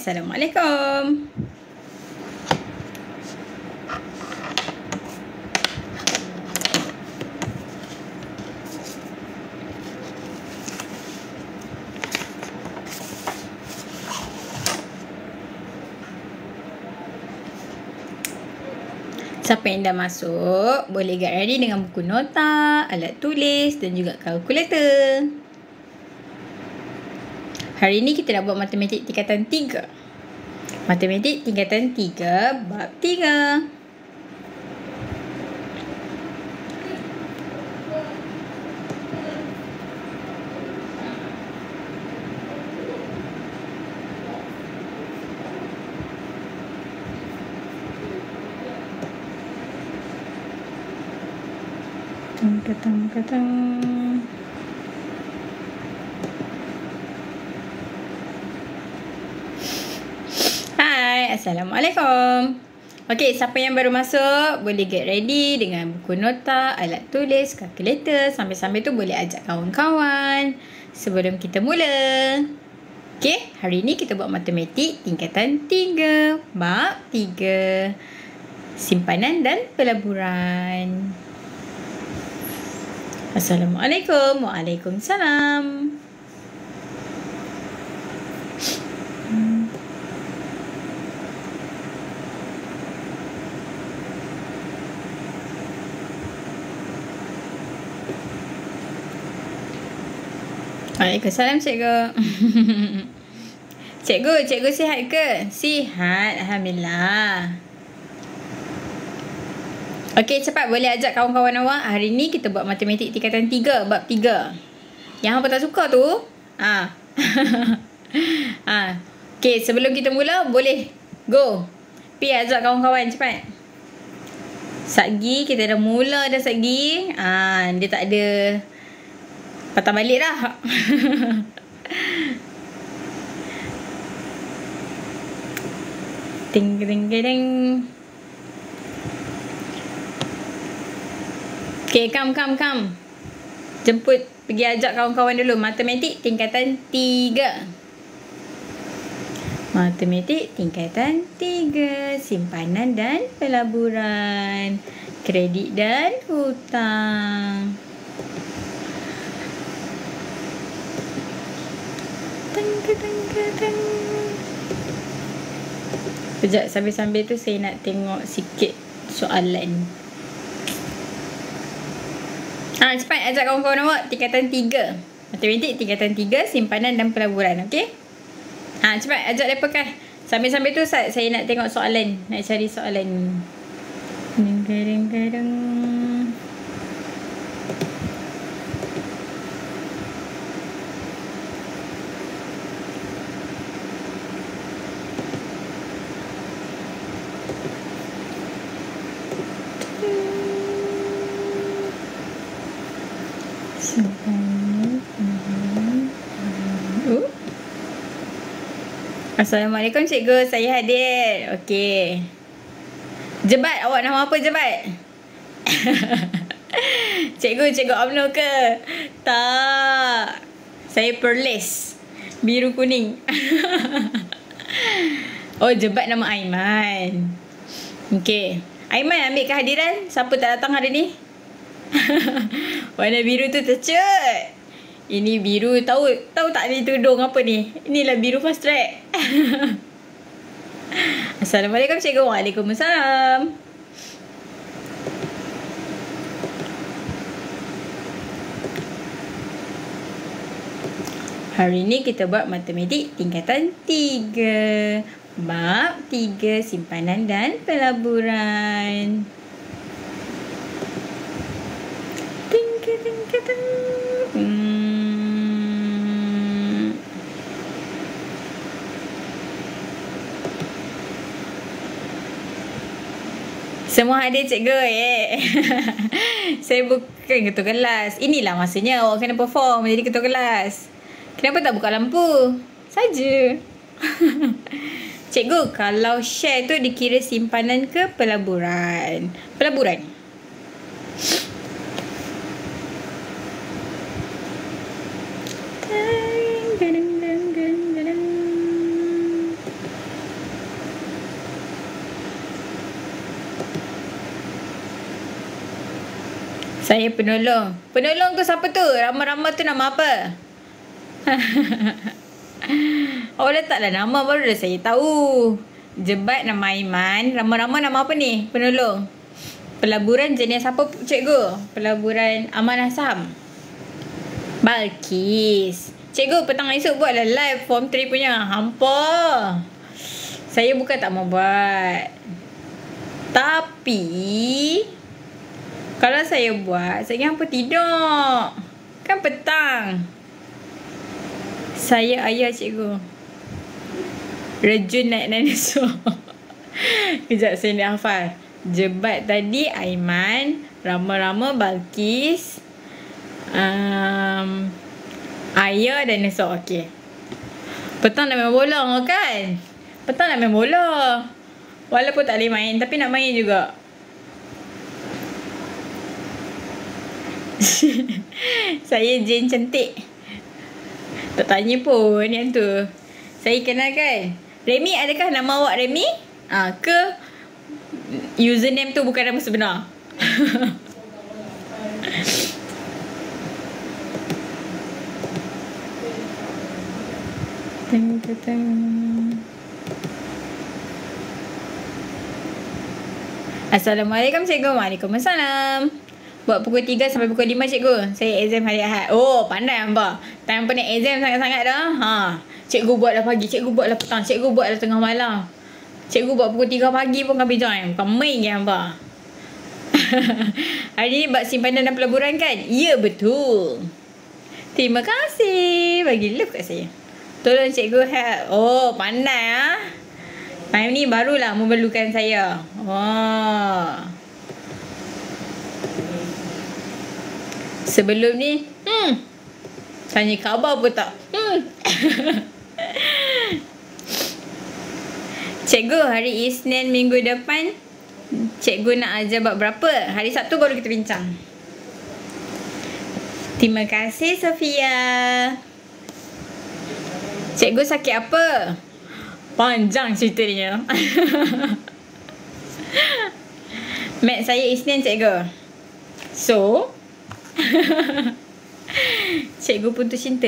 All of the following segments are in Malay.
Assalamualaikum. Siapa yang dah masuk, boleh get ready dengan buku nota, alat tulis dan juga kalkulator. Hari ni kita nak buat matematik tingkatan 3. Matematik tingkatan 3, bab 3. Katang. Hai, Assalamualaikum. Okey, siapa yang baru masuk boleh get ready dengan buku nota, alat tulis, kalkulator. Sambil-sambil tu boleh ajak kawan-kawan sebelum kita mula. Okey, hari ni kita buat matematik tingkatan 3, bab 3. Simpanan dan pelaburan. Assalamualaikum. Waalaikumsalam. Waalaikumsalam, cikgu. Cikgu sihat ke? Sihat, alhamdulillah. Okey, cepat boleh ajak kawan-kawan awak. Hari ni kita buat matematik tingkatan 3, bab 3. Yang hangpa tak suka tu, Okey, sebelum kita mula, boleh go. Pi ajak kawan-kawan cepat. Satgi, kita dah mula dah Satgi. Dia tak ada patah balik dah. Ting. Okay, come. Jemput, pergi ajak kawan-kawan dulu. Matematik tingkatan 3. Matematik tingkatan 3. Simpanan dan pelaburan. Kredit dan hutang. Teng. Sekejap, sambil-sambil tu saya nak tengok sikit soalan. Cepat ajak kawan-kawan awak tingkatan 3. Matematik tingkatan 3, simpanan dan pelaburan. Okey? Cepat ajak mereka kan. Sambil-sambil tu saya nak tengok soalan. Nak cari soalan. Kadang-kadang. Assalamualaikum cikgu, saya hadir. Okey. Jebat, awak nama apa Jebat? Cikgu UMNO ke? Tak. Saya Perlis. Biru kuning. Oh, Jebat nama Aiman. Okey. Aiman ambil kehadiran. Siapa tak datang hari ni? Warna biru tu tercut. Ini biru, tahu tak ni tudung apa ni? Inilah biru fast track. Assalamualaikum cikgu. Waalaikumsalam. Hari ni kita buat matematik tingkatan 3. Bab 3, simpanan dan pelaburan. Ting. Semua hadir cikgu. Saya bukan ketua kelas. Inilah masanya awak kena perform jadi ketua kelas. Kenapa tak buka lampu? Saja. Cikgu, kalau share tu dikira simpanan ke pelaburan? Pelaburan. Saya penolong. Penolong tu siapa tu? Rama-Rama tu nama apa? Oh, letaklah nama baru dah saya tahu. Jebat nama Aiman. Rama-Rama nama apa ni? Penolong. Pelaburan jenis apa cikgu? Pelaburan Aman Asam. Balkis. Cikgu, petang esok buatlah live form 3 punya. Hampa. Saya bukan tak mau buat. Tapi kalau saya buat, saya hampa tidur. Kan petang. Saya ayah cikgu. Rejun naik dinosaur. Kejap saya nak hafal. Jebat tadi Aiman, Rama-Rama Balkis, ayah dinosaur. Okey. Petang nak main bola kan? Petang nak main bola. Walaupun tak boleh main, tapi nak main juga. Saya Jane cantik. Tak tanya pun yang tu. Saya kenal kan? Remy, adakah nama awak Remy? Ke username tu bukan nama sebenar? Assalamualaikum cikgu. Waalaikumsalam. Buat pukul 3 sampai pukul 5 cikgu. Saya exam hari Ahad. Oh, pandai hamba. Time pening exam sangat-sangat dah. Cikgu buatlah pagi, cikgu buatlah petang, cikgu buatlah tengah malam. Cikgu buat pukul 3 pagi pun kami join. Bukan main ke hamba. Hari ni buat simpanan dan pelaburan kan? Ya, betul. Terima kasih. Bagi love kat saya. Tolong cikgu help. Oh, pandai . Time ni barulah memerlukan saya. Sebelum ni tanya khabar pun tak. Cikgu, hari Isnin minggu depan cikgu nak ajar bab berapa? Hari Sabtu baru kita bincang. Terima kasih Sofia. Cikgu sakit apa? Panjang ceritanya. Mat saya Isnin cikgu. So cikgu putus cinta.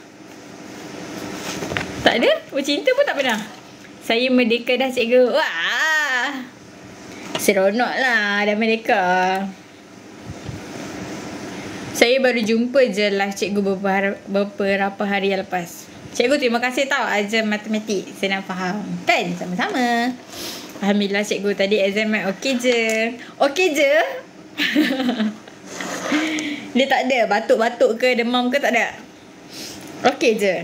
Tak ada? Bercinta pun tak pernah. Saya merdeka dah cikgu. Wah, seronok lah dah merdeka. Saya baru jumpa je live cikgu beberapa hari yang lepas. Cikgu, terima kasih tau ajar matematik. Saya nak faham. Kan? Sama-sama. Alhamdulillah cikgu, tadi exam mat okey je. Okey je? Dia tak ada batuk-batuk ke demam ke, tak ada? Okey je.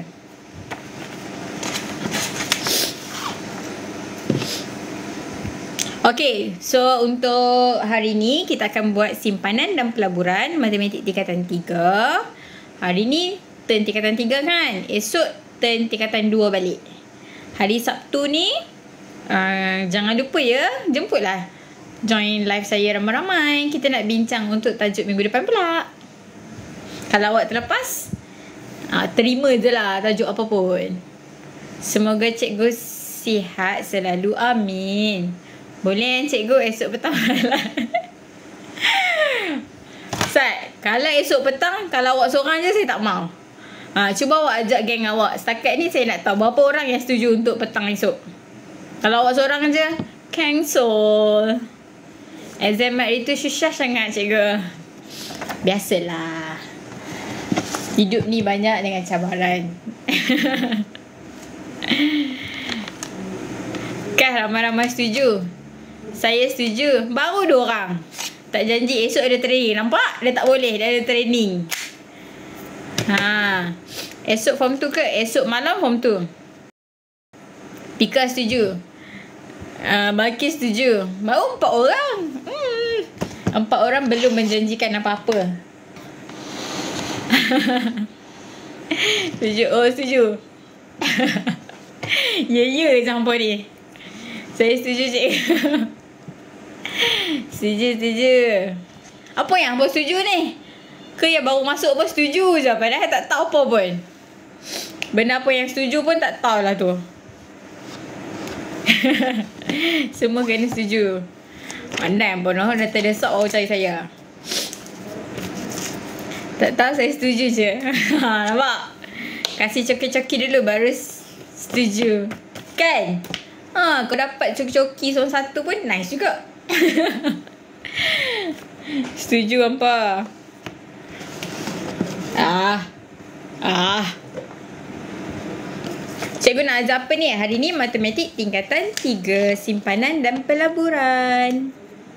Okey, so untuk hari ni kita akan buat simpanan dan pelaburan matematik tingkatan 3. Hari ni turn tingkatan 3 kan? Esok turn tingkatan 2 balik. Hari Sabtu ni jangan lupa ya, jemputlah. Join live saya ramai-ramai. Kita nak bincang untuk tajuk minggu depan pula. Kalau awak terlepas, terima je lah tajuk apa pun. Semoga cikgu sihat selalu. Amin. Boleh cikgu esok petang lah. Sat, kalau esok petang, kalau awak seorang je saya tak mau. Cuba awak ajak geng awak. Setakat ni saya nak tahu berapa orang yang setuju untuk petang esok. Kalau awak seorang je, cancel. Exam mat itu susah sangat cikgu. Biasalah. Hidup ni banyak dengan cabaran. Kan ramai-ramai setuju. Saya setuju. Baru 2 orang. Tak janji esok ada training. Nampak? Dia tak boleh. Dia ada training. Esok form 2 ke? Esok malam form 2. Pika setuju. Balkis setuju. Baru 4 orang. 4 orang belum menjanjikan apa-apa. Setuju. Oh, setuju. Ya campur ni. Saya setuju cikgu. Setuju. Apa yang abang setuju ni? Ke yang baru masuk pun setuju je, padahal tak tahu apa pun. Benda apa yang setuju pun tak tahulah tu. Semua kena setuju. Pandai pun dah terdesak baru cari saya. Tak tahu, saya setuju je. Nampak? Kasih coki-coki dulu baru setuju. Kan? Kau dapat coki-coki seorang satu pun nice juga. Setuju hampa. Cikgu nak ajar apa ni? Hari ni matematik tingkatan 3, simpanan dan pelaburan.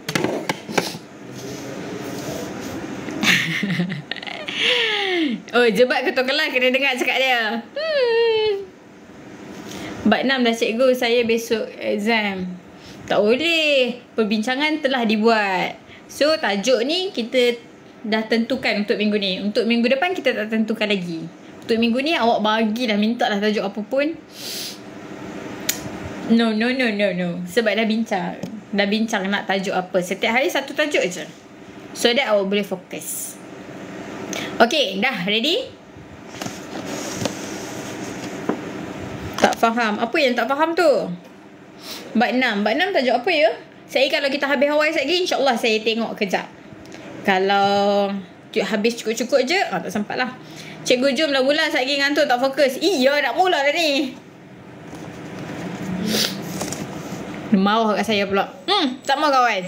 Oh, jebat ketua kelas kena dengar cakap dia. Bab 6 dah cikgu, saya besok exam. Tak boleh. Perbincangan telah dibuat. So, tajuk ni kita dah tentukan untuk minggu ni. Untuk minggu depan kita tak tentukan lagi. Untuk minggu ni awak bagilah, minta lah tajuk apa pun. No. Sebab dah bincang. Dah bincang nak tajuk apa. Setiap hari satu tajuk je. So that awak boleh fokus. Okay, dah ready? Tak faham. Apa yang tak faham tu? Bab 6. Bab 6 tajuk apa ya? Saya kalau kita habis awal lagi, insyaAllah saya tengok kejap. Kalau habis cukup-cukup je, tak sempat lah. Cikgu jomlah mula, saya lagi ngantuk tak fokus. Iya, nak mula dah ni. Marah kat saya pula. Tak mau kawan.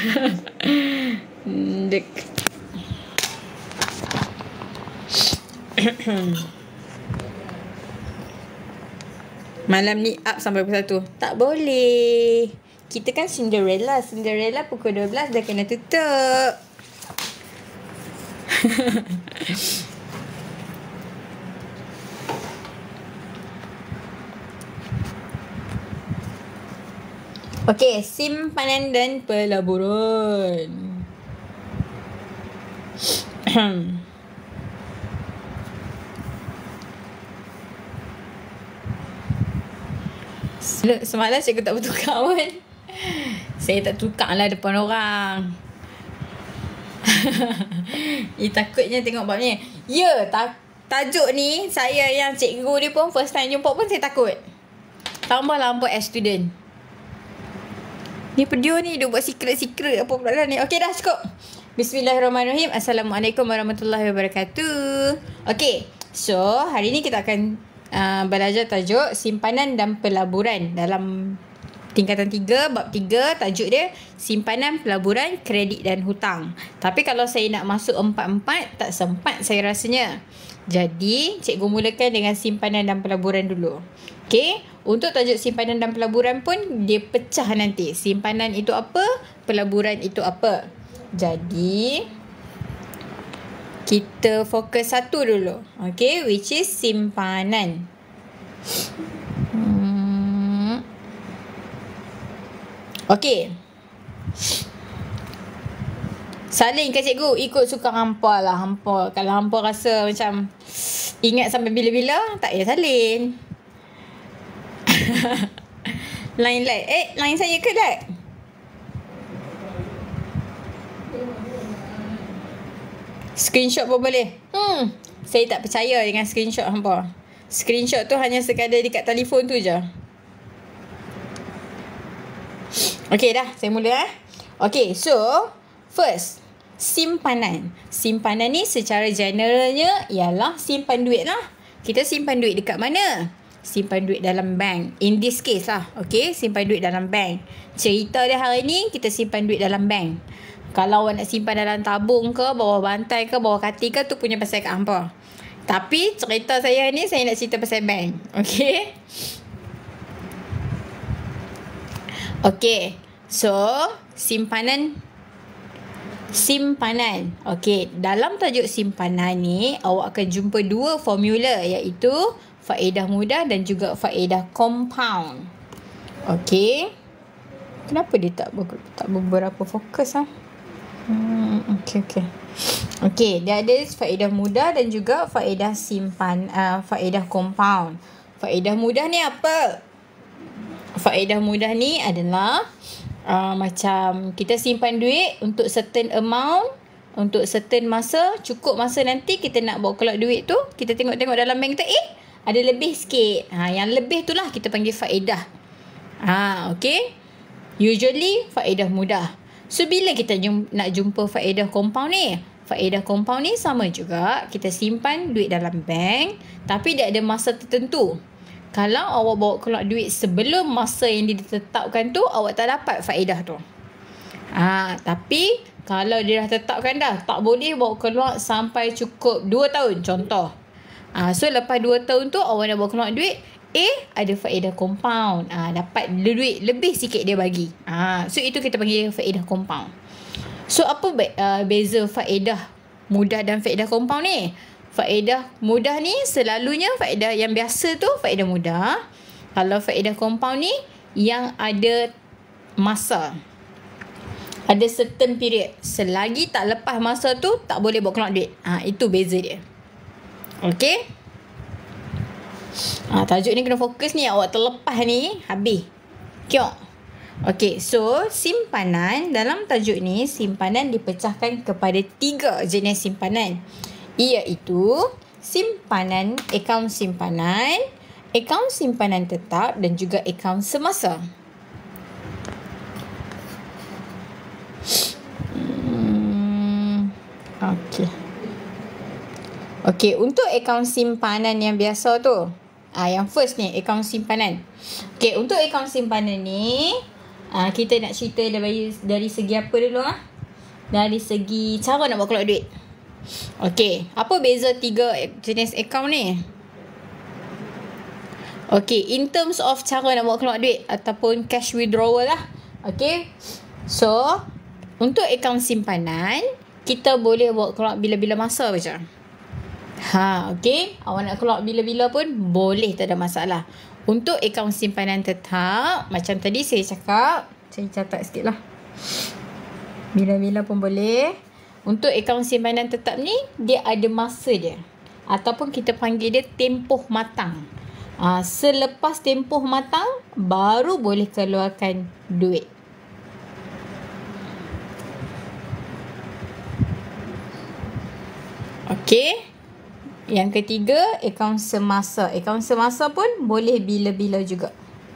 Malam ni up sampai pukul 1. Tak boleh. Kita kan Cinderella. Cinderella pukul 12 dah kena tutup. Okey, simpanan dan pelaburan. Semalam cikgu tak bertukar pun. Saya tak tukar lah depan orang. Takutnya tengok bab ni. Ya, tajuk ni saya yang cikgu dia pun first time jumpa pun saya takut. Tambahlah buat as student. Ni pedio ni, dia buat secret-secret apa pula ni. Okey dah cukup. Bismillahirrahmanirrahim. Assalamualaikum warahmatullahi wabarakatuh. Okey, so hari ni kita akan belajar tajuk simpanan dan pelaburan dalam tingkatan 3, bab 3. Tajuk dia simpanan, pelaburan, kredit dan hutang. Tapi kalau saya nak masuk 4-4 tak sempat saya rasanya. Jadi cikgu mulakan dengan simpanan dan pelaburan dulu. Okey, untuk tajuk simpanan dan pelaburan pun dia pecah nanti. Simpanan itu apa, pelaburan itu apa. Jadi kita fokus satu dulu. Okay, which is simpanan. Okay. Salin ke cikgu, ikut suka hampa lah. Hampa, kalau hampa rasa macam ingat sampai bila-bila, tak payah salin. Line. Line saya ke tak? Screenshot pun boleh. Saya tak percaya dengan screenshot hampa. Screenshot tu hanya sekadar dekat telefon tu je. Okay dah, saya mula Okay, so first, simpanan. Simpanan ni secara generalnya ialah simpan duit lah. Kita simpan duit dekat mana? Simpan duit dalam bank. In this case lah, okay, simpan duit dalam bank. Cerita dia hari ni, kita simpan duit dalam bank. Kalau awak nak simpan dalam tabung ke, bawah bantai ke, bawah katil ke, tu punya pasal kat hampa. Tapi cerita saya ni, saya nak cerita pasal bank. Okay. Okay. So, simpanan. Okay. Dalam tajuk simpanan ni, awak akan jumpa dua formula, iaitu faedah mudah dan juga faedah compound. Okay. Kenapa dia tak beberapa fokus lah? Okay, dia ada faedah mudah dan juga faedah faedah compound. Faedah mudah ni apa? Faedah mudah ni adalah macam kita simpan duit untuk certain amount, untuk certain masa, cukup masa nanti kita nak bawa keluar duit tu, kita tengok-tengok dalam bank kita, ada lebih sikit. Yang lebih tu lah kita panggil faedah. Okay. Usually faedah mudah. So, bila kita nak jumpa faedah compound ni? Faedah compound ni sama juga. Kita simpan duit dalam bank, tapi dia ada masa tertentu. Kalau awak bawa keluar duit sebelum masa yang ditetapkan tu, awak tak dapat faedah tu. Tapi kalau dia dah tetapkan dah, tak boleh bawa keluar sampai cukup 2 tahun contoh. So lepas 2 tahun tu awak nak bawa keluar duit, ada faedah compound. Dapat duit lebih sikit dia bagi. So itu kita panggil faedah compound. So apa beza faedah mudah dan faedah compound ni? Faedah mudah ni selalunya faedah yang biasa tu faedah mudah. Kalau faedah compound ni yang ada masa. Ada certain period. Selagi tak lepas masa tu, tak boleh bawa keluar duit. Itu beza dia. Okay. Tajuk ni kena fokus ni. Awak terlepas ni, habis. Kiok. Okay, so simpanan dalam tajuk ni, simpanan dipecahkan kepada 3 jenis simpanan. Iaitu simpanan, akaun simpanan tetap dan juga akaun semasa. Okay, untuk akaun simpanan yang biasa tu, yang first ni, akaun simpanan. Okay, untuk akaun simpanan ni, kita nak cerita dari segi apa dulu? Dari segi cara nak bawa keluar duit. Okay, apa beza 3 jenis akaun ni? Okay, in terms of cara nak bawa keluar duit ataupun cash withdrawal lah. Okay, so untuk akaun simpanan, kita boleh bawa keluar bila-bila masa macam. Okay, awak nak keluar bila-bila pun boleh, tak ada masalah. Untuk akaun simpanan tetap, macam tadi saya cakap, saya catat sikit lah. Bila-bila pun boleh. Untuk akaun simpanan tetap ni, dia ada masa dia. Ataupun kita panggil dia tempoh matang. Selepas tempoh matang, baru boleh keluarkan duit. Okay. Yang ketiga, akaun semasa. Akaun semasa pun boleh bila-bila juga.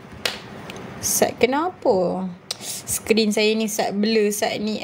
Kenapa? Skrin saya ni blur saat ni.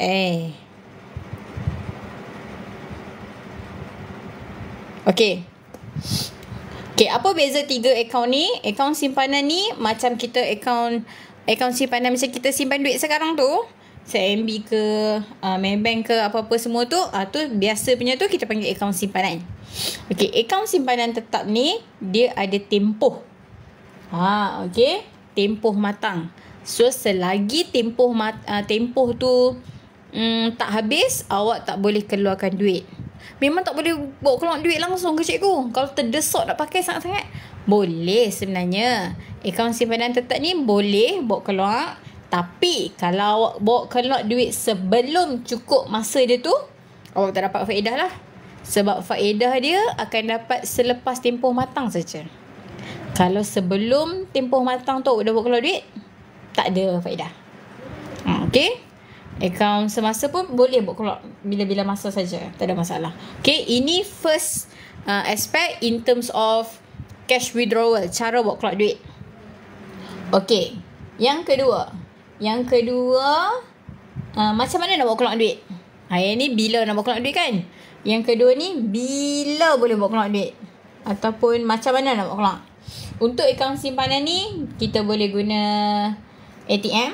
Okay. Okay, apa beza 3 akaun ni? Akaun simpanan ni macam kita akaun simpanan macam kita simpan duit sekarang tu. CIMB ke, Maybank ke, apa-apa semua tu. Tu biasa punya tu kita panggil akaun simpanan. Okay, akaun simpanan tetap ni dia ada tempoh. Okay, tempoh matang. So selagi tempoh tu tak habis, awak tak boleh keluarkan duit. Memang tak boleh bawa keluar duit langsung ke cikgu? Kalau terdesak nak pakai sangat-sangat, boleh sebenarnya. Akaun simpanan tetap ni boleh bawa keluar. Tapi kalau awak bawa keluar duit sebelum cukup masa dia tu, awak tak dapat faedah lah. Sebab faedah dia akan dapat selepas tempoh matang saja. Kalau sebelum tempoh matang tu awak dah bawa keluar duit, tak ada faedah. Okay. Akaun semasa pun boleh bawa keluar bila-bila masa saja, tak ada masalah. Okay, ini first aspect in terms of cash withdrawal, cara bawa keluar duit. Okay, yang kedua, macam mana nak bawa keluar duit? Yang ni bila nak bawa keluar duit kan? Yang kedua ni bila boleh bawa keluar duit, ataupun macam mana nak bawa keluar. Untuk akaun simpanan ni, kita boleh guna ATM,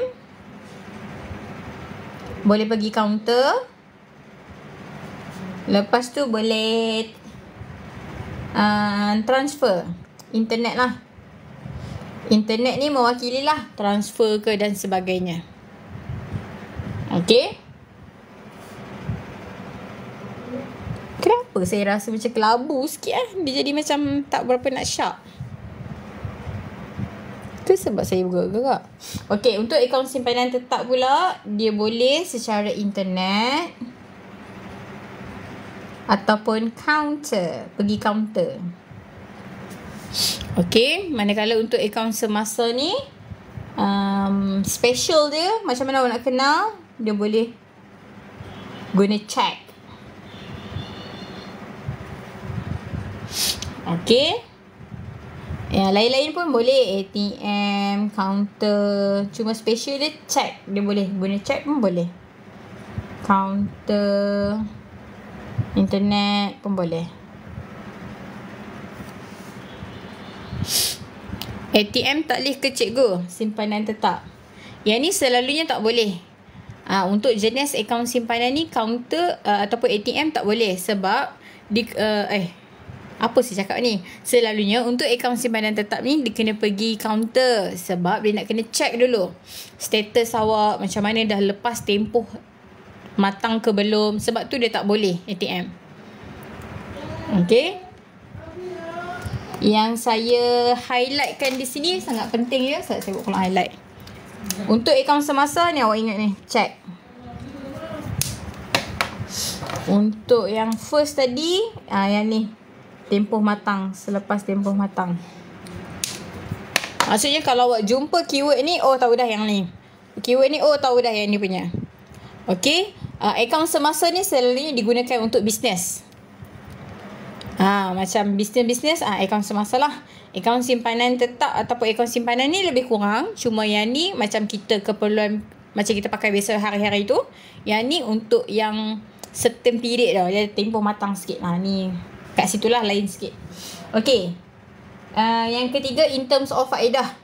boleh pergi kaunter, lepas tu boleh transfer internet lah. Internet ni mewakili lah transfer ke dan sebagainya. Okay. Kenapa saya rasa macam kelabu sikit Dia jadi macam tak berapa nak sharp. Tu sebab saya bergerak. Okay, untuk akaun simpanan tetap pula, dia boleh secara internet ataupun counter, pergi counter. Okay, manakala untuk akaun semasa ni, special dia, macam mana awak nak kenal, dia boleh guna check. Okay. Yang lain-lain pun boleh, ATM, counter. Cuma special dia check. Dia boleh guna check pun boleh. Counter internet pun boleh. ATM taklif ke cikgu, simpanan tetap. Yang ni selalunya tak boleh. Untuk jenis akaun simpanan ni, counter ataupun ATM tak boleh. Sebab apa saya cakap ni? Selalunya untuk akaun simpanan tetap ni, dia kena pergi counter. Sebab dia nak kena check dulu status awak, macam mana dah lepas tempoh matang ke belum. Sebab tu dia tak boleh ATM. Okay. Yang saya highlightkan di sini sangat penting ya. Saya buat kalau highlight. Untuk akaun semasa ni awak ingat ni, check. Untuk yang first tadi, yang ni, tempoh matang, selepas tempoh matang. Maksudnya kalau awak jumpa keyword ni, tahu dah yang ni. Keyword ni, tahu dah yang ni punya. Okay. Akaun semasa ni selalunya digunakan untuk bisnes. Macam bisnes, akaun semasa lah. Akaun simpanan tetap ataupun akaun simpanan ni lebih kurang. Cuma yang ni macam kita keperluan, macam kita pakai biasa hari-hari tu. Yang ni untuk yang certain period dah. Dia tempoh matang sikit. Ni kat situlah lain sikit. Okay. Yang ketiga, in terms of faedah.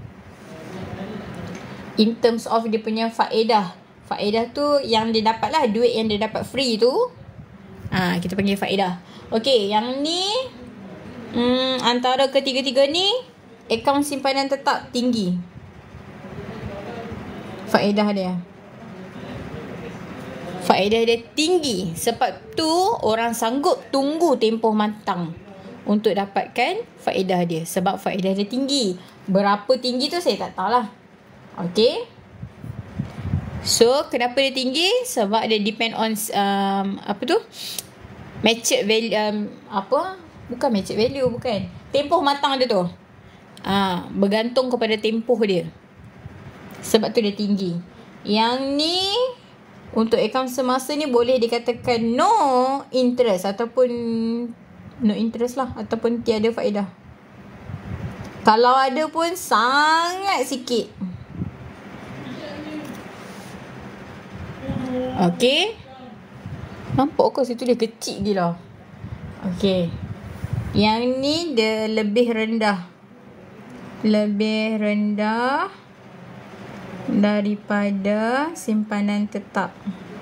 In terms of dia punya faedah. Faedah tu yang dia dapat lah. Duit yang dia dapat free tu. Kita panggil faedah. Okay, yang ni antara ketiga-tiga ni, akaun simpanan tetap tinggi faedah dia. Faedah dia tinggi. Sebab tu orang sanggup tunggu tempoh matang untuk dapatkan faedah dia. Sebab faedah dia tinggi. Berapa tinggi tu saya tak tahulah. Okay. So, kenapa dia tinggi? Sebab dia depend on matched value, bukan matched value, bukan. Tempoh matang dia tu. Bergantung kepada tempoh dia. Sebab tu dia tinggi. Yang ni, untuk akaun semasa ni boleh dikatakan no interest ataupun no interest lah. Ataupun tiada faedah. Kalau ada pun sangat sikit. Okay. Nampak ke situ dia kecil gila. Okay. Yang ni dia lebih rendah. Lebih rendah daripada simpanan tetap.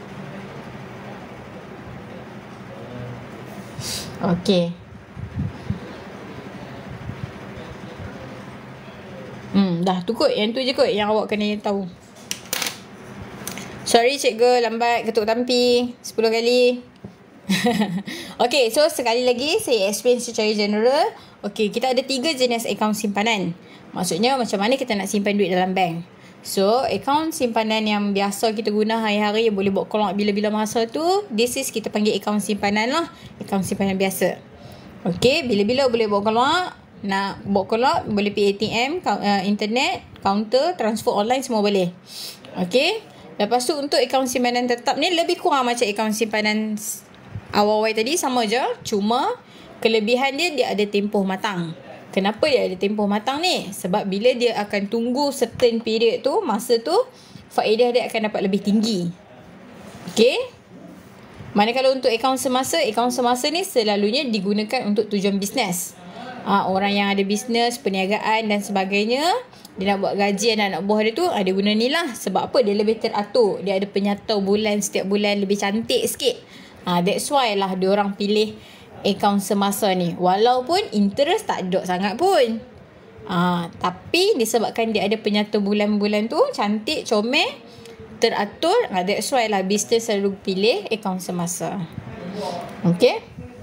Okay. Dah tu kot. Yang tu je kot yang awak kena tahu. Sorry cikgu, lambat ketuk tampi 10 kali. Okay, so sekali lagi saya explain secara general. Okay, kita ada 3 jenis akaun simpanan. Maksudnya macam mana kita nak simpan duit dalam bank. So, akaun simpanan yang biasa kita guna hari-hari, yang boleh buat call out bila-bila masa tu, this is kita panggil akaun simpanan lah. Akaun simpanan biasa. Okay, bila-bila boleh buat call out. Nak buat call out, boleh pergi ATM, internet, counter, transfer online, semua boleh. Okay. Lepas tu untuk akaun simpanan tetap ni lebih kurang macam akaun simpanan awal-awal tadi, sama je. Cuma kelebihan dia ada tempoh matang. Kenapa dia ada tempoh matang ni? Sebab bila dia akan tunggu certain period tu, masa tu, faedah dia akan dapat lebih tinggi. Okay. Manakala untuk akaun semasa ni selalunya digunakan untuk tujuan bisnes. Orang yang ada bisnes, perniagaan dan sebagainya, dia nak buat gaji anak-anak buah dia tu, dia guna ni lah. Sebab apa? Dia lebih teratur. Dia ada penyatau bulan, setiap bulan lebih cantik sikit. That's why lah diorang pilih akaun semasa ni. Walaupun interest tak ada sangat pun. Tapi disebabkan dia ada penyatau bulan-bulan tu, cantik, comel, teratur. That's why lah business selalu pilih akaun semasa. Okay.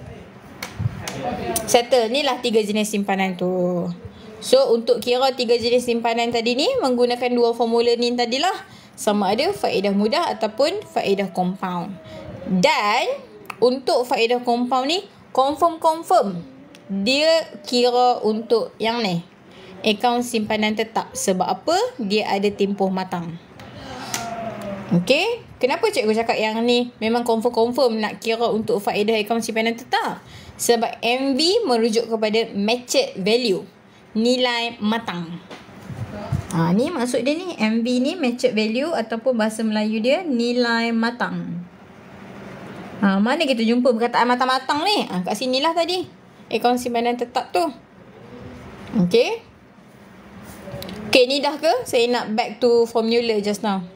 Settle. Ni lah 3 jenis simpanan tu. So, untuk kira 3 jenis simpanan tadi ni, menggunakan 2 formula ni tadilah. Sama ada faedah mudah ataupun faedah compound. Dan, untuk faedah compound ni, confirm. Dia kira untuk yang ni. Akaun simpanan tetap. Sebab apa? Dia ada tempoh matang. Okay. Kenapa cikgu cakap yang ni memang confirm nak kira untuk faedah akaun simpanan tetap? Sebab MV merujuk kepada matched value. Nilai matang. Ni maksud dia ni, MV ni matured value ataupun bahasa Melayu dia nilai matang. Mana kita jumpa perkataan matang-matang ni? Kat sinilah tadi. Akaun simpanan tetap tu. Okay. Okay, ni dah ke? Saya nak back to formula just now.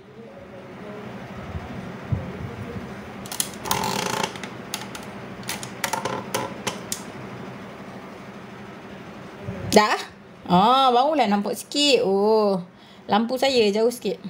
Dah? Barulah nampak sikit. Lampu saya jauh sikit.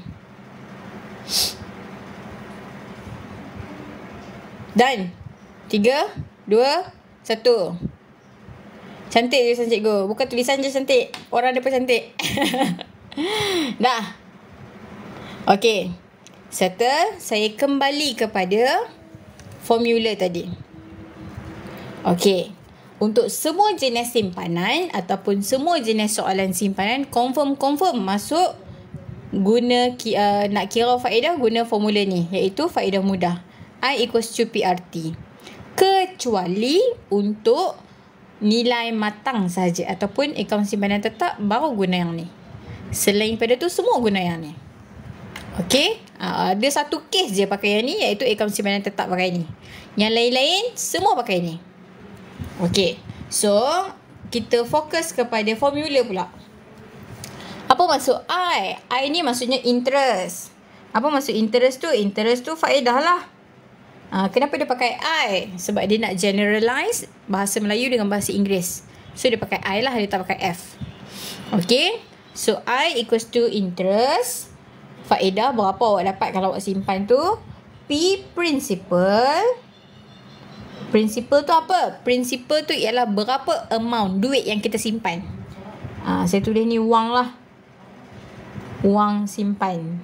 Done. 3, 2, 1. Cantik tulisan cikgu. Bukan tulisan je cantik. Orang dia pun cantik. Dah. Okay. Settle. Saya kembali kepada formula tadi. Okay. Untuk semua jenis simpanan ataupun semua jenis soalan simpanan, confirm masuk guna nak kira faedah, guna formula ni, iaitu faedah mudah. I equals to PRT. Kecuali untuk nilai matang saja ataupun akaun simpanan tetap, baru guna yang ni. Selain pada tu, semua guna yang ni. Okay. Ada satu kes je pakai yang ni, iaitu akaun simpanan tetap pakai ni. Yang lain-lain, semua pakai ni. Okay. So, kita fokus kepada formula pula. Apa maksud I? I ni maksudnya interest. Apa maksud interest tu? Interest tu faedah lah. Kenapa dia pakai I? Sebab dia nak generalize bahasa Melayu dengan bahasa Inggeris. So, dia pakai I lah. Dia tak pakai F. Okay. So, I equals to interest. Faedah berapa awak dapat kalau awak simpan tu. P principal. Principal tu apa? Principal tu ialah berapa amount duit yang kita simpan. Saya tulis ni wang lah. Wang simpan.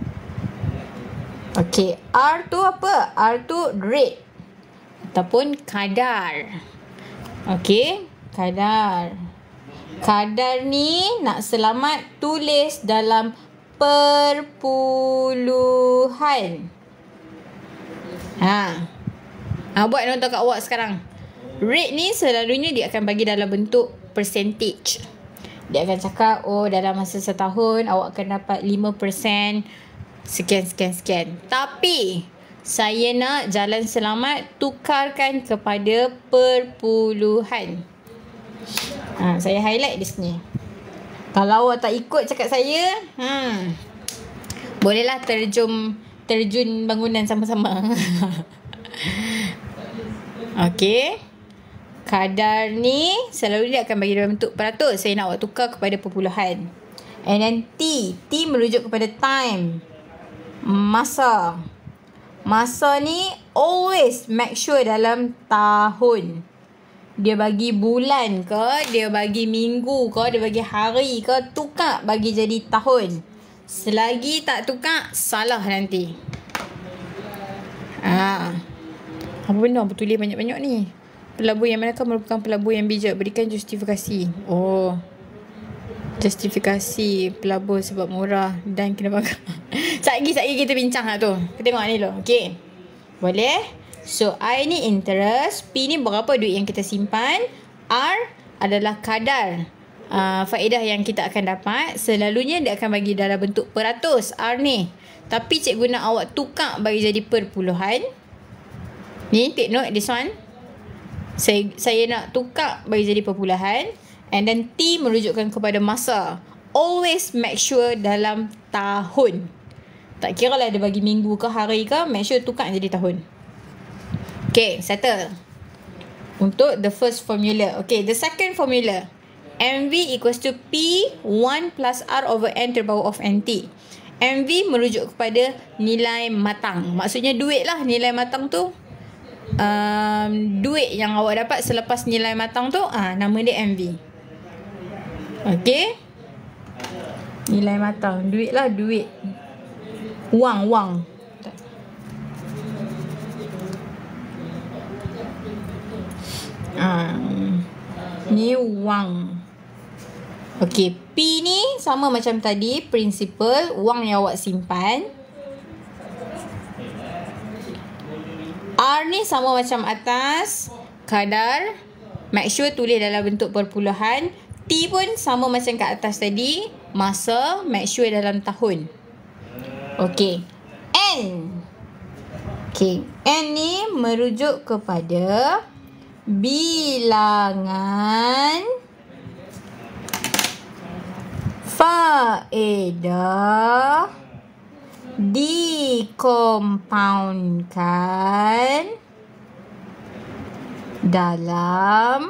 Okay. R tu apa? R tu rate. Ataupun kadar. Okay. Kadar. Kadar ni nak selamat tulis dalam perpuluhan. Buat nota kat awak sekarang. Rate ni selalunya dia akan bagi dalam bentuk percentage. Dia akan cakap, dalam masa setahun awak akan dapat 5%, sekian. Tapi saya nak jalan selamat tukarkan kepada perpuluhan. Saya highlight di sini. Kalau awak tak ikut cakap saya, bolehlah terjun bangunan sama-sama. Okay. Kadar ni selalu dia akan bagi dalam bentuk peratus. Saya nak awak tukar kepada perpuluhan. And then T. T merujuk kepada time. Masa. Masa ni always make sure dalam tahun. Dia bagi bulan ke, dia bagi minggu ke, dia bagi hari ke, tukar bagi jadi tahun. Selagi tak tukar, salah nanti. Apa benda bertulis banyak-banyak ni? Pelabur yang manakah merupakan pelabur yang bijak? Berikan justifikasi. Justifikasi pelabur sebab murah dan kena pakai. Sekejap kita bincang lah tu. Kita tengok ni dulu. Okay. Boleh? So, I ni interest. P ni berapa duit yang kita simpan. R adalah kadar faedah yang kita akan dapat. Selalunya dia akan bagi dalam bentuk peratus R ni. Tapi cikgu nak awak tukar bagi jadi perpuluhan. Ni, take note this one. Saya nak tukar bagi jadi perpuluhan. And then T merujukkan kepada masa. Always make sure dalam tahun. Tak kira lah dia bagi minggu ke hari ke, make sure tukar jadi tahun. Okay, settle. Untuk the first formula. Okay, the second formula. MV equals to P1 plus R over N terbawah of NT. MV merujuk kepada nilai matang. Maksudnya duit lah. Nilai matang tu duit yang awak dapat selepas nilai matang tu, nama dia MV. Okay. Nilai matang. Duit lah, duit. Wang. Ni wang. Okay. P ni sama macam tadi. Principal. Wang yang awak simpan. R ni sama macam atas. Kadar. Make sure tulis dalam bentuk perpuluhan. T pun sama macam kat atas tadi. masa, make sure dalam tahun. Okey. N. Okey. N ni merujuk kepada bilangan faedah dikompaunkan dalam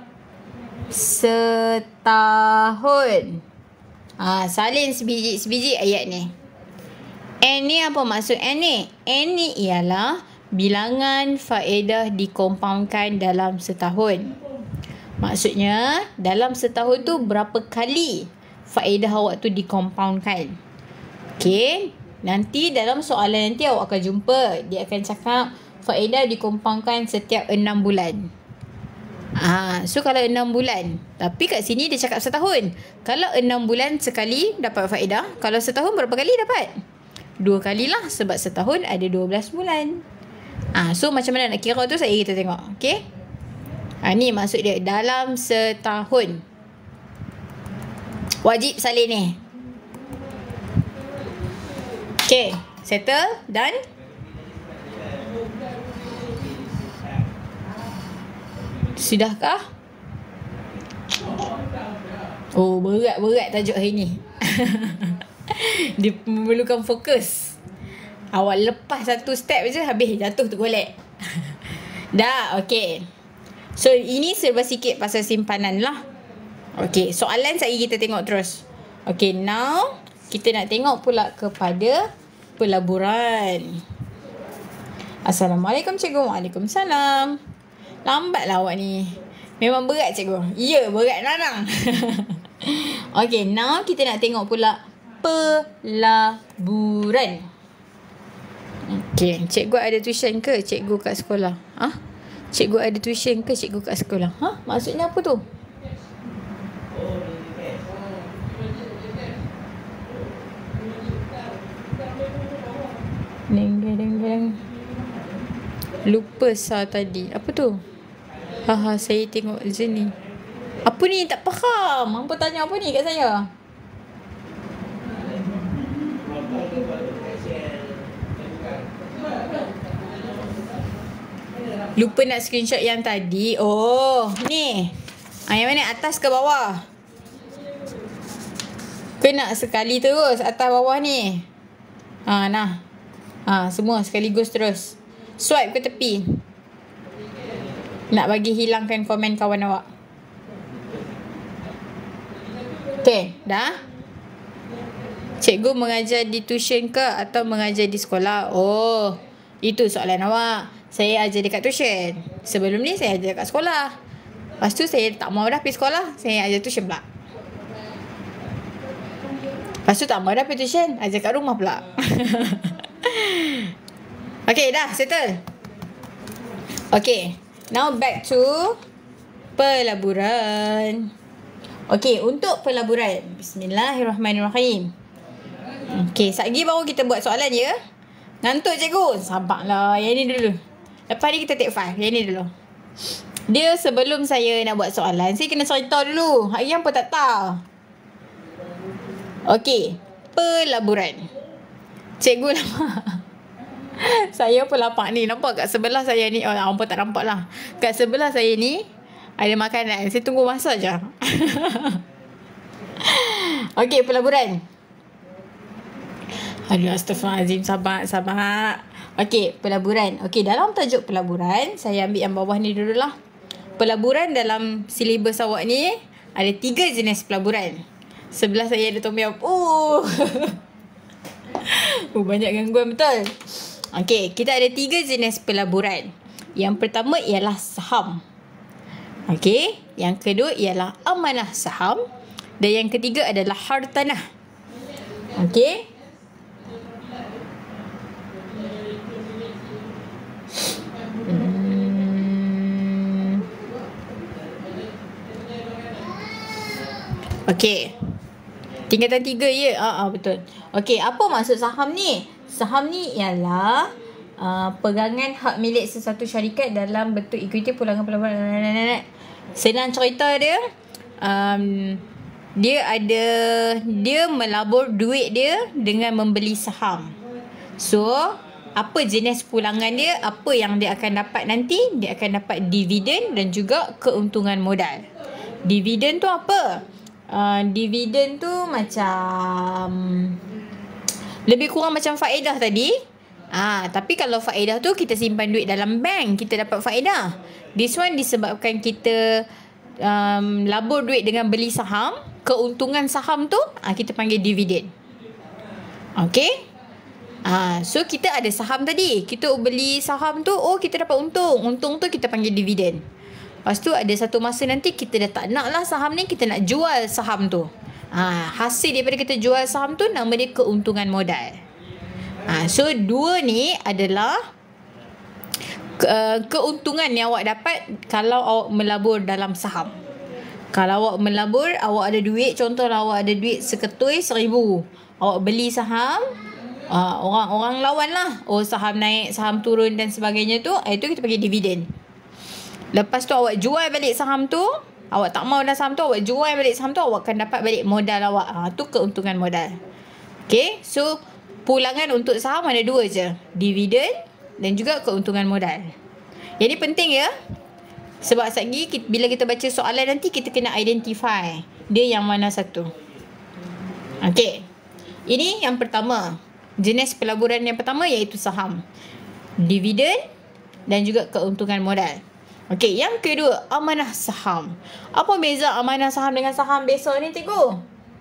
setahun. Salin sebiji ayat ni. N ni apa maksud N ni? N ni ialah bilangan faedah dikompaunkan dalam setahun. Maksudnya, dalam setahun tu berapa kali faedah awak tu dikompaunkan. Okey. Nanti dalam soalan nanti awak akan jumpa. Dia akan cakap faedah dikompaunkan setiap 6 bulan. So kalau 6 bulan. Tapi kat sini dia cakap setahun. Kalau 6 bulan sekali dapat faedah. Kalau setahun berapa kali dapat? 2 kali lah. Sebab setahun ada 12 bulan. So macam mana nak kira tu saya kita tengok. Okay. Ni maksud dia. Dalam setahun. Wajib salin ni. Okay. Settle. Done. Sudahkah? Berat tajuk hari ni. Dia memerlukan fokus. Awak lepas satu step je, habis jatuh tu golek. Dah, okay. So, ini serba sikit pasal simpanan lah. Okay, soalan saya kita tengok terus. Okay, now kita nak tengok pula kepada pelaburan. Assalamualaikum cikgu. Waalaikumsalam. Lambatlah awak ni. Memang berat cikgu. Ya, berat nanang. Okay, now kita nak tengok pula pelaburan. Okay, cikgu ada tuition ke cikgu kat sekolah? Cikgu ada tuition ke cikgu kat sekolah? Maksudnya apa tu? Deng. Lupa tadi. Apa tu? Saya tengok je ni. Apa ni? Tak faham. Hampa tanya apa ni kat saya? Lupa nak screenshot yang tadi. Ni. Yang mana? Atas ke bawah? Kena sekali terus. Atas bawah ni. Nah. Semua sekaligus terus. Swipe ke tepi. Nak bagi hilangkan komen kawan awak. Okay, dah? Cikgu mengajar di tuition ke atau mengajar di sekolah? Itu soalan awak. Saya ajar dekat tuition. Sebelum ni saya ajar dekat sekolah. Lepas tu saya tak mau dah pergi sekolah. Saya ajar tuition pula. Lepas tu tak mau dah pergi tuition. Ajar kat rumah pula. Okay, dah settle. Okay, now back to pelaburan. Okay, untuk pelaburan. Bismillahirrahmanirrahim. Okay, sekejap lagi baru kita buat soalan ya. Ngantuk cikgu? Sabarlah, yang ni dulu. Lepas ni kita take 5. Yang ni dulu. Dia sebelum saya nak buat soalan, saya kena cerita dulu. Hari apa tak tahu. Okay, pelaburan. Cikgu lama. Saya pun lapar ni. Nampak kat sebelah saya ni. Nampak tak nampak lah. Kat sebelah saya ni ada makanan. Saya tunggu masa je. Okey, pelaburan. Aduh, astaghfirullahaladzim. Sabar. Okey, pelaburan. Okey, dalam tajuk pelaburan, saya ambil yang bawah ni dulu lah. Pelaburan dalam silibus awak ni ada 3 jenis pelaburan. Sebelah saya ada Tom Yum. Banyak gangguan betul. Okey, kita ada 3 jenis pelaburan. Yang pertama ialah saham. Okey, yang kedua ialah amanah saham dan yang ketiga adalah hartanah. Okey. Okey. Tingkatan 3 ya. Betul. Okey, apa maksud saham ni? Saham ni ialah pegangan hak milik sesuatu syarikat dalam bentuk ekuiti pulangan pelaburan. Senang cerita dia, dia melabur duit dia dengan membeli saham. So, apa jenis pulangan dia, apa yang dia akan dapat nanti? Dia akan dapat dividen dan juga keuntungan modal. Dividen tu apa? Dividen tu macam lebih kurang macam faedah tadi. Tapi kalau faedah tu kita simpan duit dalam bank, kita dapat faedah. This one disebabkan kita labur duit dengan beli saham, keuntungan saham tu kita panggil dividen. Okay? So kita ada saham tadi, kita beli saham tu, kita dapat untung tu kita panggil dividen. Lepas tu ada satu masa nanti kita dah tak nak lah saham ni, kita nak jual saham tu. Hasil daripada kita jual saham tu nama dia keuntungan modal. So dua ni adalah keuntungan yang awak dapat kalau awak melabur dalam saham. Kalau awak melabur, awak ada duit, contohlah awak ada duit seketui 1,000, awak beli saham, orang lawan lah, saham naik, saham turun dan sebagainya tu, itu kita panggil dividen. Lepas tu awak jual balik saham tu, awak tak mau dah saham tu, awak jual balik saham tu, awak akan dapat balik modal awak. Tu keuntungan modal. Okay, so pulangan untuk saham ada dua je, dividen dan juga keuntungan modal. Jadi penting ya, sebab lagi bila kita baca soalan nanti, kita kena identify dia yang mana satu. Okay, ini yang pertama, jenis pelaburan yang pertama iaitu saham, dividen dan juga keuntungan modal. Okey, yang kedua, amanah saham. Apa beza amanah saham dengan saham biasa ni, cikgu?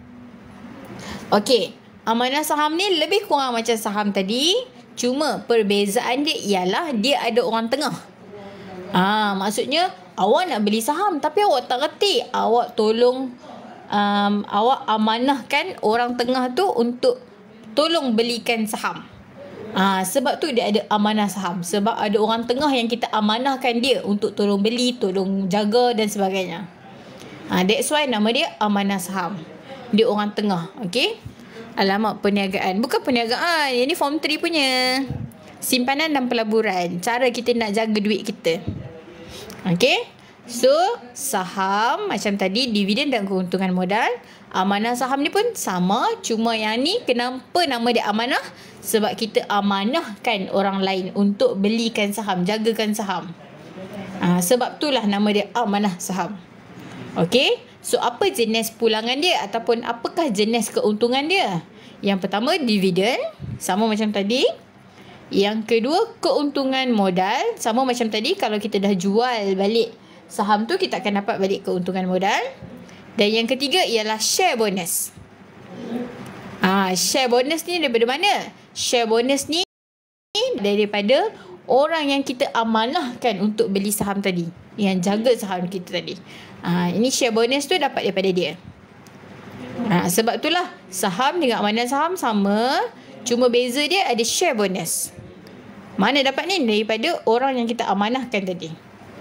Okey, amanah saham ni lebih kurang macam saham tadi, cuma perbezaan dia ialah dia ada orang tengah. Maksudnya awak nak beli saham tapi awak tak reti, awak tolong awak amanahkan orang tengah tu untuk tolong belikan saham. Sebab tu dia ada amanah saham. Sebab ada orang tengah yang kita amanahkan dia untuk tolong beli, tolong jaga dan sebagainya. That's why nama dia amanah saham. Dia orang tengah. Okay. Alamat perniagaan. Bukan perniagaan. Ini form 3 punya. Simpanan dan pelaburan. Cara kita nak jaga duit kita. Okay. So, saham macam tadi, dividen dan keuntungan modal. Amanah saham ni pun sama, cuma yang ni kenapa nama dia amanah? Sebab kita amanahkan orang lain untuk belikan saham, jagakan saham. Sebab itulah nama dia amanah saham. Okey, so apa jenis pulangan dia ataupun apakah jenis keuntungan dia? Yang pertama dividen, sama macam tadi. Yang kedua keuntungan modal, sama macam tadi. Kalau kita dah jual balik saham tu, kita akan dapat balik keuntungan modal. Dan yang ketiga ialah share bonus. Share bonus ni daripada mana? Share bonus ni daripada orang yang kita amanahkan untuk beli saham tadi, yang jaga saham kita tadi. Ini share bonus tu dapat daripada dia. Sebab itulah saham dengan amanah saham sama, cuma beza dia ada share bonus. Mana dapat ni? Daripada orang yang kita amanahkan tadi.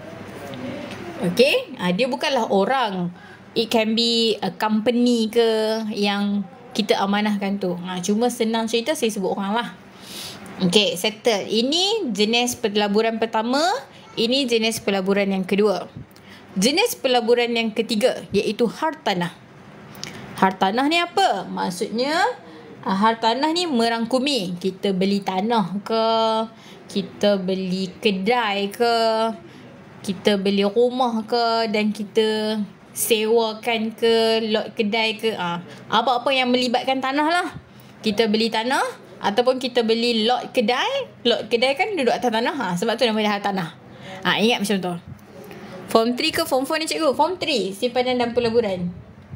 Okay, dia bukanlah orang. It can be a company ke yang kita amanahkan tu. Cuma senang cerita saya sebut orang lah. Okay, settle. Ini jenis pelaburan pertama. Ini jenis pelaburan yang kedua. Jenis pelaburan yang ketiga iaitu hartanah. Hartanah ni apa? Maksudnya hartanah ni merangkumi. Kita beli tanah ke, kita beli kedai ke, kita beli rumah ke, dan kita sewakan ke, lot kedai ke, apa-apa yang melibatkan tanah lah. Kita beli tanah ataupun kita beli lot kedai. Lot kedai kan duduk atas tanah, sebab tu nama dia hartanah. Ingat macam tu. Form 3 ke form 4 ni cikgu? Form 3, simpanan dan pelaburan.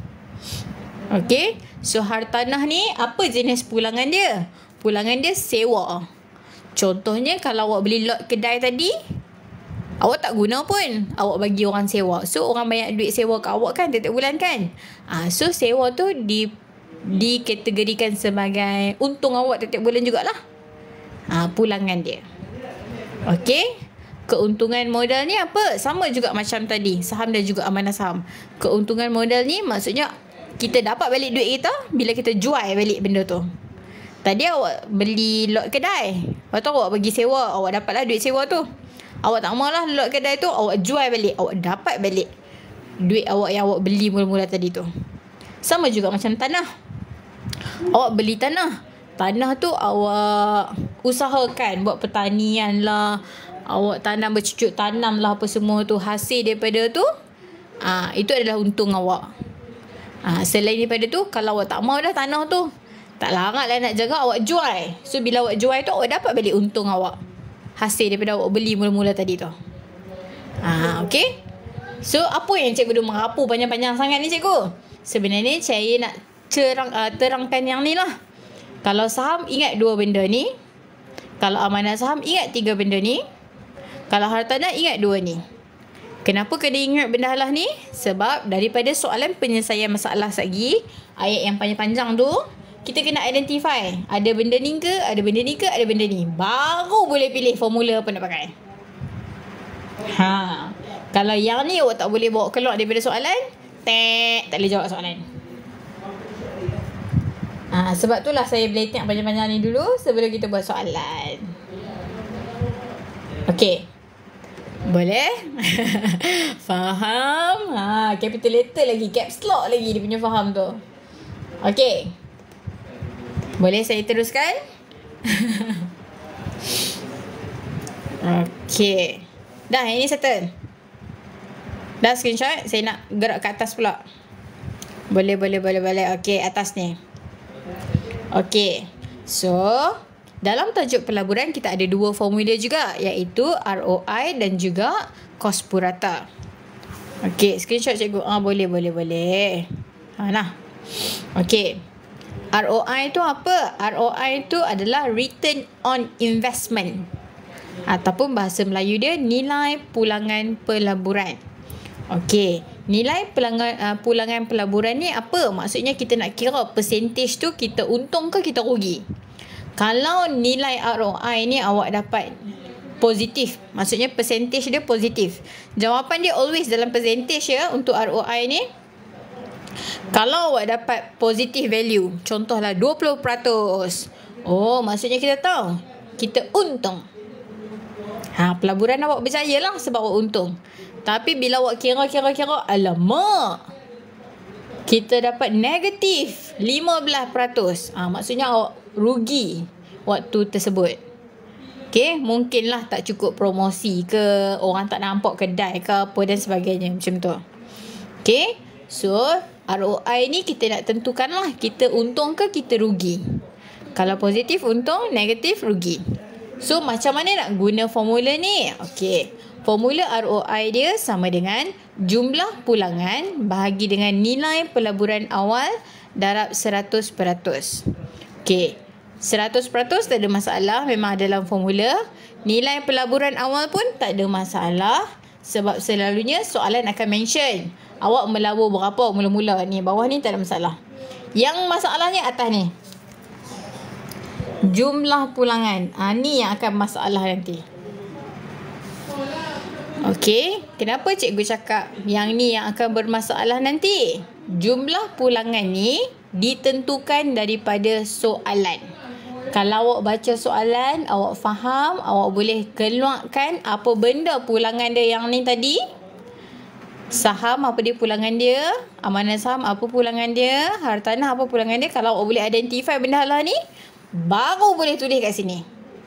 Okay, so hartanah ni apa jenis pulangan dia? Pulangan dia sewa. Contohnya kalau awak beli lot kedai tadi, awak tak guna pun, awak bagi orang sewa. So orang banyak duit sewa kat awak kan tiap-tiap bulan kan. So sewa tu dikategorikan sebagai untung awak tiap-tiap bulan jugalah. Pulangan dia. Okey. Keuntungan modal ni apa? Sama juga macam tadi, saham dan juga amanah saham. Keuntungan modal ni maksudnya kita dapat balik duit kita bila kita jual balik benda tu. Tadi awak beli lot kedai, lepas tu awak bagi sewa, awak dapatlah duit sewa tu. Awak tak maulah lot kedai tu, awak jual balik, awak dapat balik duit awak yang awak beli mula-mula tadi tu. Sama juga macam tanah. Awak beli tanah. Tanah tu awak usahakan buat pertanian lah. Awak tanam bercucuk tanam lah apa semua tu. Hasil daripada tu, itu adalah untung awak. Selain daripada tu, kalau awak tak mau dah tanah tu, tak larat lah nak jaga, awak jual. So bila awak jual tu, awak dapat balik untung awak. Hasil daripada awak beli mula-mula tadi tu. Okay. So apa yang cikgu dah merapu panjang-panjang sangat ni cikgu? Sebenarnya saya nak terangkan yang ni lah. Kalau saham, ingat 2 benda ni. Kalau amanah saham, ingat 3 benda ni. Kalau hartanah, ingat 2 ni. Kenapa kena ingat benda lah ni? Sebab daripada soalan penyelesaian masalah sagi, ayat yang panjang-panjang tu, kita kena identify. Ada benda ni ke, ada benda ni ke, ada benda ni. Baru boleh pilih formula apa nak pakai. Kalau yang ni awak tak boleh bawa keluar daripada soalan, tak boleh jawab soalan. Sebab itulah saya belating panjang-panjang ni dulu sebelum kita buat soalan. Okey. Boleh? Faham? Capital letter lagi, caps lock lagi dia punya faham tu. Okey. Boleh saya teruskan? Okey. Dah, ini settle. Dah screenshot, saya nak gerak ke atas pula. Boleh. Okey, atas ni. Okey. So, dalam tajuk pelaburan kita ada 2 formula juga, iaitu ROI dan juga kos purata. Okey, screenshot cikgu. Boleh. Nah. Okey. ROI tu apa? ROI tu adalah return on investment. Ataupun bahasa Melayu dia nilai pulangan pelaburan. Okey. Nilai pulangan pelaburan ni apa? Maksudnya kita nak kira percentage tu kita untung ke kita rugi. Kalau nilai ROI ni awak dapat positif, maksudnya percentage dia positif. Jawapan dia always dalam percentage ya untuk ROI ni. Kalau awak dapat positive value, contohlah 20%. Oh, maksudnya kita tahu kita untung. Pelaburan awak berjaya lah sebab awak untung. Tapi bila awak kira, alamak, kita dapat negatif 15%. Maksudnya awak rugi waktu tersebut. Okay, mungkinlah tak cukup promosi ke, orang tak nampak kedai ke apa dan sebagainya macam tu. Okay, so ROI ni kita nak tentukan lah, kita untung ke kita rugi. Kalau positif untung, negatif rugi. So macam mana nak guna formula ni? Okay, formula ROI dia sama dengan jumlah pulangan bahagi dengan nilai pelaburan awal darab 100%. Okay, 100% tak ada masalah, memang dalam formula. Nilai pelaburan awal pun tak ada masalah sebab selalunya soalan akan mention awak melabur berapa mula-mula ni. Bawah ni tak ada masalah. Yang masalahnya atas ni, jumlah pulangan. Ni yang akan masalah nanti. Okey, kenapa cikgu cakap yang ni yang akan bermasalah nanti? Jumlah pulangan ni ditentukan daripada soalan. Kalau awak baca soalan, awak faham, awak boleh keluarkan apa benda pulangan dia yang ni tadi. Saham apa dia pulangan dia, amanah saham apa pulangan dia, hartanah apa pulangan dia. Kalau awak boleh identify benda lah ni, baru boleh tulis kat sini.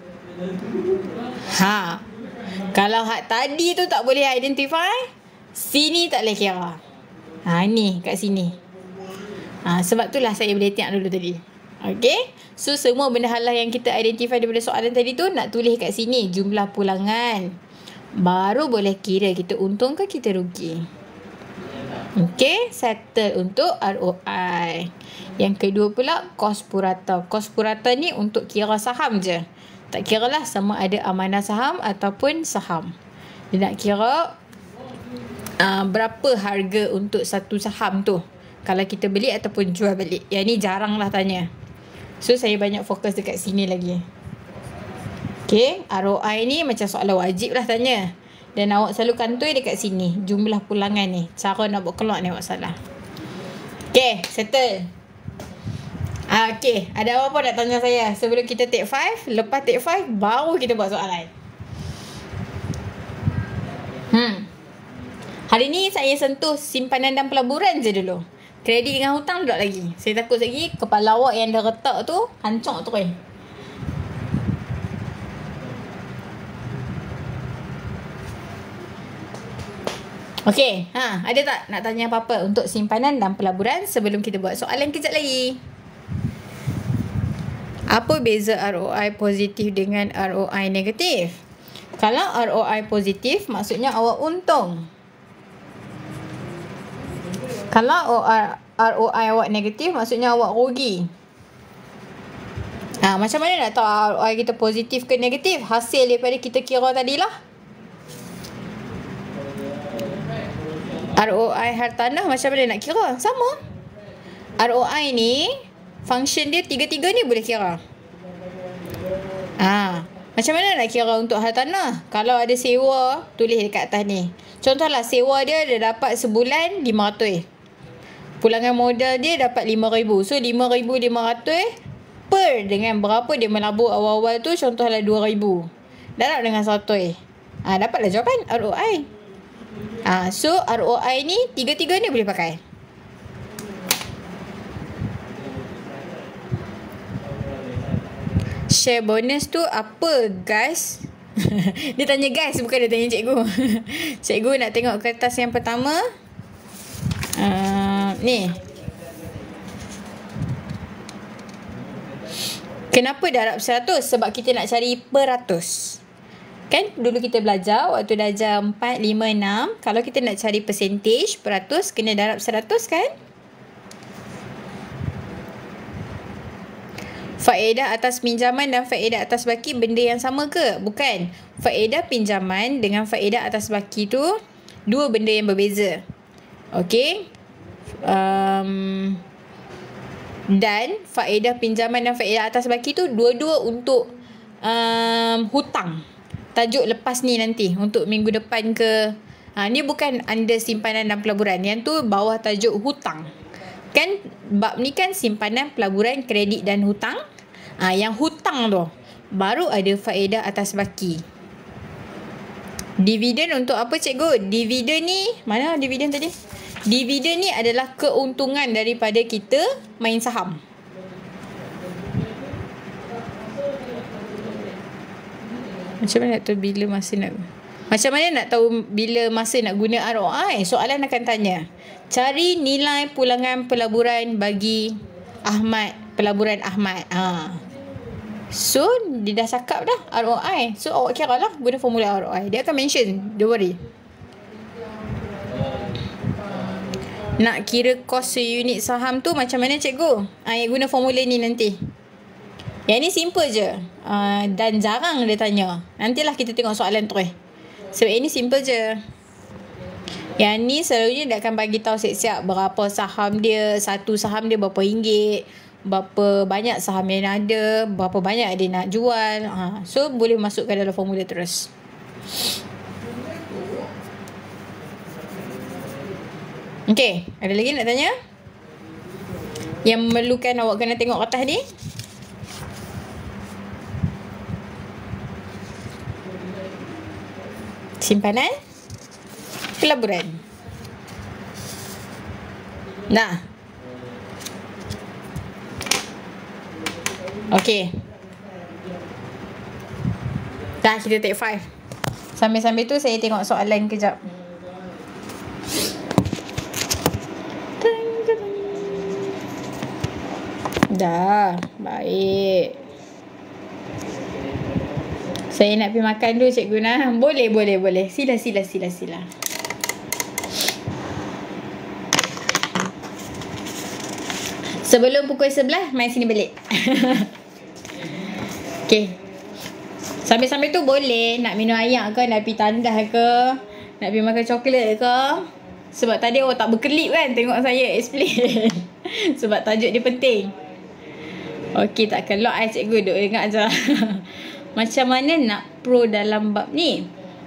Kalau hak tadi tu tak boleh identify, sini tak boleh kira. Ni kat sini. Sebab itulah saya boleh tengok dulu tadi. Okay, so semua benda halah yang kita identify daripada soalan tadi tu nak tulis kat sini jumlah pulangan. Baru boleh kira kita untung ke kita rugi. Okay, settle untuk ROI. Yang kedua pula kos purata. Kos purata ni untuk kira saham je. Tak kira lah sama ada amanah saham ataupun saham. Dia nak kira berapa harga untuk satu saham tu kalau kita beli ataupun jual balik. Yang ni jarang lah tanya. So saya banyak fokus dekat sini lagi. Okay, ROI ni macam soalan wajib lah tanya. Dan awak selalu kantoi dekat sini jumlah pulangan ni. Cara nak buat keluar ni awak salah. Okay, settle. Okay, ada apa-apa nak tanya saya sebelum kita take 5? Lepas take 5 baru kita buat soalan. Hari ni saya sentuh simpanan dan pelaburan je dulu. Kredit dengan hutang tak lagi. Saya takut lagi kepala awak yang dah retak tu hancur tu kan. Okey, ada tak nak tanya apa-apa untuk simpanan dan pelaburan sebelum kita buat soalan kejap lagi? Apa beza ROI positif dengan ROI negatif? Kalau ROI positif, maksudnya awak untung. Kalau ROI awak negatif, maksudnya awak rugi. Macam mana nak tahu ROI kita positif ke negatif? Hasil daripada kita kira tadilah. ROI hartanah macam mana nak kira? Sama. ROI ni, function dia tiga-tiga ni boleh kira. Macam mana nak kira untuk hartanah? Kalau ada sewa, tulis dekat atas ni. Contohlah, sewa dia dapat sebulan 500. Pulangan modal dia dapat 5,000. So, 5,500 per dengan berapa dia melabur awal-awal tu, contohlah 2,000. Darab dengan 100. Dapatlah jawapan ROI. So, ROI ni, tiga-tiga ni boleh pakai. Share bonus tu apa, guys? Dia tanya guys, bukan dia tanya cikgu. Cikgu nak tengok kertas yang pertama. Ni. Kenapa darab 100? Sebab kita nak cari peratus. Kan dulu kita belajar waktu darjah 4, 5, 6. Kalau kita nak cari percentage, peratus, kena darab 100 kan? Faedah atas pinjaman dan faedah atas baki benda yang sama ke? Bukan. Faedah pinjaman dengan faedah atas baki tu dua benda yang berbeza. Okey. Dan faedah pinjaman dan faedah atas baki tu dua-dua untuk hutang. Tajuk lepas ni nanti untuk minggu depan ke. Ni bukan under simpanan dan pelaburan. Yang tu bawah tajuk hutang. Kan bab ni kan simpanan, pelaburan, kredit dan hutang. Yang hutang tu baru ada faedah atas baki. Dividen untuk apa cikgu? Dividen ni, mana dividen tadi? Dividen ni adalah keuntungan daripada kita main saham. Macam mana nak tahu bila masa nak guna ROI? Soalan akan tanya, cari nilai pulangan pelaburan bagi Ahmad, pelaburan Ahmad. So dia dah cakap dah ROI. So awak kira lah guna formula ROI. Dia akan mention, don't worry. Nak kira kos seunit saham tu macam mana cikgu? Yang guna formula ni nanti. Yang ni simple je. Dan jarang dia tanya. Nantilah kita tengok soalan tu. Sebab ini simple je. Yang ni selalunya dia akan bagi tahu siap-siap berapa saham dia, satu saham dia berapa ringgit, berapa banyak saham yang ada, berapa banyak dia nak jual. So boleh masukkan dalam formula terus. Okey, ada lagi nak tanya? Yang memerlukan awak kena tengok atas ni. Simpanan, pelaburan. Nah. Okey. Dah, kita take 5. Sambil-sambil tu saya tengok soalan kejap. Dah, baik. Saya nak pergi makan dulu cikgu Nah. Boleh. Sila. Sebelum pukul 11, main sini balik. Okey. Sambil-sambil tu boleh nak minum air ke, nak pergi tandas ke, nak pergi makan coklat ke. Sebab tadi awak tak berkelip kan tengok saya explain. Sebab tajuk dia penting. Okey, tak kelak cikgu duk ingat je. Macam mana nak pro dalam bab ni?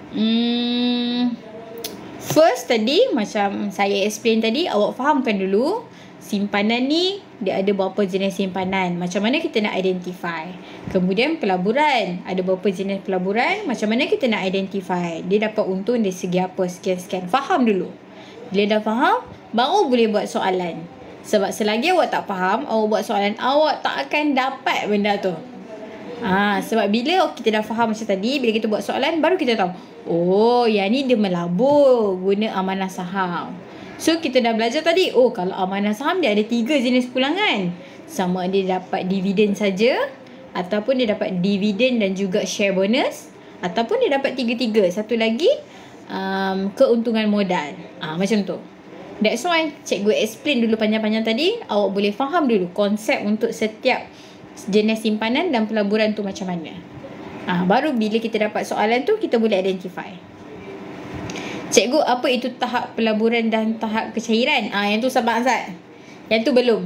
First tadi macam saya explain tadi, awak fahamkan dulu simpanan ni dia ada berapa jenis simpanan. Macam mana kita nak identify. Kemudian pelaburan, ada berapa jenis pelaburan, macam mana kita nak identify. Dia dapat untung dari segi apa, sekian-sekian. Faham dulu. Bila dah faham, baru boleh buat soalan. Sebab selagi awak tak faham, awak buat soalan, awak tak akan dapat benda tu. Sebab bila kita dah faham macam tadi, bila kita buat soalan, baru kita tahu, oh, yang ni dia melabur guna amanah saham. So kita dah belajar tadi, oh, kalau amanah saham dia ada 3 jenis pulangan. Sama ada dia dapat dividen saja, ataupun dia dapat dividen dan juga share bonus, ataupun dia dapat 3-3. Satu lagi keuntungan modal. Macam tu. That's why cikgu explain dulu panjang-panjang tadi. Awak boleh faham dulu konsep untuk setiap jenis simpanan dan pelaburan tu macam mana. Baru bila kita dapat soalan tu, kita boleh identify. Cikgu, apa itu tahap pelaburan dan tahap kecairan? Yang tu sabar Azad. Yang tu belum.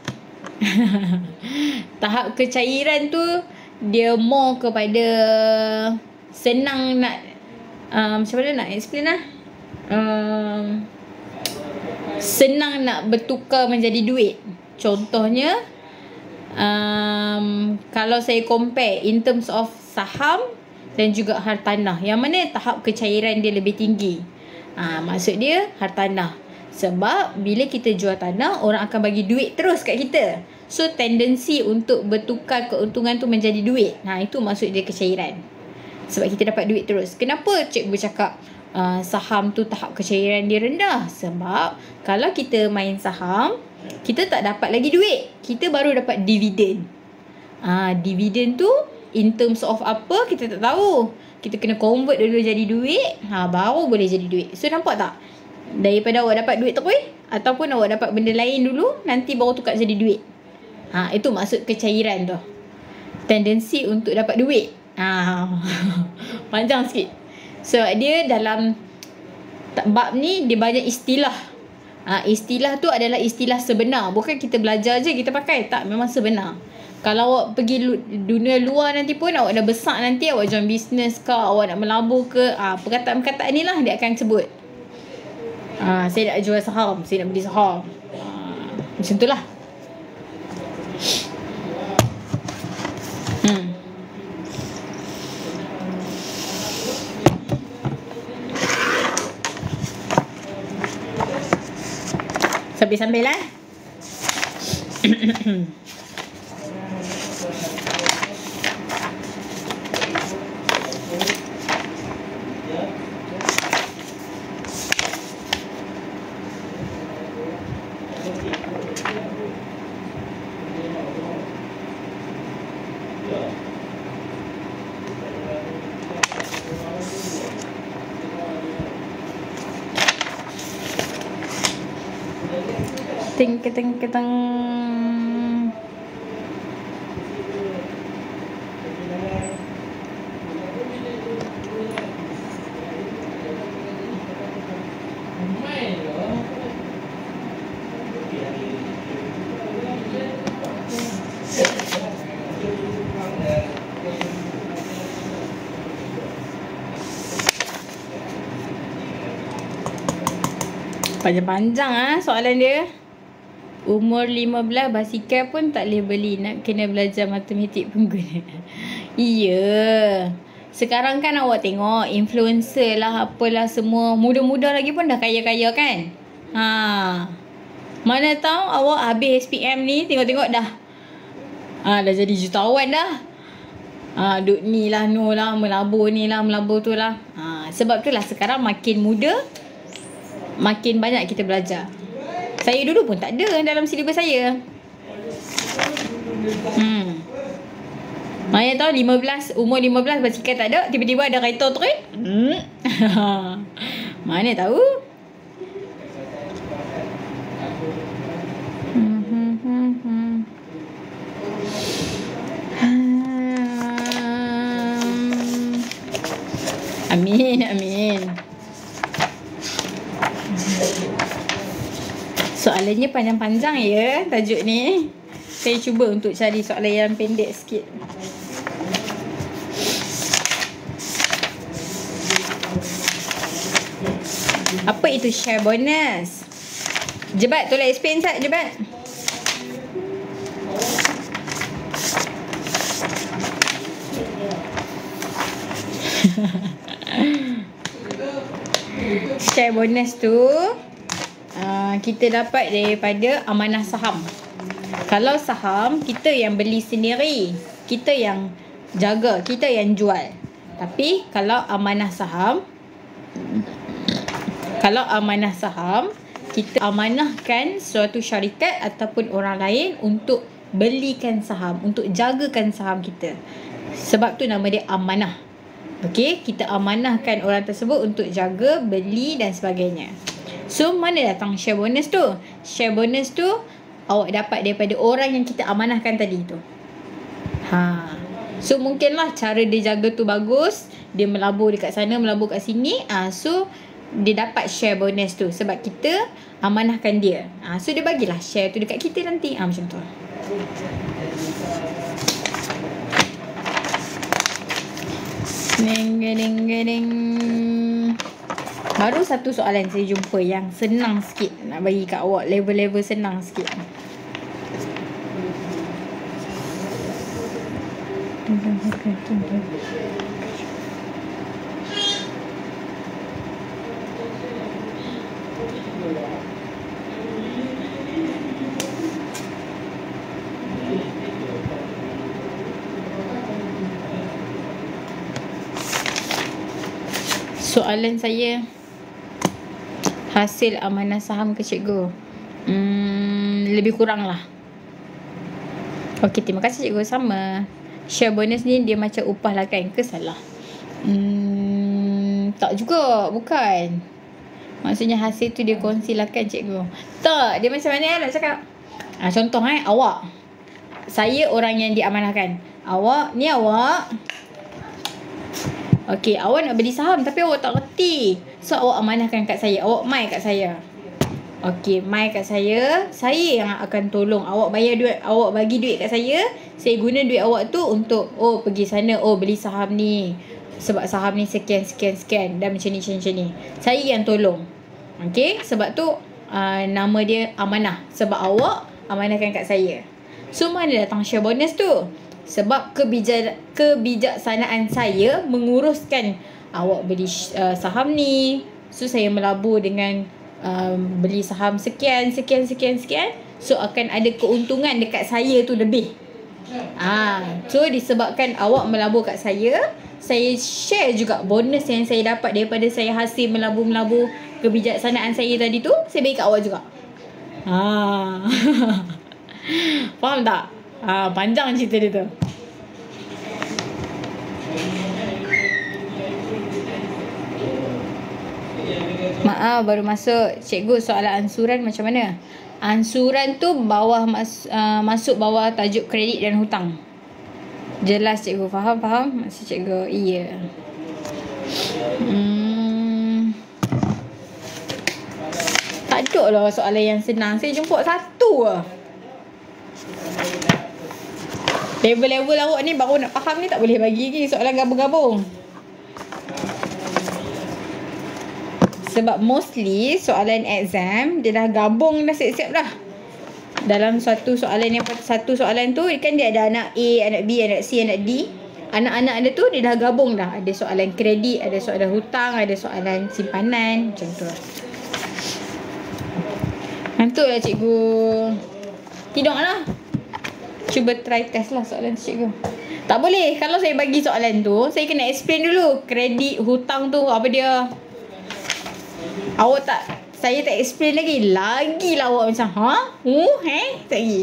Tahap kecairan tu dia more kepada senang nak macam mana nak explain lah. Senang nak bertukar menjadi duit. Contohnya kalau saya compare in terms of saham dan juga hartanah, yang mana tahap kecairan dia lebih tinggi? Maksud dia hartanah. Sebab bila kita jual tanah, orang akan bagi duit terus kat kita. So tendensi untuk bertukar keuntungan tu menjadi duit. Itu maksud dia kecairan. Sebab kita dapat duit terus. Kenapa cikgu cakap saham tu tahap kecairan dia rendah? Sebab kalau kita main saham, kita tak dapat lagi duit. Kita baru dapat dividen. Dividen tu in terms of apa, kita tak tahu. Kita kena convert dulu jadi duit, baru boleh jadi duit. So nampak tak? Daripada awak dapat duit terus, ataupun awak dapat benda lain dulu, nanti baru tukar jadi duit. Itu maksud kecairan tu. Tendensi untuk dapat duit. Panjang sikit. So dia dalam bab ni dia banyak istilah. Istilah tu adalah istilah sebenar. Bukan kita belajar je kita pakai. Tak, memang sebenar. Kalau awak pergi dunia luar nanti pun, awak dah besar nanti, awak join bisnes ke, awak nak melabur ke, perkataan-perkataan ni lah dia akan sebut. Saya nak jual saham, saya nak beli saham. Macam tu lah. Sambil-sambil lah. Keteng. Panjang-panjang soalan dia. Umur 15 basikal pun tak boleh beli, nak kena belajar matematik pengguna. Iya. Sekarang kan awak tengok influencer lah, apalah semua, muda-muda lagi pun dah kaya-kaya kan. Mana tahu awak habis SPM ni, tengok-tengok dah dah jadi jutawan dah. Duk ni lah, no lah, melabur ni lah, melabur tu lah. Sebab tu lah sekarang makin muda, makin banyak kita belajar. Saya dulu pun tak ada dalam silibus saya. Mana tahu umur 15 basikal tak ada, tiba-tiba ada kereta terus. Mana tahu. Amin. Soalannya panjang-panjang ya tajuk ni. Saya cuba untuk cari soalan yang pendek sikit. Apa itu share bonus? Jebat, tolong explain Sat, Jebat. Share bonus tu kita dapat daripada amanah saham. Kalau saham, kita yang beli sendiri, kita yang jaga, kita yang jual. Tapi kalau amanah saham, kita amanahkan suatu syarikat ataupun orang lain untuk belikan saham, untuk jagakan saham kita. Sebab tu nama dia amanah. Okey, kita amanahkan orang tersebut untuk jaga, beli dan sebagainya. So, mana datang share bonus tu? Share bonus tu awak dapat daripada orang yang kita amanahkan tadi tu. So, mungkinlah cara dia jaga tu bagus. Dia melabur dekat sana, melabur kat sini. So, dia dapat share bonus tu sebab kita amanahkan dia. So, dia bagilah share tu dekat kita nanti. Macam tu. Ding. Baru satu soalan saya jumpa yang senang sikit. Nak bagi kat awak level-level senang sikit. Soalan saya, hasil amanah saham ke cikgu? Lebih kurang lah. Okey, terima kasih cikgu. Sama. Share bonus ni dia macam upah lah kan? Ke salah? Tak juga. Bukan. Maksudnya hasil tu dia kongsi lah kan cikgu? Tak. Dia macam mana nak cakap? Contoh awak. Saya orang yang diamanahkan. Awak. Okey, awak nak beli saham tapi awak tak reti. So, awak amanahkan kat saya. Awak mai kat saya. Okey, mai kat saya. Saya yang akan tolong. Awak bayar duit, awak bagi duit kat saya. Saya guna duit awak tu untuk, pergi sana. Beli saham ni. Sebab saham ni sekian. Dan macam ni. Saya yang tolong. Okey, sebab tu nama dia amanah. Sebab awak amanahkan kat saya. So, mana datang share bonus tu? Sebab kebijaksanaan saya menguruskan awak beli saham ni. So, saya melabur dengan beli saham sekian. So, akan ada keuntungan dekat saya tu lebih. So, disebabkan awak melabur kat saya share juga bonus yang saya dapat daripada saya hasil melabur kebijaksanaan saya tadi tu. Saya bagi kat awak juga. Faham tak? Panjang cerita dia tu. Maaf, baru masuk. Cikgu, soalan ansuran macam mana? Ansuran tu masuk bawah tajuk kredit dan hutang. Jelas cikgu. Faham? Maksud cikgu, iya. Tak ada lah soalan yang senang. Saya jemput satu lah. Level-level awak ni baru nak faham ni tak boleh bagi lagi soalan gabung-gabung. Sebab mostly soalan exam dia dah gabung dah siap-siap dah. Dalam satu soalan tu kan dia ada anak A, anak B, anak C, anak D. Anak-anak dia tu dia dah gabung dah. Ada soalan kredit, ada soalan hutang, ada soalan simpanan, macam tu lah. Ngantuk lah cikgu. Tidur lah. Cuba try test lah soalan tu cikgu. Tak boleh. Kalau saya bagi soalan tu, saya kena explain dulu. Kredit, hutang tu apa dia. Saya tak explain lagi. Lagilah awak macam, tak lagi.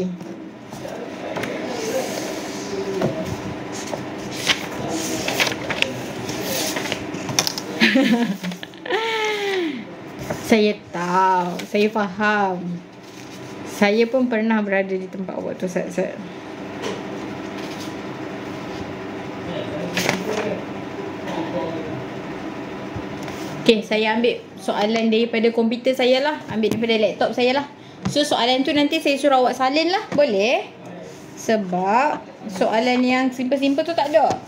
Saya tahu. Saya faham. Saya pun pernah berada di tempat awak tu, Sat. Okay, saya ambil soalan daripada komputer saya lah. Ambil daripada laptop saya lah. So, soalan tu nanti saya suruh awak salin lah. Boleh? Sebab soalan yang simple-simple tu tak ada.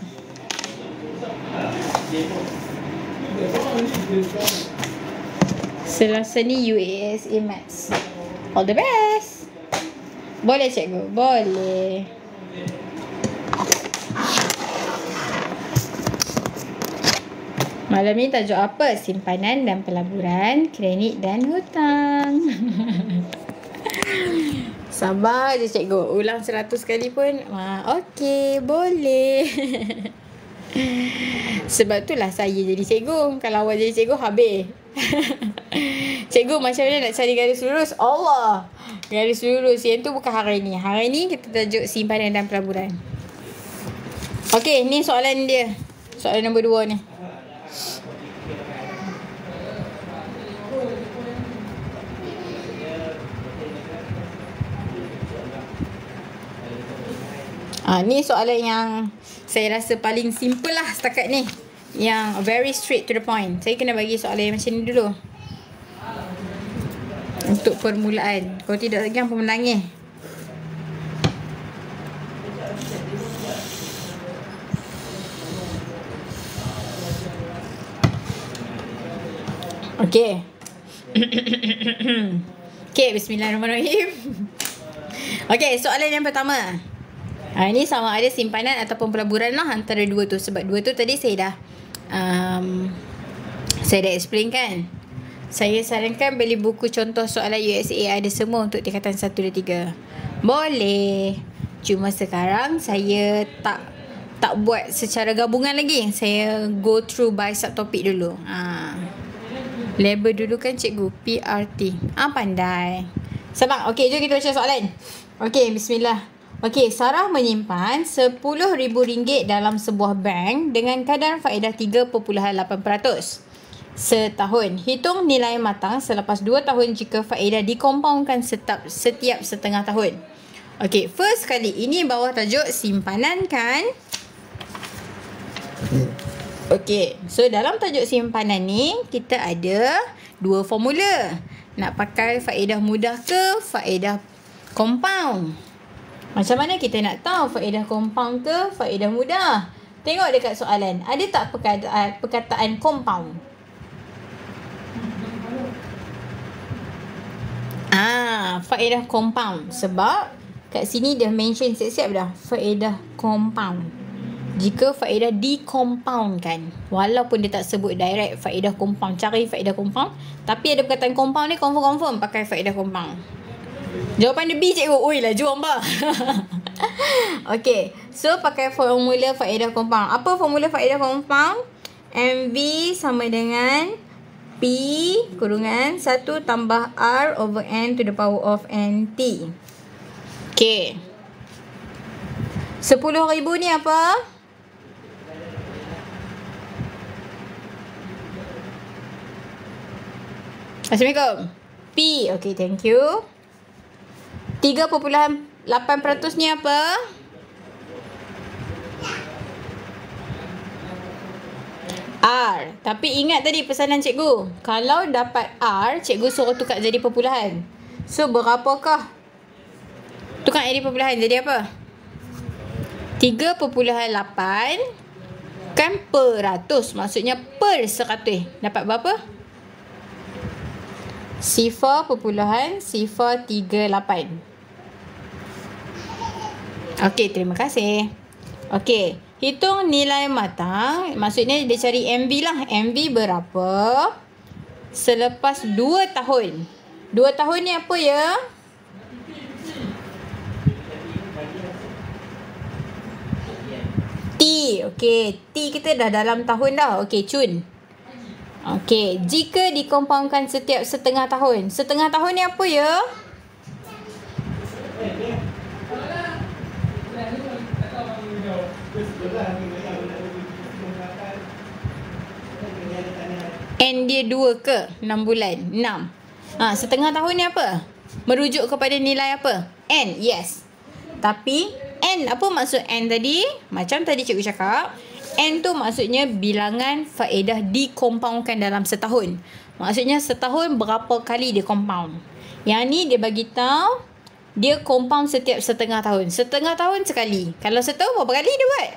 Selasa ni UASA Maths. All the best. Boleh cikgu? Boleh. Malam ni tajuk apa? Simpanan dan pelaburan, kredit dan hutang. Sabar je cikgu. Ulang 100 kali pun. Okey, boleh. Sebab itulah saya jadi cikgu. Kalau awak jadi cikgu, habis. Cikgu macam mana nak cari garis lurus? Allah. Garis lurus. Yang tu bukan hari ni. Hari ni kita tajuk simpanan dan pelaburan. Okey, ni soalan dia. Soalan nombor 2 ni. Ni soalan yang saya rasa paling simple lah setakat ni. Yang very straight to the point. Saya kena bagi soalan yang macam ni dulu. Untuk permulaan. Kalau tidak lagi apa menangis. Okey. Okey, bismillahirrahmanirrahim. Okey, soalan yang pertama. Ini sama ada simpanan ataupun pelaburan lah antara dua tu. Sebab dua tu tadi saya dah explain kan. Saya sarankan beli buku contoh soalan USA ada semua untuk tingkatan 1, 2, 3. Boleh. Cuma sekarang saya tak buat secara gabungan lagi. Saya go through by subtopic dulu. Label dulu kan cikgu. PRT. Pandai. Sabar. Okey, jom kita baca soalan. Okey, bismillah. Okey, Sarah menyimpan RM10,000 dalam sebuah bank dengan kadar faedah 3.8% setahun. Hitung nilai matang selepas 2 tahun jika faedah dikompaunkan setiap setengah tahun. Okey, first kali ini bawah tajuk simpanan kan? Okey, so dalam tajuk simpanan ni kita ada dua formula. Nak pakai faedah mudah ke faedah compound? Macam mana kita nak tahu faedah compound ke faedah mudah? Tengok dekat soalan. Ada tak perkataan compound? Faedah compound. Sebab kat sini dah mention siap-siap dah. Faedah compound. Jika faedah decompound kan. Walaupun dia tak sebut direct faedah compound. Cari faedah compound. Tapi ada perkataan compound ni confirm pakai faedah compound. Jawapan dia B cikgu. Ui laju hamba. Okey. So pakai formula faedah compound. Apa formula faedah compound? MV sama dengan P kurungan 1 tambah R over N to the power of NT. Okey. 10,000 ni apa? Assalamualaikum. P. Okey, thank you. 3.8% ni apa? R. Tapi ingat tadi pesanan cikgu. Kalau dapat R, cikgu suruh tukar jadi perpuluhan. So, berapakah? Tukar jadi perpuluhan. Jadi apa? 3.8 kan per ratus. Maksudnya per 100. Dapat berapa? 0.038. Okey, terima kasih. Okey, hitung nilai matang. Maksudnya dia cari MV lah. MV berapa selepas 2 tahun. 2 tahun ni apa ya? T. Okey, T kita dah dalam tahun dah. Okey, cun. Okey, jika dikompaunkan setiap setengah tahun. Setengah tahun ni apa ya? N dia 2 ke? 6 bulan. 6. Setengah tahun ni apa? Merujuk kepada nilai apa? N. Yes. Tapi N, apa maksud N tadi? Macam tadi cikgu cakap, N tu maksudnya bilangan faedah dikompaunkan dalam setahun. Maksudnya setahun berapa kali dia compound. Yang ni dia bagi tahu dia compound setiap setengah tahun. Setengah tahun sekali. Kalau setahun berapa kali dia buat?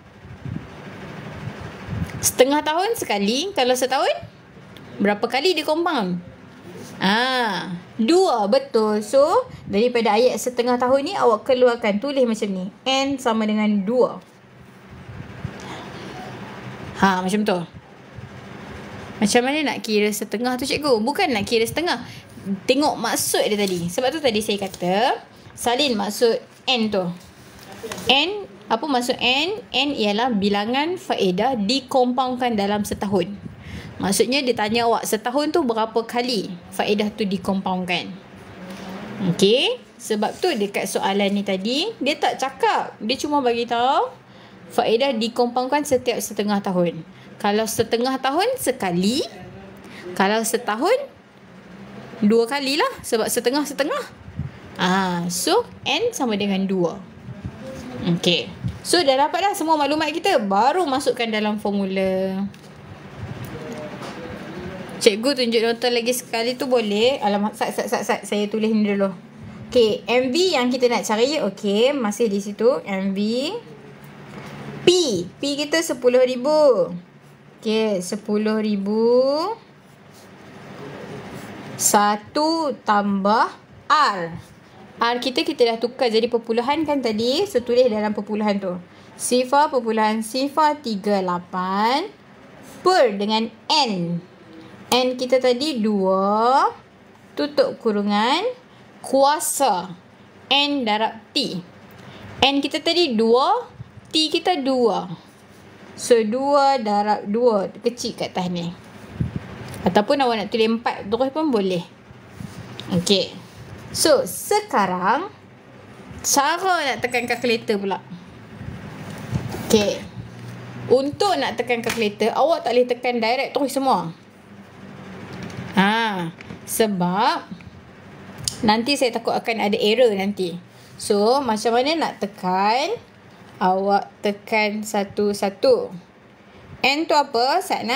Setengah tahun sekali. Kalau setahun berapa kali dia compound? 2, betul. So daripada ayat setengah tahun ni awak keluarkan, tulis macam ni. N sama dengan 2. Macam tu. Macam mana nak kira setengah tu cikgu? Bukan nak kira setengah. Tengok maksud dia tadi. Sebab tu tadi saya kata, salin maksud N tu. N, apa maksud N? N ialah bilangan faedah dikompaundkan dalam setahun. Maksudnya dia tanya awak setahun tu berapa kali faedah tu dikompaundkan. Okey, sebab tu dekat soalan ni tadi dia tak cakap, dia cuma bagi tahu faedah dikompaundkan setiap setengah tahun. Kalau setengah tahun sekali, kalau setahun 2 kali lah, sebab setengah-setengah. So N sama dengan 2. Okey. So dah dapat dah semua maklumat kita, baru masukkan dalam formula. Cikgu tunjuk nota lagi sekali tu boleh? Alamak, sat. Saya tulis ni dulu. Okey, MV yang kita nak cari. Okey, masih di situ. MV. P kita 10,000. Okey, 10,000. 1 tambah R. R kita dah tukar jadi perpuluhan kan tadi. So, tulis dalam perpuluhan tu. Sifar perpuluhan sifar 38 per dengan N. N kita tadi 2 tutup kurungan kuasa N darab T. N kita tadi 2, T kita 2. So 2 darab 2 kecil kat atas ni. Ataupun awak nak tulis 4 terus pun boleh. Okey. So sekarang cara nak tekan kalkulator pula. Okey. Untuk nak tekan kalkulator, awak tak boleh tekan direct terus semua. Sebab nanti saya takut akan ada error nanti. So, macam mana nak tekan? Awak tekan satu-satu. N tu apa, Satna?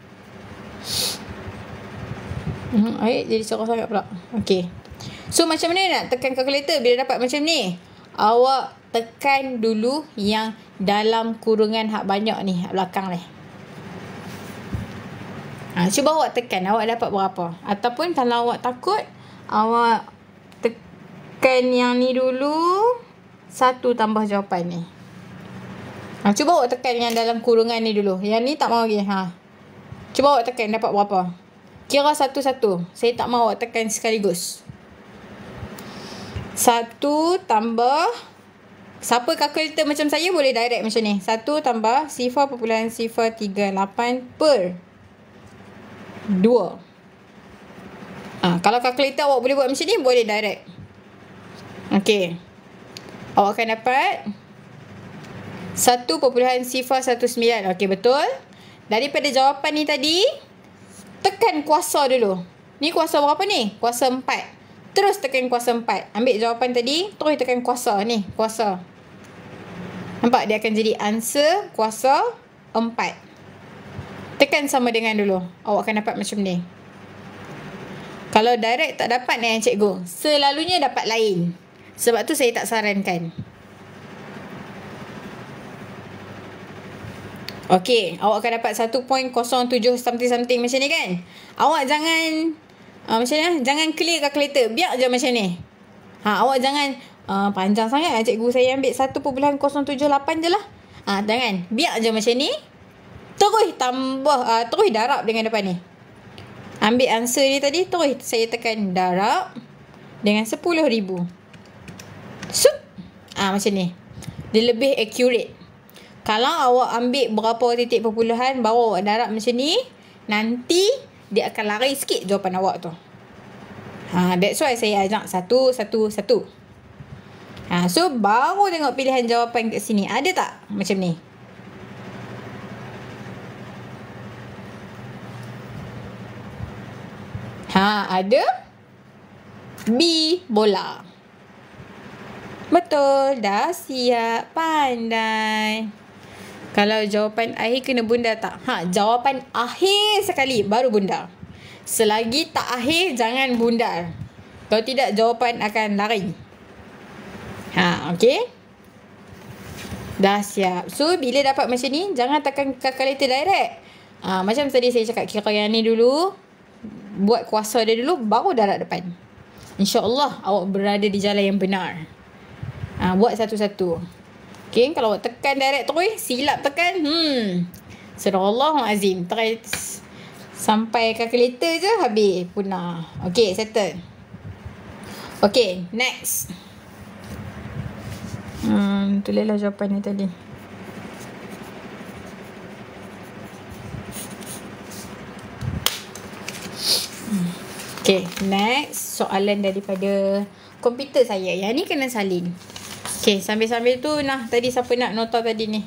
Jadi cerah sangat pula. Okey. So, macam mana nak tekan kalkulator bila dapat macam ni? Awak tekan dulu yang dalam kurungan hak banyak ni, hak belakang ni. Cuba awak tekan, awak dapat berapa? Ataupun kalau awak takut, awak tekan yang ni dulu, 1 tambah jawapan ni. Cuba awak tekan yang dalam kurungan ni dulu. Yang ni tak mahu lagi. Cuba awak tekan, dapat berapa? Kira satu-satu. Saya tak mahu awak tekan sekaligus. 1 tambah, siapa kalkulator macam saya boleh direct macam ni. 1 tambah sifar perpuluhan sifar 38 per 2. Kalau kalkulator awak boleh buat macam ni, boleh direct. Okey. Awak akan dapat 1.019. Okey, betul. Daripada jawapan ni tadi, tekan kuasa dulu. Ni kuasa berapa ni? Kuasa 4. Terus tekan kuasa 4. Ambil jawapan tadi, terus tekan kuasa ni. Kuasa. Nampak? Dia akan jadi answer kuasa 4. Tekan sama dengan dulu. Awak akan dapat macam ni. Kalau direct tak dapat dengan cikgu, selalunya dapat lain. Sebab tu saya tak sarankan. Okey, awak akan dapat 1.07 something macam ni kan? Awak jangan macam ni, jangan clear kalkulator. Biar je macam ni. Awak jangan panjang sangat. Cikgu saya ambil 1.078 je lah. Jangan. Biar je macam ni. Terus tambah, terus darab dengan depan ni. Ambil answer ni tadi, terus saya tekan darab dengan 10,000. Sup. Macam ni. Dia lebih accurate. Kalau awak ambil berapa titik perpuluhan, baru awak darab macam ni, nanti dia akan lari sikit jawapan awak tu. That's why saya ajak satu. So, baru tengok pilihan jawapan kat sini. Ada tak macam ni? Ada. B, bola. Betul. Dah siap. Pandai. Kalau jawapan akhir kena bunda tak? Jawapan akhir sekali baru bunda. Selagi tak akhir, jangan bundar. Kalau tidak, jawapan akan lari. Okey. Dah siap. So, bila dapat macam ni, jangan tekan kalkulator direct. Macam tadi saya cakap, kira yang ni dulu. Buat kuasa dia dulu, baru darab depan. InsyaAllah awak berada di jalan yang benar. Buat satu-satu. Okay, kalau awak tekan direct terus, silap tekan, Surah Azim. Try Sampai kalkulator je habis punah. Okay, settle. Okay, next. Tulislah jawapan ni tadi. Okay, next soalan daripada komputer saya. Yang ni kena salin. Okay, sambil-sambil tu nah tadi siapa nak nota tadi ni?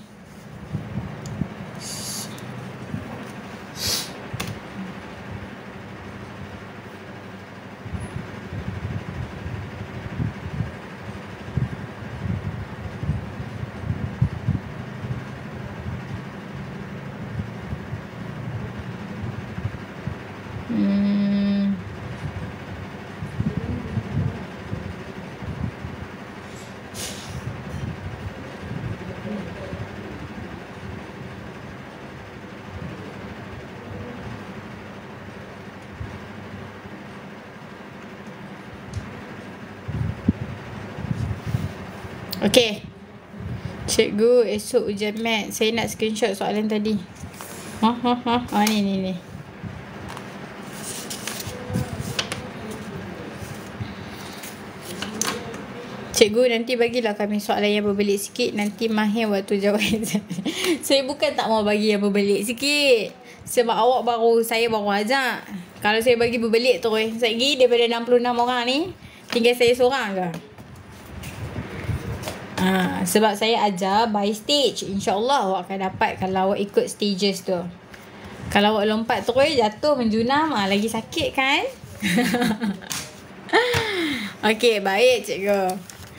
Okay. Cikgu, esok ujian mat. Saya nak screenshot soalan tadi. Ni. Cikgu, nanti bagilah kami soalan yang berbelit sikit. Nanti mahir waktu jawab. Saya bukan tak mau bagi yang berbelit sikit. Sebab awak saya baru ajak. Kalau saya bagi berbelit tu, lagi daripada 66 orang ni, tinggal saya seorang ke? Sebab saya ajar by stage. InsyaAllah awak akan dapat kalau awak ikut stages tu. Kalau awak lompat terus jatuh menjunam, lagi sakit kan? Okay, baik cikgu.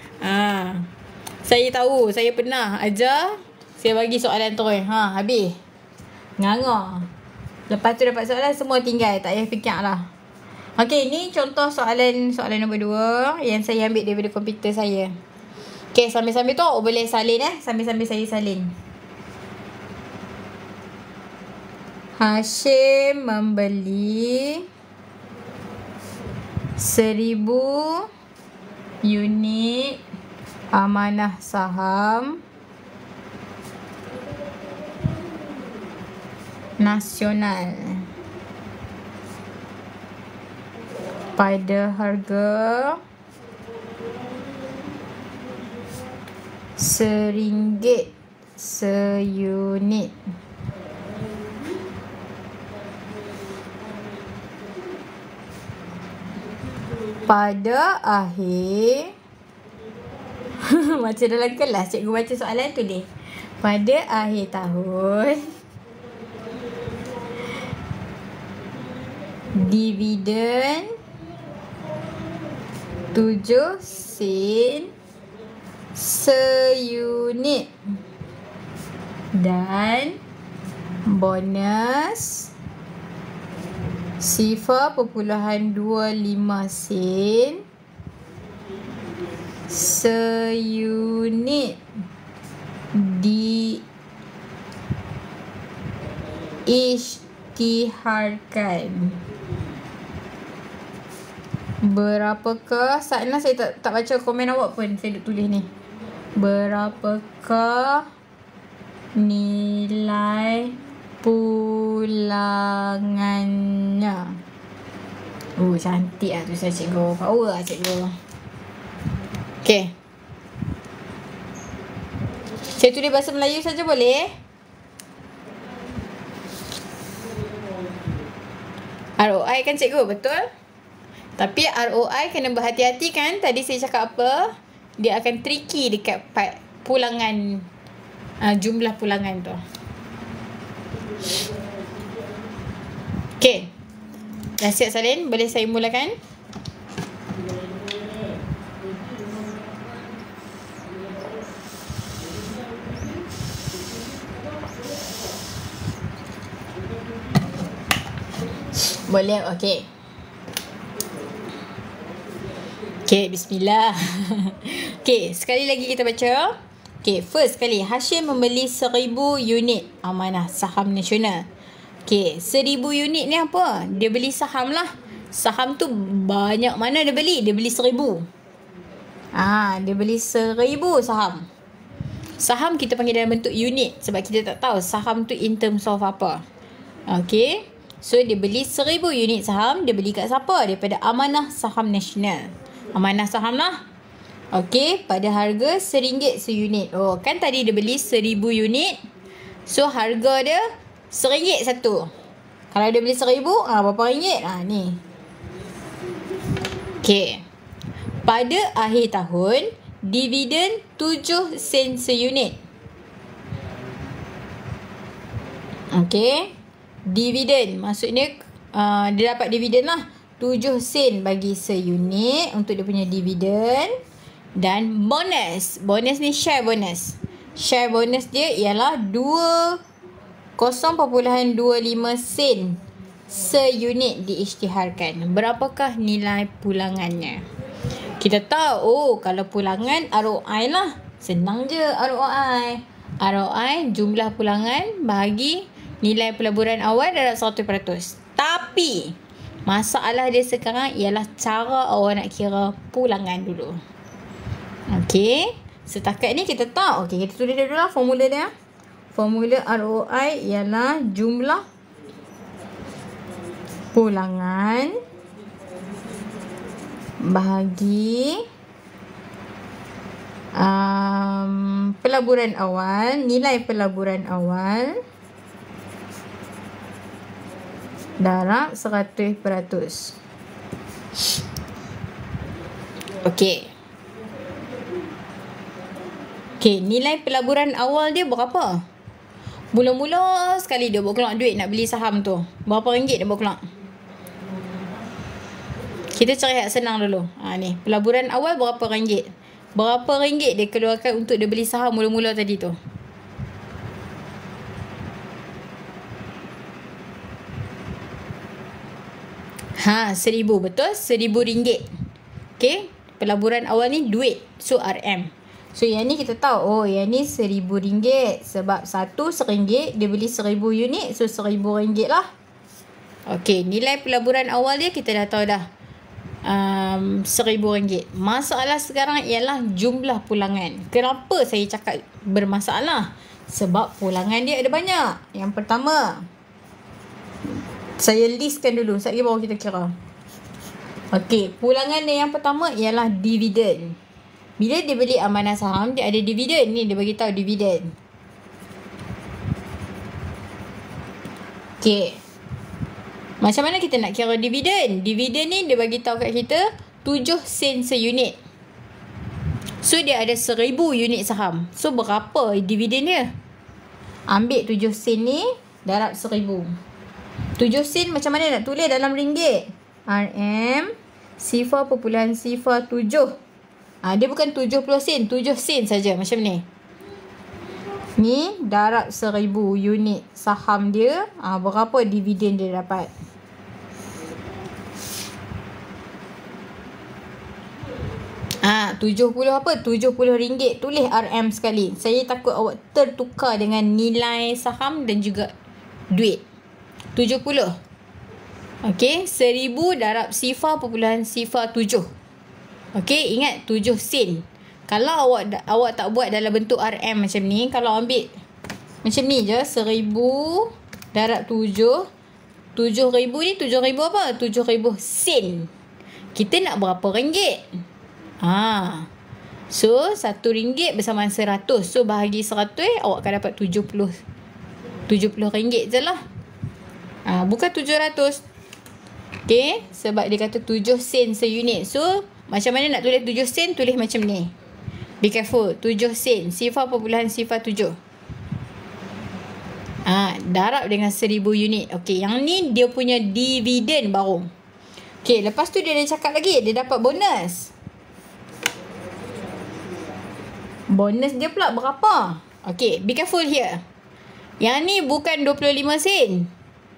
Saya tahu, saya pernah ajar. Saya bagi soalan terus. Habis. Nganga. Lepas tu dapat soalan, semua tinggal. Tak payah fikir lah. Okay, ni contoh soalan nombor 2 yang saya ambil daripada komputer saya. Okay, sambil-sambil tu boleh salin sambil-sambil saya salin. Hashim membeli 1000 unit amanah saham nasional pada harga RM1 seunit. Pada akhir macam dalam kelas cikgu baca soalan tu deh. Pada akhir tahun dividen 7 sen seunit dan bonus 0.25 sen seunit diisytiharkan. Berapakah Sakna, saya tak baca komen awak pun, saya duk tulis ni. Berapakah nilai pulangannya? Cantik lah tulisan cikgu. Power lah cikgu. Okay. Saya tulis bahasa Melayu saja boleh? ROI kan cikgu, betul? Tapi ROI kena berhati-hati kan. Tadi saya cakap apa? Dia akan tricky dekat part pulangan, jumlah pulangan tu. Okay. Dah siap salin? Boleh saya mulakan? Boleh, okay. Okay, bismillah. Okay, sekali lagi kita baca. Okay, first kali Hashim membeli 1000 unit amanah saham nasional. Okay, 1000 unit ni apa? Dia beli saham lah. Saham tu banyak mana dia beli? Dia beli 1000. Dia beli 1000 saham. Saham kita panggil dalam bentuk unit sebab kita tak tahu saham tu in terms of apa. Okay, So dia beli 1,000 unit saham. Dia beli kat siapa? Daripada Amanah Saham Nasional. Amanah Saham lah. Okey, pada harga RM1 seunit. Oh, kan tadi dia beli 1,000 unit. So harga dia RM1 satu. Kalau dia beli 1,000, berapa ringgit? Ni. Okey. Pada akhir tahun, dividen 7 sen seunit. Okey. Dividen maksudnya dia dapat dividen lah 7 sen bagi seunit untuk dia punya dividen. Dan bonus. Bonus ni share bonus. Share bonus dia ialah 0.25 sen seunit diisytiharkan. Berapakah nilai pulangannya? Kita tahu, kalau pulangan ROI lah. Senang je ROI. ROI jumlah pulangan bagi nilai pelaburan awal darab 100%. Tapi masalah dia sekarang ialah cara awak nak kira pulangan dulu. Okey. Setakat ni kita tahu. Okey, kita tulis dulu lah formula dia. Formula ROI ialah jumlah pulangan bahagi pelaburan awal, nilai pelaburan awal darab 100%. Okey. Okey, nilai pelaburan awal dia berapa? Mula-mula sekali dia buat keluar duit nak beli saham tu. Berapa ringgit dia buat keluar? Kita cari hak senang dulu. Ni, pelaburan awal berapa ringgit? Berapa ringgit dia keluarkan untuk dia beli saham mula-mula tadi tu? RM1,000. Betul? RM1,000. Okey. Pelaburan awal ni duit. So, RM. So, yang ni kita tahu. Yang ni RM1,000. Sebab satu RM1. Dia beli 1,000 unit. So, RM1,000 lah. Okey. Nilai pelaburan awal dia kita dah tahu dah. RM1,000. Masalah sekarang ialah jumlah pulangan. Kenapa saya cakap bermasalah? Sebab pulangan dia ada banyak. Yang pertama, saya listkan dulu. Sekejap lagi baru kita kira. Okey, pulangan dia yang pertama ialah dividen. Bila dia beli amanah saham, dia ada dividen. Ni dia bagi tahu dividen. Okey. Macam mana kita nak kira dividen? Dividen ni dia bagi tahu kat kita 7 sen seunit. So dia ada 1,000 unit saham. So berapa dividen dia? Ambil 7 sen ni darab 1,000. 7 sen macam mana nak tulis dalam ringgit? RM 0.07. Dia bukan 70 sen, 7 sen saja macam ni. Ni darab 1,000 unit saham dia. Berapa dividen dia dapat? RM70. Tulis RM sekali. Saya takut awak tertukar dengan nilai saham dan juga duit. 70. Okey, 1,000 darab 0.07. Okey, ingat 7 sen. Kalau awak tak buat dalam bentuk RM macam ni, kalau ambil macam ni je, 1,000 darab 7. 7,000 ni 7,000 apa? 7,000 sen. Kita nak berapa ringgit? So, RM1 bersamaan 100. So, bahagi 100, awak akan dapat 70 ringgit je lah. Bukan 700. Okay, sebab dia kata 7 sen seunit. So, macam mana nak tulis 7 sen? Tulis macam ni. Be careful. 7 sen. 0.07. Darab dengan 1,000 unit. Okay, yang ni dia punya dividen baru. Okay, lepas tu dia dah cakap lagi. Dia dapat bonus. Bonus dia pula berapa? Okay, be careful here. Yang ni bukan 25 sen.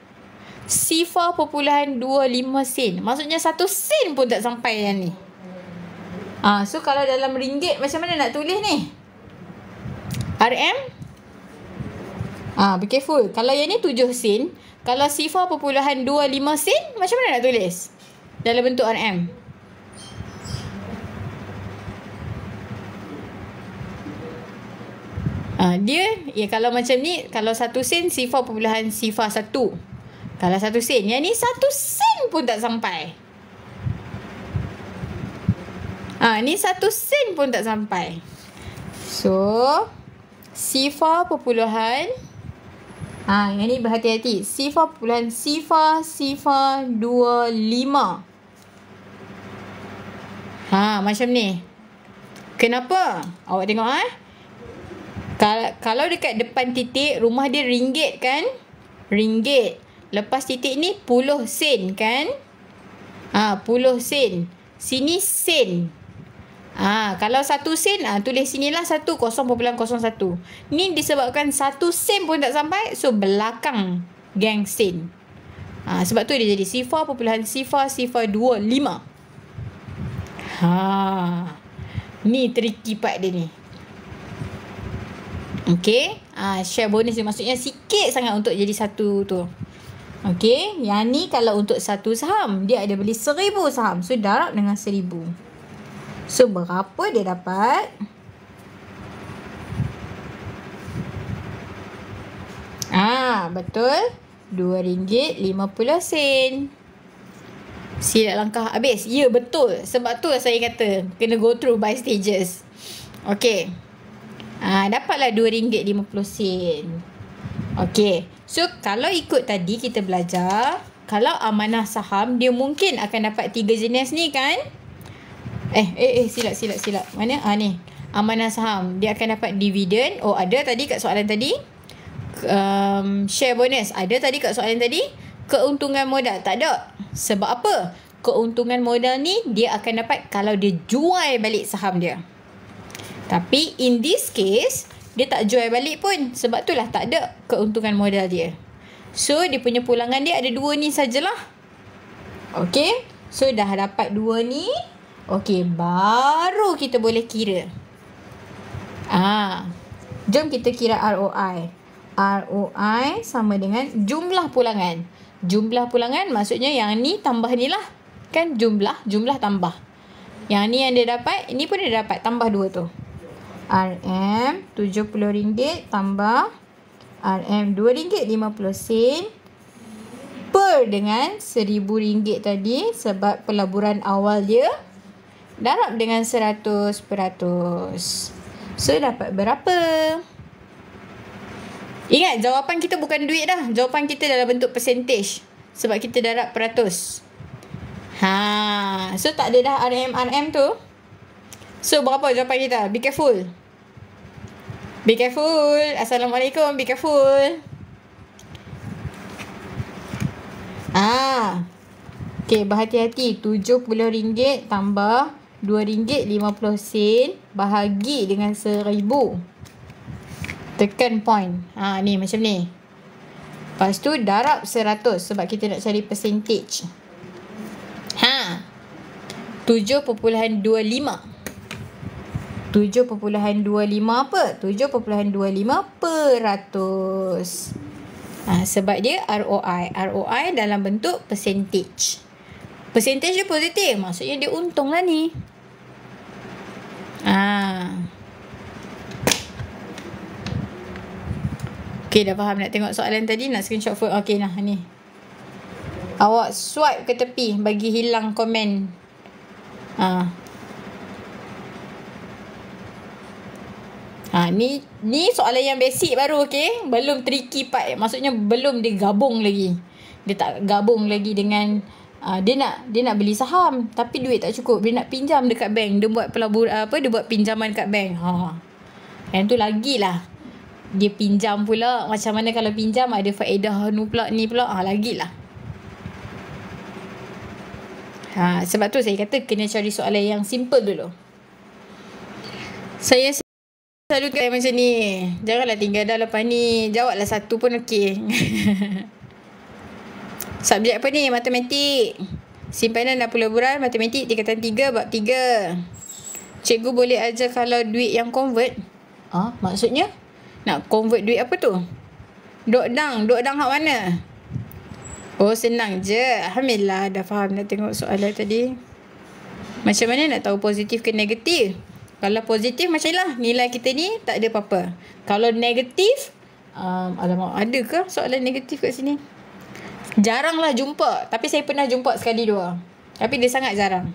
0.25 sen. Maksudnya 1 sen pun tak sampai yang ni. So kalau dalam ringgit macam mana nak tulis ni? RM? Be careful. Kalau yang ni 7 sen, kalau 0.25 sen, macam mana nak tulis? Dalam bentuk RM. Dia, kalau macam ni, kalau 1 sen 0.01. Kalau 1 sen. Yang ni 1 sen pun tak sampai. Ni 1 sen pun tak sampai. So, sifar perpuluhan. Yang ni berhati-hati. Sifar perpuluhan sifar 25. Macam ni. Kenapa? Awak tengok Kalau dekat depan titik, rumah dia ringgit kan? Ringgit. Lepas titik ni puluh sen kan? Puluh sen. Sini sen. Kalau 1 sen, tulis sinilah 1, 0.01. Ni disebabkan 1 sen pun tak sampai, so belakang gang sen. Sebab tu dia jadi sifar perpuluhan sifar 25. Ni tricky part dia ni. Okay. Share bonus ni maksudnya sikit sangat untuk jadi 1 tu. Okay. Yang ni kalau untuk 1 saham, dia ada beli 1000 saham. So darab dengan 1000. So berapa dia dapat? Betul. RM2.50. Silap langkah habis. Ya, betul. Sebab tu saya kata kena go through by stages. Okay. Dapatlah RM2.50. Okay. So kalau ikut tadi kita belajar, kalau amanah saham dia mungkin akan dapat 3 jenis ni kan? Silap. Mana? Ni. Amanah saham dia akan dapat dividen. Ada tadi kat soalan tadi. Share bonus ada tadi kat soalan tadi. Keuntungan modal tak ada. Sebab apa? Keuntungan modal ni dia akan dapat kalau dia jual balik saham dia. Tapi in this case dia tak jual balik pun. Sebab itulah tak ada keuntungan modal dia. So dia punya pulangan dia ada 2 ni sajalah. Okay. So dah dapat 2 ni. Okay, baru kita boleh kira. Jom kita kira ROI. ROI sama dengan jumlah pulangan. Jumlah pulangan maksudnya yang ni tambah ni lah. Kan jumlah tambah. Yang ni yang dia dapat, ini pun dia dapat tambah 2 tu. RM RM70 tambah RM RM2.50 per dengan RM1000 tadi sebab pelaburan awal dia darab dengan 100%. So dapat berapa? Ingat jawapan kita bukan duit dah. Jawapan kita dalam bentuk percentage sebab kita darab peratus. So tak ada dah RM tu. So berapa jawapan kita? Be careful. Be careful. Assalamualaikum. Be careful. Okay, berhati-hati. RM70 tambah RM2.50 bahagi dengan 1000. Tekan point. Ni macam ni. Lepas tu darab 100 sebab kita nak cari percentage. 7.25. 7.25 apa? 7.25%. Sebab dia ROI. ROI dalam bentuk percentage. Percentage dia positif. Maksudnya dia untung lah ni. Okay, dah faham nak tengok soalan tadi? Nak screenshot photo? Okay, ni. Awak swipe ke tepi bagi hilang komen. Ni soalan yang basic baru, okay? Belum tricky part. Maksudnya belum dia gabung lagi. Dia tak gabung lagi dengan dia nak beli saham tapi duit tak cukup. Dia nak pinjam dekat bank. Dia buat dia buat pinjaman kat bank. Yang tu lagilah. Dia pinjam pula. Macam mana kalau pinjam ada faedah ni pula. Lagilah. Sebab tu saya kata kena cari soalan yang simple dulu. Saya selalu kata macam ni. Janganlah tinggal dah lepas ni. Jawablah satu pun okey. Subjek apa ni? Matematik. Simpanan dan pelaburan. Matematik tingkatan 3 bab 3. Cikgu boleh ajar kalau duit yang convert? Maksudnya? Nak convert duit apa tu? Dok dang hak mana? Senang je. Alhamdulillah dah faham nak tengok soalan tadi. Macam mana nak tahu positif ke negatif? Kalau positif macam lah nilai kita ni tak ada apa-apa. Kalau negatif, alamak, ada ke soalan negatif kat sini? Jaranglah jumpa. Tapi saya pernah jumpa sekali dua. Tapi dia sangat jarang.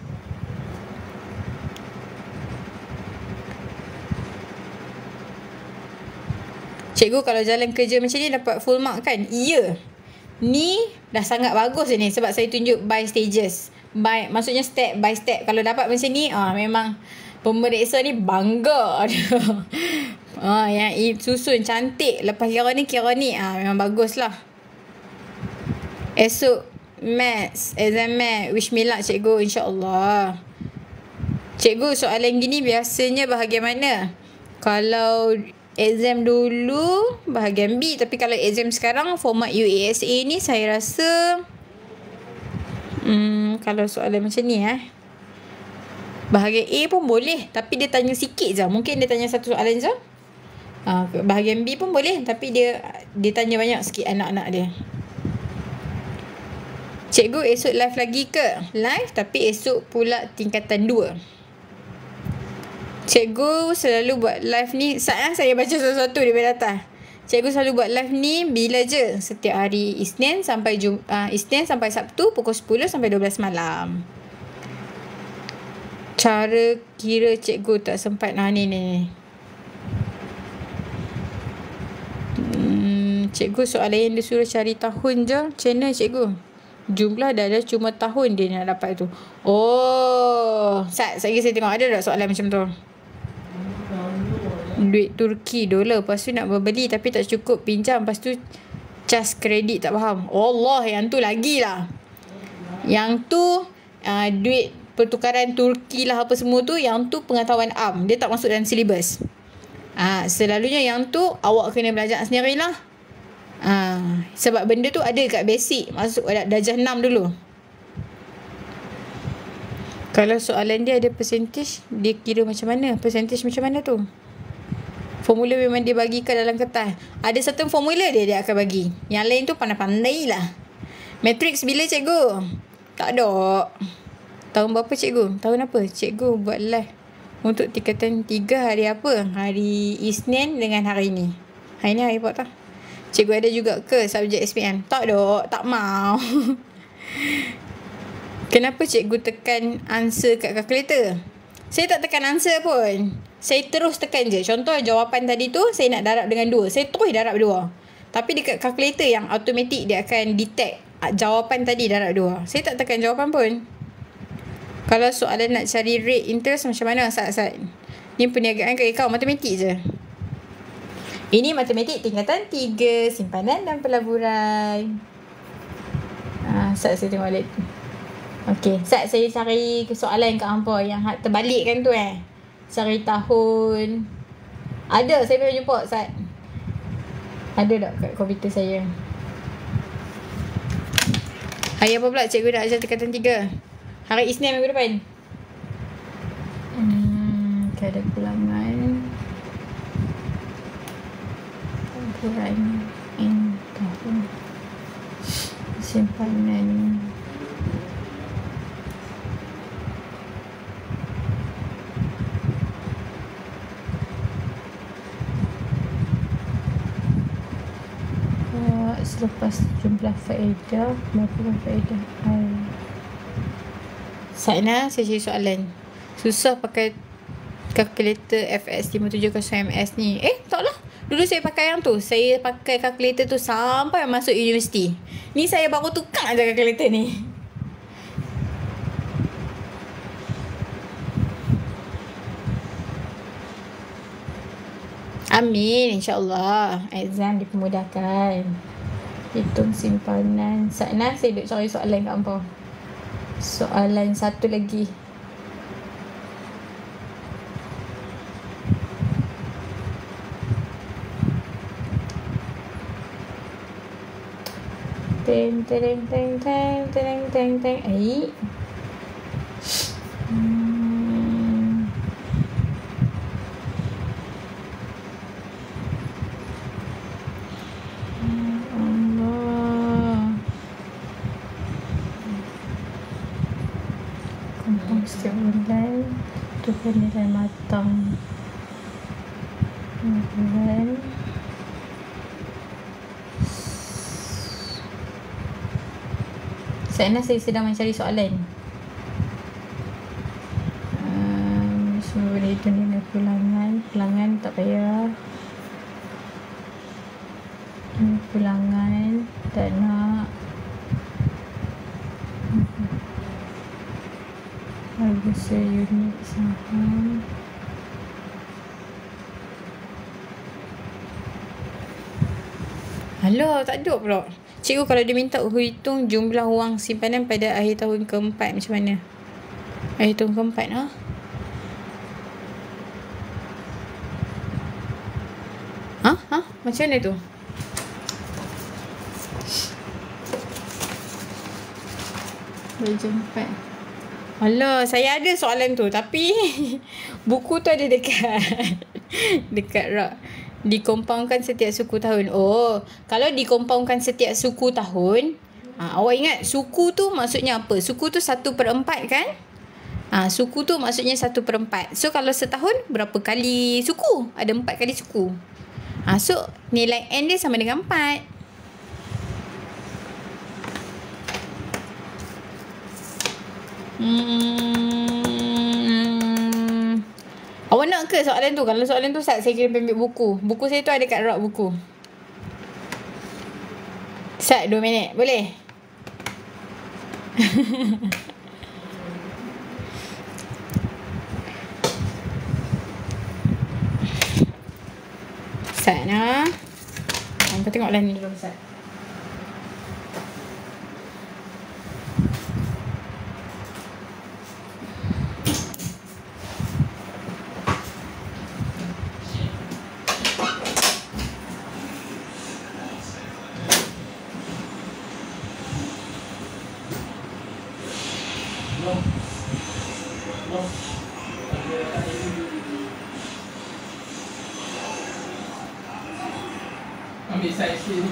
Cikgu kalau jalan kerja macam ni dapat full mark kan? Ya. Ni dah sangat bagus ni sebab saya tunjuk by stages. Maksudnya step by step. Kalau dapat macam ni, memang pemeriksa ni bangga. Yang susun cantik. Lepas kira ni, memang bagus lah. Esok maths, exam maths. Wish me luck cikgu, insyaAllah. Cikgu, soalan gini biasanya bahagian mana? Kalau exam dulu bahagian B, tapi kalau exam sekarang format UASA ni saya rasa kalau soalan macam ni bahagian A pun boleh, tapi dia tanya sikit je. Mungkin dia tanya satu soalan je. Bahagian B pun boleh, tapi dia tanya banyak sikit anak-anak dia. Cikgu, esok live lagi ke? Live, tapi esok pula tingkatan 2. Cikgu selalu buat live ni, saya baca sesuatu di atas. Cikgu selalu buat live ni bila je? Setiap hari Isnin sampai Sabtu pukul 10 sampai 12 malam. Cara kira cikgu tak sempat. Ni. Cikgu, soalan yang dia suruh cari tahun je. Macam mana cikgu? Jumlah dah ada, cuma tahun dia nak dapat tu. Saya tengok ada tak soalan macam tu. Duit Turki dolar, lepas tu nak berbeli tapi tak cukup pinjam, lepas tu cas kredit tak faham. Allah, yang tu lagi lah. Yang tu duit pertukaran Turki lah apa semua tu, yang tu pengetahuan am, dia tak masuk dalam silibus. Selalunya yang tu awak kena belajar sendirilah. Sebab benda tu ada kat basic, masuk darjah 6 dulu. Kalau soalan dia ada percentage, dia kira macam mana? Percentage macam mana tu? Formula memang dia bagikan dalam kertas. Ada certain formula dia akan bagi. Yang lain tu pandai-pandai lah. Matrix bila cikgu? Tak ada. Tahun berapa cikgu? Tahun apa? Cikgu buat live untuk tingkatan 3 hari apa? Hari Isnin dengan hari ni. Hari ni hari apa tak? Cikgu ada juga ke subjek SPM? Tak ada. Tak mau. Kenapa cikgu tekan answer kat kalkulator? Saya tak tekan answer pun. Saya terus tekan je. Contoh jawapan tadi tu saya nak darab dengan 2. Saya terus darab 2. Tapi dekat kalkulator yang automatik dia akan detect jawapan tadi darab 2. Saya tak tekan jawapan pun. Kalau soalan nak cari rate interest macam mana Sat? Ni perniagaan ke akaun matematik je. Ini matematik tingkatan 3, simpanan dan pelaburan. Sat, saya tengok balik. Okey, Sat, saya cari soalan kat hampa yang terbalik kan tu Cari tahun. Ada, saya pernah jumpa Sat. Ada tak kat komputer saya? Hari apa pula cikgu dah ajar tingkatan 3? Hari Isnin minggu depan. Kadar pulangan. Pelaburan tahun. Simpanan. Selepas jumlah faedah, berapa faedah Saina, saya cari soalan. Susah pakai kalkulator FX 570MS ni. Taklah. Dulu saya pakai yang tu. Saya pakai kalkulator tu sampai masuk universiti. Ni saya baru tukar je kalkulator ni. Amin, insyaAllah. Exam dipermudahkan. Hitung simpanan. Sana saya duduk cari soalan kat hampa. Soalan satu lagi. Teng. Setiap bulan tu nilai matang bulan Saya sedang mencari soalan. Boleh itu ni pulangan tak payah. Pulangan tak nak. Harga seunit saham. Alah, tak ada pula. Cikgu kalau dia minta hitung jumlah wang simpanan pada akhir tahun keempat, macam mana? Akhir tahun keempat, ha? Macam mana tu? Baju 4. Alah, saya ada soalan tu. Tapi buku tu ada dekat rak. Dikompaundkan setiap suku tahun. Oh, kalau dikompaundkan setiap suku tahun, awak ingat suku tu maksudnya apa? Suku tu 1/4 kan? Suku tu maksudnya 1/4. So kalau setahun berapa kali suku? Ada 4 kali suku. So nilai N dia sama dengan 4. Awak nak ke soalan tu? Kalau soalan tu Ustaz, saya kira ambil buku. Buku saya tu ada kat rak buku. Ustaz, 2 minit. Boleh? Ustaz nak. Kau tengoklah ni dulu Ustaz. Ambil saiz sini.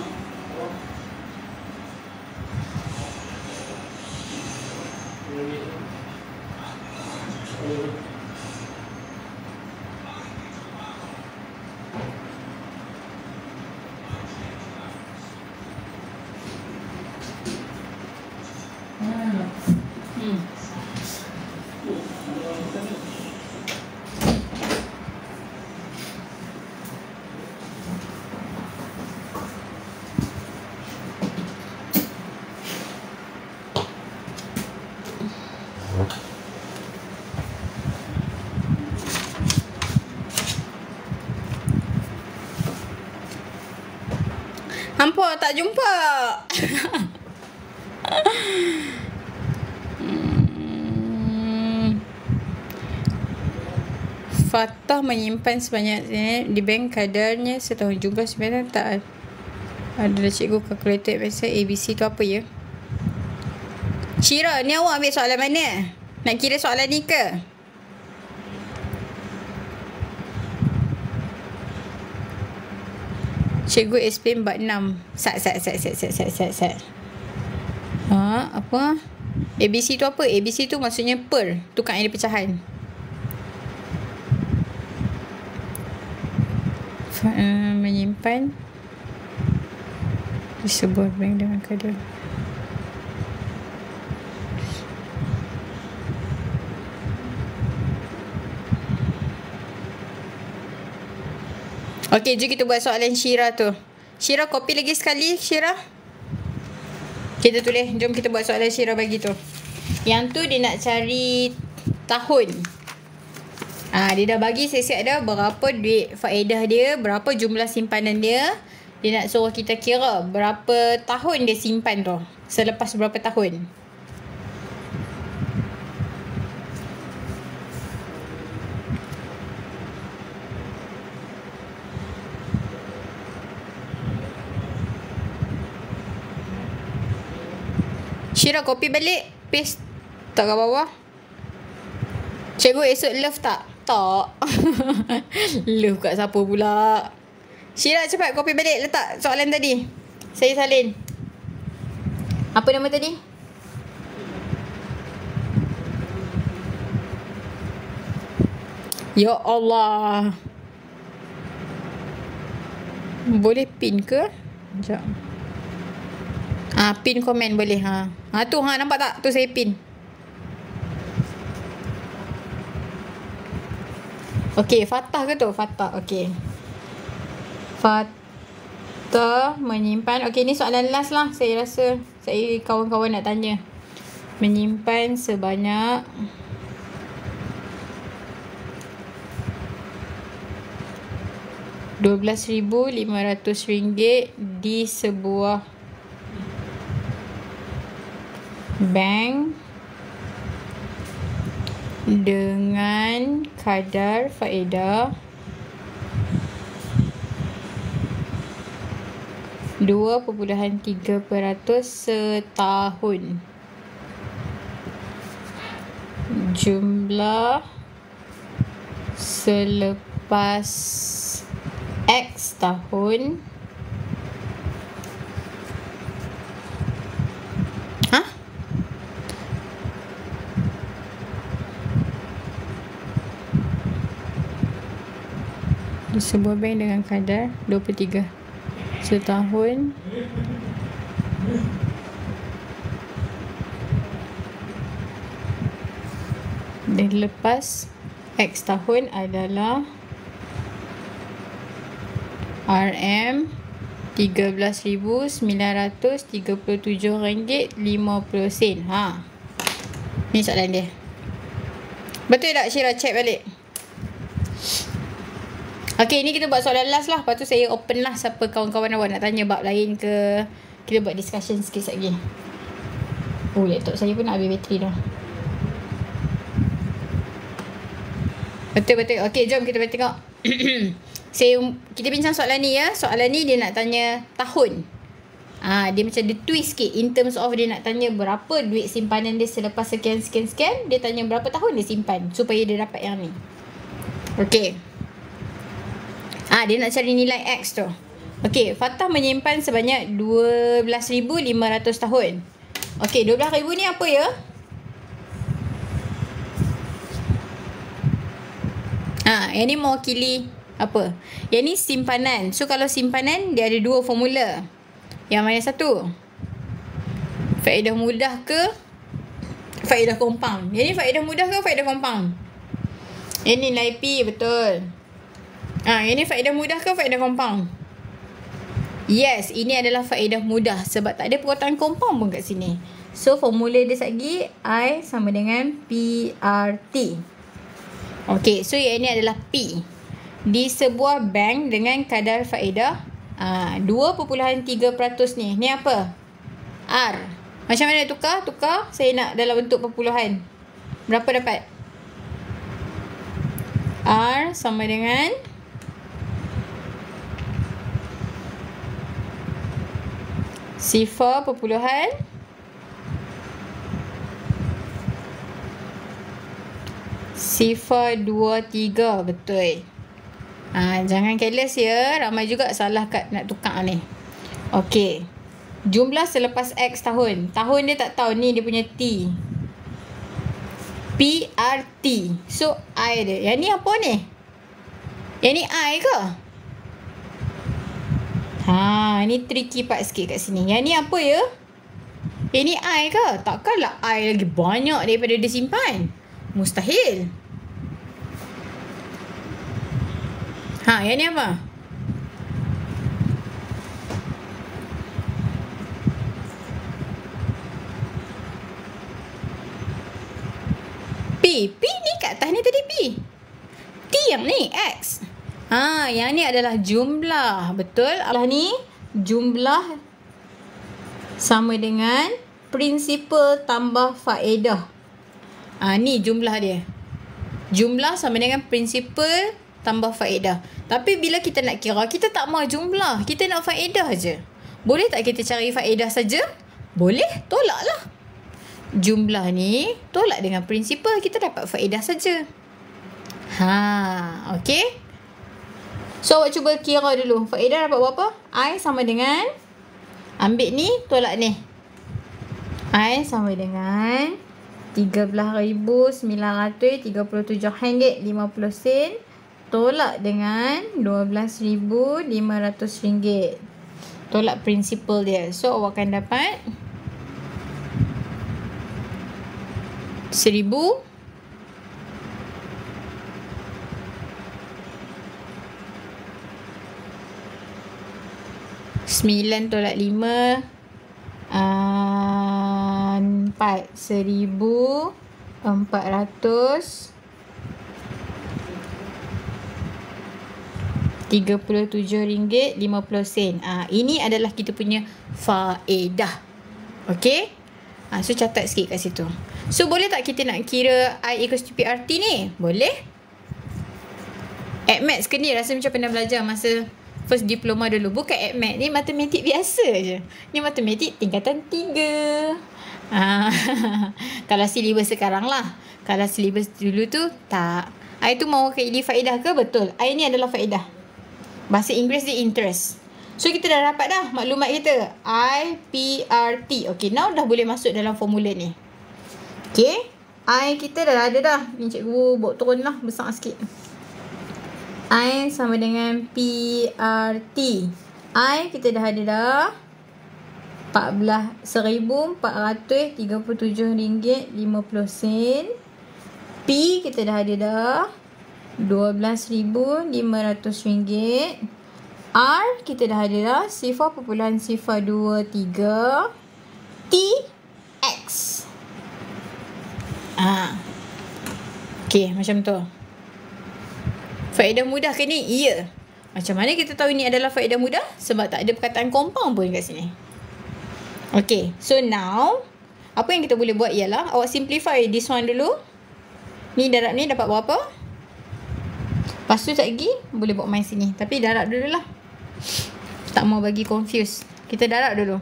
Hampa tak jumpa. Fatah menyimpan sebanyak di bank kadarnya setahun. Jumlah sebenarnya tak ada. Cikgu kalkulator biasa. ABC tu apa ya? Syira, ni awak ambil soalan mana? Nak kira soalan ni ke? Cikgu explain bab 6. Sat. Apa? ABC tu apa? ABC tu maksudnya per. Tukar yang pecahan. Menyimpan di sebuah bank dengan kadar. Okey, jom kita buat soalan Syira tu. Syira, copy lagi sekali, Syira. Kita tulis. Jom kita buat soalan Syira bagi tu. Yang tu dia nak cari tahun. Dia dah bagi siap-siap dah berapa duit faedah dia, berapa jumlah simpanan dia. Dia nak suruh kita kira berapa tahun dia simpan tu. Selepas berapa tahun. Syira, copy balik. Paste tak kat bawah. Cikgu esok love tak? Tak. Love kat siapa pula? Syira, cepat copy balik. Letak soalan tadi. Saya salin. Apa nama tadi? Ya Allah. Boleh pin ke? Sekejap. Pin komen boleh. Tu nampak tak? Tu saya pin. Okey, Fatah ke tu? Fatah. Okey. Fatah menyimpan. Okey, ni soalan last lah. Saya rasa kawan-kawan nak tanya. Menyimpan sebanyak RM12,500 di sebuah bank dengan kadar faedah 2.3% setahun. Jumlah selepas X tahun di sebuah bank dengan kadar 23 setahun. Dan lepas X tahun adalah RM RM13,937.50. Ni soalan dia. Betul tak Syirah? Check balik. Okay, ni kita buat soalan last lah. Lepas tu saya open lah siapa kawan-kawan awak nak tanya bab lain ke. Kita buat discussion sikit lagi. Laptop saya pun nak habis bateri dah. Betul. Okay, jom kita tengok. Kita bincang soalan ni ya. Soalan ni dia nak tanya tahun. Dia macam dia twist sikit. In terms of dia nak tanya berapa duit simpanan dia selepas sekian. Dia tanya berapa tahun dia simpan supaya dia dapat yang ni. Okay. Dia nak cari nilai X tu. Okay, Fatah menyimpan sebanyak 12,500 tahun. Okay, 12,000 ni apa ya? Yang ni mewakili apa? Yang ni simpanan. So, kalau simpanan, dia ada dua formula. Yang mana satu? Faedah mudah ke faedah compound? Yang ni faedah mudah ke faedah compound? Yang ni nilai P, betul. Yang ni faedah mudah ke faedah compound? Yes, ini adalah faedah mudah sebab tak ada perkataan compound pun kat sini. So, formula dia lagi I sama dengan PRT. Okay, so yang ini adalah P. Di sebuah bank dengan kadar faedah 2.3% ni. Ni apa? R. Macam mana tukar? Saya nak dalam bentuk perpuluhan. Berapa dapat? R sama dengan 0.023. Betul. Jangan careless ya. Ramai juga salah kat nak tukar ni. Okey. Jumlah selepas X tahun. Tahun dia tak tahu. Ni dia punya T. PRT. So, I dia. Yang ni apa ni? Yang ni I ke? Ni tricky part sikit kat sini. Yang ni apa ya? Yang ni I ke? Takkanlah I lagi banyak daripada dia simpan. Mustahil. Yang ni apa? P ni kat atas ni tadi P. T yang ni X. Yang ni adalah jumlah. Betul? Ni jumlah sama dengan prinsipal tambah faedah. Ni jumlah dia. Jumlah sama dengan prinsipal tambah faedah. Tapi bila kita nak kira, kita tak mahu jumlah. Kita nak faedah je. Boleh tak kita cari faedah saja? Boleh. Tolaklah. Jumlah ni tolak dengan prinsipal, kita dapat faedah saja. Okay. So, awak cuba kira dulu. Faedah dapat berapa? I sama dengan, ambil ni, tolak ni. I sama dengan RM13,937.50. Tolak dengan RM12,500. tolak prinsipal dia. So awak akan dapat 1000 9 tolak 5 4 1400 RM37.50. Ini adalah kita punya faedah. Okey? So catat sikit kat situ. So boleh tak kita nak kira I equals to PRT ni? Boleh. AdMath ke ni? Rasa macam pernah belajar masa first diploma dulu. Bukan AdMath ni, matematik biasa je. Ni matematik tingkatan 3. Kalau syllabus sekarang lah. Kalau syllabus dulu tu tak. I tu mau ini faedah ke? Betul. I ni adalah faedah. Bahasa Inggeris dia interest. So kita dah dapat dah maklumat kita. IPRT. Okay, now dah boleh masuk dalam formula ni. Okay, I kita dah ada dah. Ni cikgu buat turun lah besar sikit. I sama dengan PRT. I kita dah ada dah RM1437.50. P kita dah ada dah RM12,500. R kita dah ada dah 0.023. T X. Okay, macam tu. Faedah mudah ke ni? Ya. Macam mana kita tahu ni adalah faedah mudah? Sebab tak ada perkataan compound pun kat sini. Okay, so now apa yang kita boleh buat ialah awak simplify this one dulu. Ni darab ni dapat berapa? Lepas tu tak lagi boleh buat main sini. Tapi darab dulu lah. Tak mau bagi confuse. Kita darab dulu.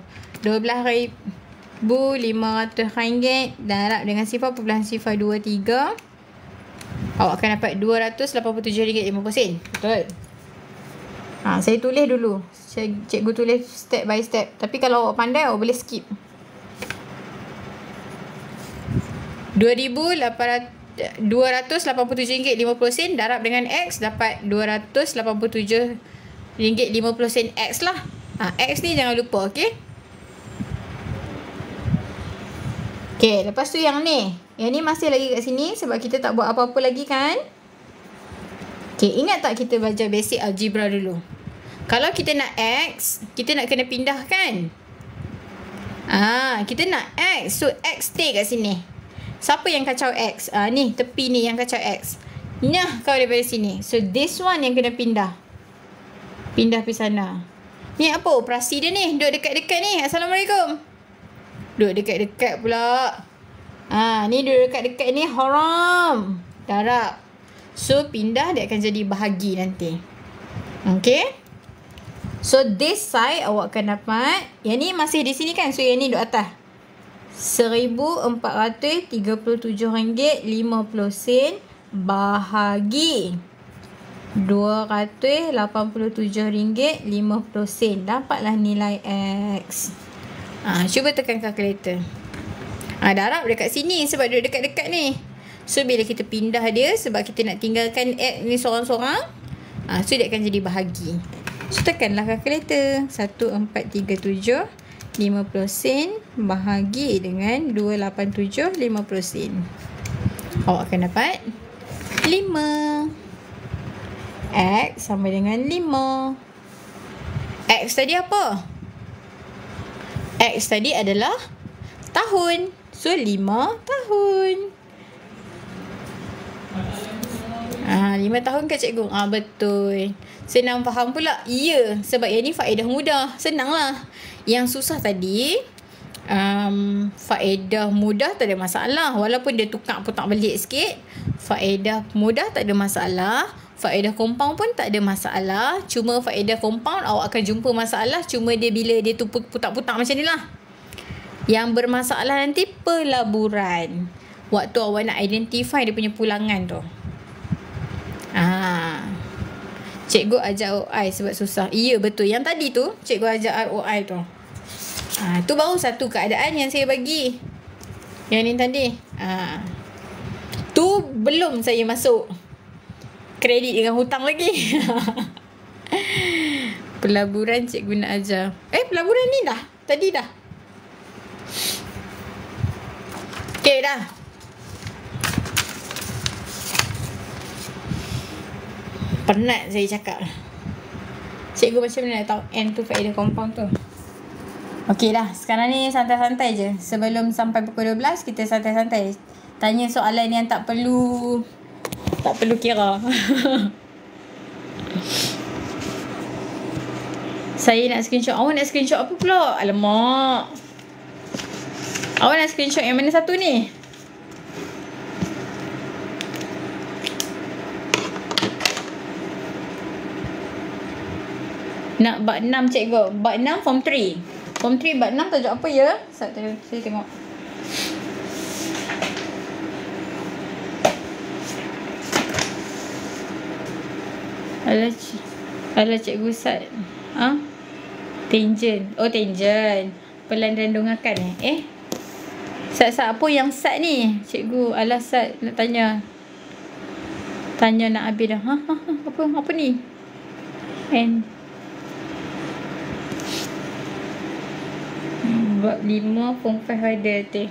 RM12,500 darab dengan 0.023. Awak akan dapat RM287.50. Betul. Saya tulis dulu. Cikgu tulis step by step. Tapi kalau awak pandai, awak boleh skip. RM287.50 darab dengan X dapat RM287.50 X lah. X ni jangan lupa, okey? Okey, lepas tu yang ni. Yang ni masih lagi kat sini sebab kita tak buat apa-apa lagi kan? Okey, ingat tak kita belajar basic algebra dulu? Kalau kita nak X, kita nak kena pindah kan? Kita nak X. So X stay kat sini. Siapa yang kacau X? Ni, tepi ni yang kacau X. Nyah kau daripada sini. So, this one yang kena pindah. Pindah pergi sana. Ni apa operasi dia ni? Duduk dekat-dekat ni. Assalamualaikum. Duduk dekat-dekat pula. Ni duduk dekat-dekat ni haram. Darab. So, pindah dia akan jadi bahagi nanti. Okay? So, this side awak akan dapat. Yang ni masih di sini kan? So, yang ni duduk atas. RM1,437.50 bahagi RM287.50. Dapatlah nilai X. Cuba tekan kalkulator. Darab dekat sini sebab duduk dekat-dekat ni. So bila kita pindah dia sebab kita nak tinggalkan X ni seorang-seorang, so dia akan jadi bahagi. So tekanlah kalkulator. 1437 50 bahagi dengan 287 50 awak akan dapat 5. X sama dengan 5. X tadi apa? X tadi adalah tahun. So 5 tahun. 5 tahun ke cikgu? Betul. Senang faham pula. Ya, sebab yang ni faedah mudah. Senang lah. Yang susah tadi, faedah mudah tak ada masalah. Walaupun dia tukar putar balik sikit. Faedah mudah tak ada masalah. Faedah compound pun tak ada masalah. Cuma faedah compound awak akan jumpa masalah. Cuma dia bila dia tu putar-putar macam ni lah. Yang bermasalah nanti pelaburan. Waktu awak nak identify dia punya pulangan tu. Cikgu ajar OI sebab susah. Ya, betul. Yang tadi tu, cikgu ajar ROI tu. Tu baru satu keadaan yang saya bagi. Yang ni tadi. Tu belum saya masuk kredit dengan hutang lagi. Pelaburan cikgu nak ajar. Pelaburan ni dah. Tadi dah. Okay dah. Penat saya cakap. Cikgu macam mana nak tahu N tu faedah compound tu. Okey dah. Sekarang ni santai-santai je. Sebelum sampai pukul 12 kita santai-santai. Tanya soalan yang tak perlu kira. Saya nak screenshot. Awak nak screenshot apa pula? Alamak. Awak nak screenshot yang mana satu ni? Nak bab 6 cikgu. Bab 6 form 3. Form 3 bab 6 tajuk apa ya? Saya tengok. Alah cikgu Sat. Tangent. Oh tangent. Pelandanungakan Sat apa yang Sat ni? Cikgu alah Sat nak tanya. Tanya nak habis dah. Apa ni? Bab 5 form 5 ada teh.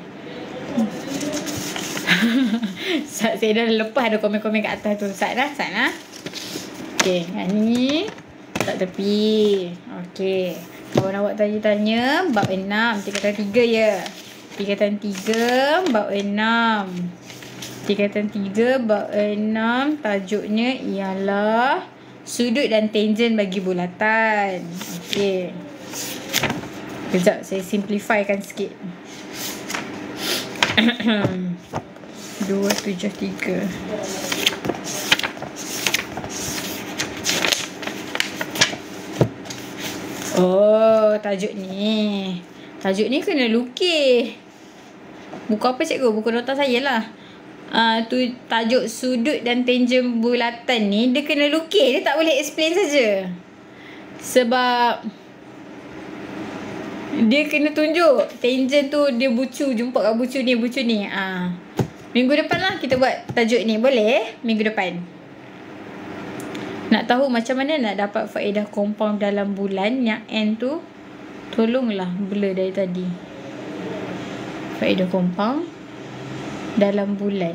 Sat saya dah lepas ada komen-komen kat atas tu. Sat dah. Okey, yang ni tak tepi. Okey. Kawan awak tanya bab 6 tingkatan 3 ya. Tingkatan 3 bab 6. Tingkatan 3 bab 6 tajuknya ialah sudut dan tangent bagi bulatan. Okey. Kejap saya simplifykan sikit. 273. Oh, tajuk ni kena lukis. Buku apa cikgu? Buku nota saya lah. Tu tajuk sudut dan tangent bulatan ni dia kena lukis. Dia tak boleh explain saja. Sebab dia kena tunjuk tangent tu dia bucu, jumpa kat bucu ni. Minggu depan lah kita buat tajuk ni. Boleh? Minggu depan. Nak tahu macam mana nak dapat faedah compound dalam bulan yang N tu, tolonglah blur dari tadi. Faedah compound dalam bulan.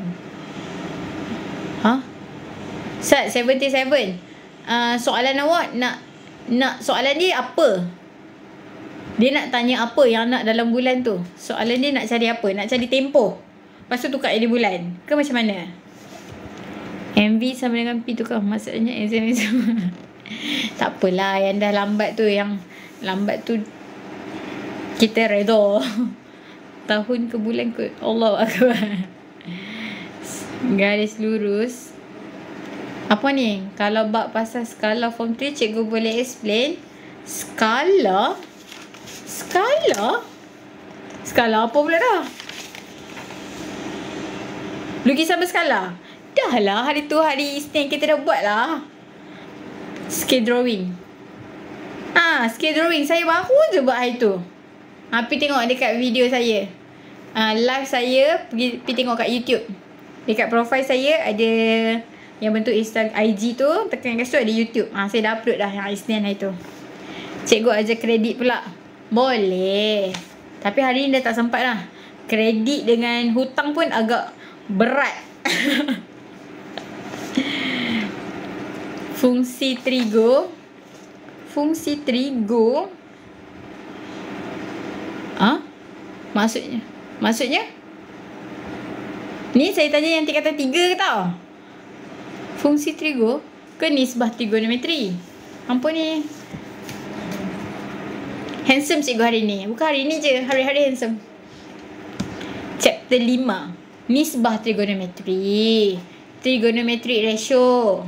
Sat 77. Soalan awak nak soalan dia apa? Dia nak tanya apa yang nak dalam bulan tu. Soalan dia nak cari apa? Nak cari tempoh. Lepas tu tukar jadi bulan. Ke macam mana? MV sama dengan P tu kau. Maksudnya exam. Tak apalah. Yang dah lambat tu kita redha. Tahun ke bulan ke Allah Akbar. Garis lurus. Apa ni? Kalau bab pasal skala form 3 cikgu boleh explain. Skala apa pula dah? Lukisan berskala. Dah lah hari tu hari Isnin kita dah buat lah. Scale drawing. Scale drawing saya baru je buat hari tu. Pergi tengok dekat video saya. Live saya pergi tengok kat YouTube. Dekat profile saya ada yang bentuk Instagram IG tu, tekan kat situ ada YouTube. Saya dah upload dah yang Isnin hari tu. Cikgu ajar kredit pula. Boleh. Tapi hari ni dah tak sempat lah. Kredit dengan hutang pun agak berat. Fungsi trigo. Maksudnya? Ni saya tanya yang tingkatan 3 ke tau? Fungsi trigo ke nisbah trigonometri? Apa ni? Handsome cikgu hari ni. Bukan hari ni je. Hari-hari handsome. Chapter 5. Nisbah trigonometri. Trigonometric ratio.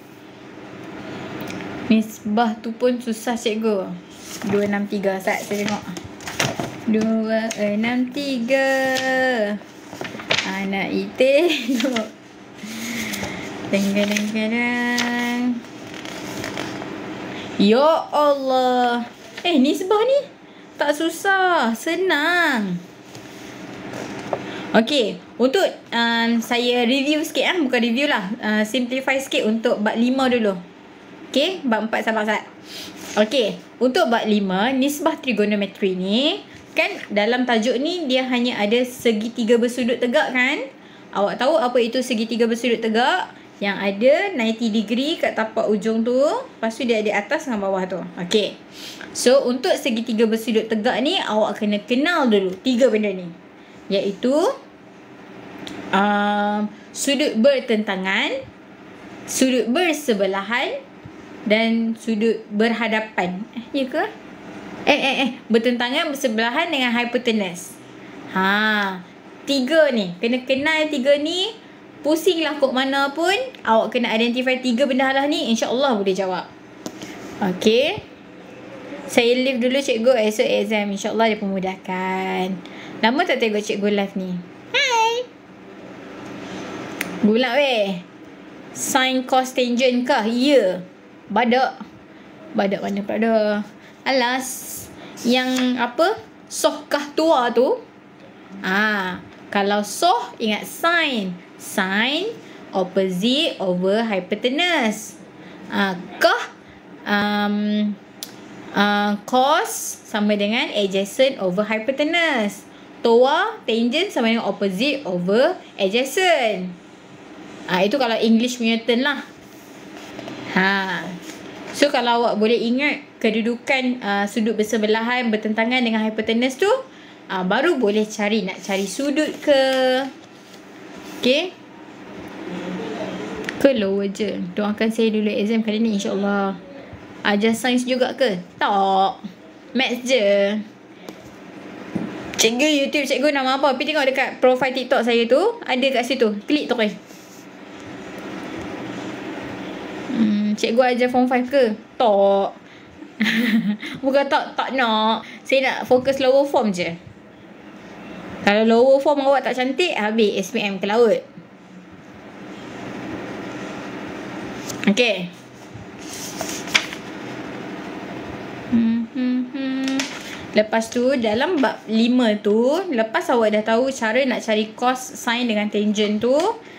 Nisbah tu pun susah cikgu. 263. Saya tengok. 263. Anak tengok. Kadang-kadang. Ya Allah. Nisbah ni tak susah. Senang. Okey. Untuk saya review sikit bukan review lah. Simplify sikit untuk bab 5 dulu. Okey, bab 4 sabar Sat. Okey, untuk bab 5, nisbah trigonometri ni, kan dalam tajuk ni dia hanya ada segitiga bersudut tegak kan? Awak tahu apa itu segitiga bersudut tegak? Yang ada 90 degree kat tapak ujung tu, lepas tu dia ada atas dengan bawah tu. Okey. So, untuk segitiga bersudut tegak ni, awak kena kenal dulu 3 benda ni. Iaitu sudut bertentangan, sudut bersebelahan dan sudut berhadapan. Ya ke? Bertentangan, bersebelahan dengan hypotenuse. 3 ni. Kena kenal 3 ni. Pusinglah kod mana pun, awak kena identify 3 benda lah ni. InsyaAllah boleh jawab. Okay. Saya leave dulu cikgu. Esok exam. InsyaAllah dia pemudahkan. Lama tak tengok cikgu live ni. Hai. Gulak weh. Sin cos tangent kah? Ya. Badak. Badak mana pula? Alas. Yang apa? Soh kah tua tu? Kalau soh, ingat sin. Sin opposite over hypotenuse. Kah cos sama dengan adjacent over hypotenuse. Toa, tangent sama dengan opposite over adjacent. Itu kalau English punya term lah. So kalau awak boleh ingat kedudukan sudut bersebelahan bertentangan dengan hypotenuse tu, baru boleh cari, nak cari sudut ke. Okay. Ke lower je. Doakan saya dulu exam kali ni, insyaAllah. Ajar sains juga ke? Tak. Maths je. Cikgu YouTube, cikgu nama apa? Pergi tengok dekat profile TikTok saya tu. Ada kat situ. Klik tu kan. Cikgu ajar form 5 ke? Tak. Bukan tak nak. Saya nak fokus lower form je. Kalau lower form awak tak cantik, habis SPM ke laut. Okay. Lepas tu, dalam bab 5 tu, lepas awak dah tahu cara nak cari cos, sin dengan tangent tu,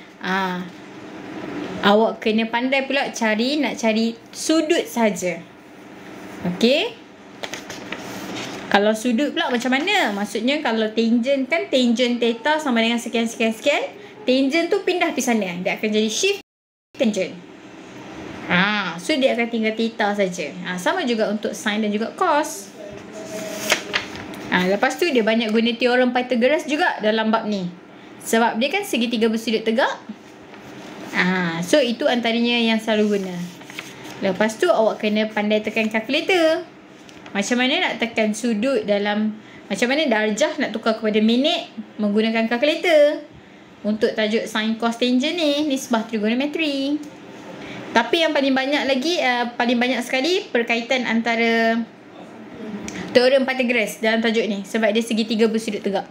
awak kena pandai pula nak cari sudut saja. Okay. Kalau sudut pula macam mana? Maksudnya kalau tangent kan, tangent theta sama dengan sekian-sekian-sekian. Tangent tu pindah pergi sana. Dia akan jadi shift tangent. So dia akan tinggal theta saja. Sama juga untuk sin dan juga cos. Lepas tu dia banyak guna teorem Pythagoras juga dalam bab ni. Sebab dia kan segitiga bersudut tegak. So itu antaranya yang selalu guna. Lepas tu awak kena pandai tekan kalkulator. Macam mana nak tekan sudut dalam, macam mana darjah nak tukar kepada minit menggunakan kalkulator. Untuk tajuk sin cos tangent ni, nisbah trigonometri. Tapi yang paling banyak lagi, paling banyak sekali perkaitan antara teorem Pythagoras dalam tajuk ni. Sebab dia segitiga bersudut tegak.